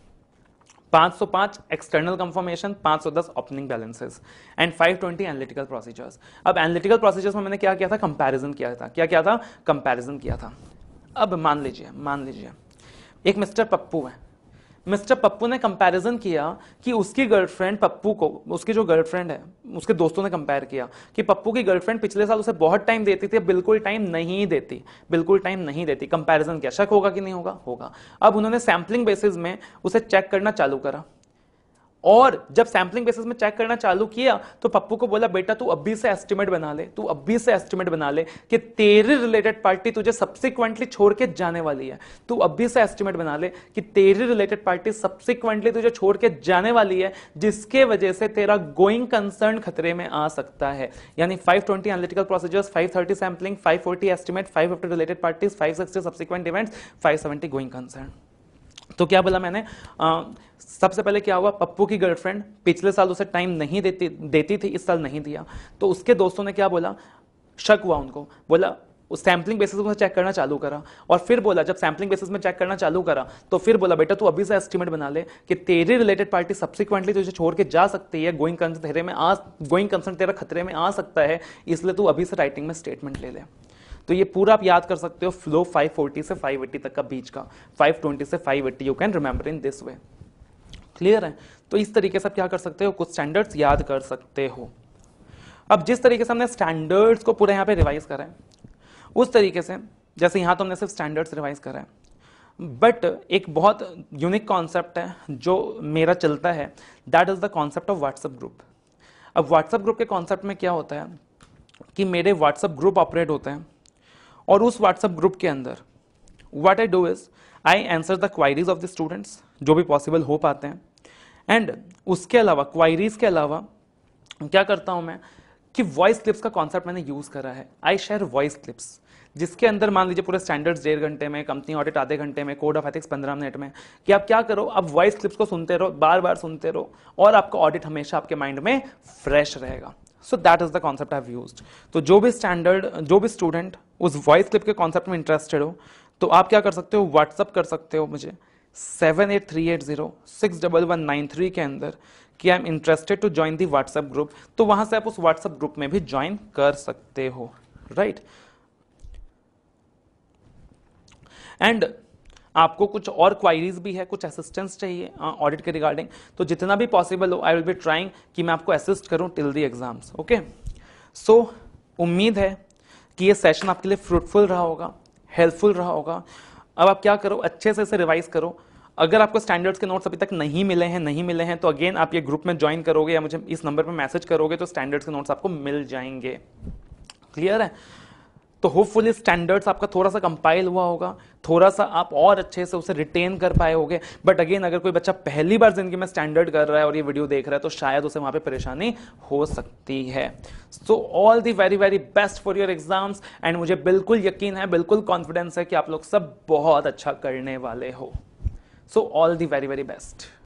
505 external confirmation, 510 opening balances and 520 analytical procedures. अब एनालिटिकल प्रोसीजर्स में मैंने क्या किया था, कंपैरिजन किया था। क्या था, कंपैरिजन किया था। अब मान लीजिए एक मिस्टर पप्पू है, मिस्टर पप्पू ने कंपैरिजन किया कि उसकी गर्लफ्रेंड पप्पू को, उसकी जो गर्लफ्रेंड है, उसके दोस्तों ने कंपेयर किया कि पप्पू की गर्लफ्रेंड पिछले साल उसे बहुत टाइम देती थी, बिल्कुल टाइम नहीं देती। कंपैरिजन किया, शक होगा कि नहीं होगा। अब उन्होंने सैंपलिंग बेसिस में उसे चेक करना चालू करा, और जब सैंपलिंग बेसिस में चेक करना चालू किया तो पप्पू को बोला बेटा तू अभी से एस्टिमेट बना ले कि तेरी रिलेटेड पार्टी तुझे सब्सिक्वेंटली छोड़ के जाने वाली है। तू अभी से एस्टिमेट बना ले कि तेरी रिलेटेड पार्टी सब्सिक्वेंटली तुझे छोड़ के जाने वाली है, जिसके वजह से तेरा गोइंग कंसर्न खतरे में आ सकता है। यानी 520 analytical procedures, 530 sampling, 540 estimate, 550 related parties, 560 subsequent events, 570 going concern. तो क्या बोला मैंने, सबसे पहले क्या हुआ, पप्पू की गर्लफ्रेंड पिछले साल उसे टाइम नहीं देती थी, इस साल नहीं दिया। तो उसके दोस्तों ने क्या बोला, शक हुआ उनको, बोला उस सैंपलिंग बेसिस में चेक करना चालू करा, और फिर बोला जब सैंपलिंग बेसिस में चेक करना चालू करा तो फिर बोला बेटा तू अभी से एस्टिमेट बना ले कि तेरी रिलेटेड पार्टी सब्सिक्वेंटली तुझे छोड़ के जा सकती है, गोइंग कंसर्न तेरा खतरे में आ सकता है, इसलिए तू अभी से राइटिंग में स्टेटमेंट ले ले। तो ये पूरा आप याद कर सकते हो, फ्लो 540 से 580 तक का बीच का, 520 से 580, you can remember in this way. Clear है? तो इस तरीके से आप क्या कर सकते हो, कुछ स्टैंडर्ड्स याद कर सकते हो। अब जिस तरीके से हमने स्टैंडर्ड्स को पूरे यहाँ पे रिवाइज करा है, उस तरीके से जैसे यहाँ तो हमने सिर्फ स्टैंडर्ड्स रिवाइज करा है, बट एक बहुत यूनिक कॉन्सेप्ट है जो मेरा चलता है, that is the concept of WhatsApp group. अब व्हाट्सएप ग्रुप के कॉन्सेप्ट में क्या होता है कि मेरे व्हाट्सएप ग्रुप ऑपरेट होते हैं और उस व्हाट्सएप ग्रुप के अंदर what I do is I answer the queries of the students जो भी पॉसिबल हो पाते हैं, एंड उसके अलावा क्वायरीज के अलावा क्या करता हूं मैं कि वॉइस क्लिप्स का कॉन्सेप्ट मैंने यूज करा है। आई शेयर वॉइस क्लिप्स जिसके अंदर मान लीजिए पूरे स्टैंडर्ड्स 1.5 घंटे में, कंपनी ऑडिट आधे घंटे में, कोड ऑफ एथिक्स 15 मिनट में, कि आप क्या करो, आप वॉइस क्लिप्स को सुनते रहो, बार बार सुनते रहो और आपका ऑडिट हमेशा आपके माइंड में फ्रेश रहेगा। So that is the concept I have used. तो जो भी स्टूडेंट उस वॉइस क्लिप के कॉन्सेप्ट में इंटरेस्टेड हो तो आप क्या कर सकते हो, व्हाट्सअप कर सकते हो मुझे 7838061193 के अंदर कि I am interested to join the WhatsApp group. तो वहां से आप उस व्हाट्सएप ग्रुप में भी ज्वाइन कर सकते हो, राइट। एंड आपको कुछ और क्वायरीज भी है, कुछ असिस्टेंस चाहिए ऑडिट के रिगार्डिंग, तो जितना भी पॉसिबल हो आई विल बी ट्राइंग कि मैं आपको असिस्ट करूं till the exams. Okay, so उम्मीद है कि ये सेशन आपके लिए फ्रूटफुल रहा होगा, हेल्पफुल रहा होगा। अब आप क्या करो, अच्छे से इसे रिवाइज करो। अगर आपको स्टैंडर्ड्स के नोट्स अभी तक नहीं मिले हैं तो अगेन आप ये ग्रुप में ज्वाइन करोगे या मुझे इस नंबर पे मैसेज करोगे तो स्टैंडर्ड्स के नोट्स आपको मिल जाएंगे। क्लियर है? तो होपफुली स्टैंडर्ड्स आपका थोड़ा सा कंपाइल हुआ होगा, थोड़ा सा आप और अच्छे से उसे रिटेन कर पाए होगे। बट अगेन अगर कोई बच्चा पहली बार जिंदगी में स्टैंडर्ड कर रहा है और ये वीडियो देख रहा है तो शायद उसे वहां पे परेशानी हो सकती है। So all the very very best for your exams, and मुझे बिल्कुल यकीन है, बिल्कुल कॉन्फिडेंस है कि आप लोग सब बहुत अच्छा करने वाले हो। So all the very very best.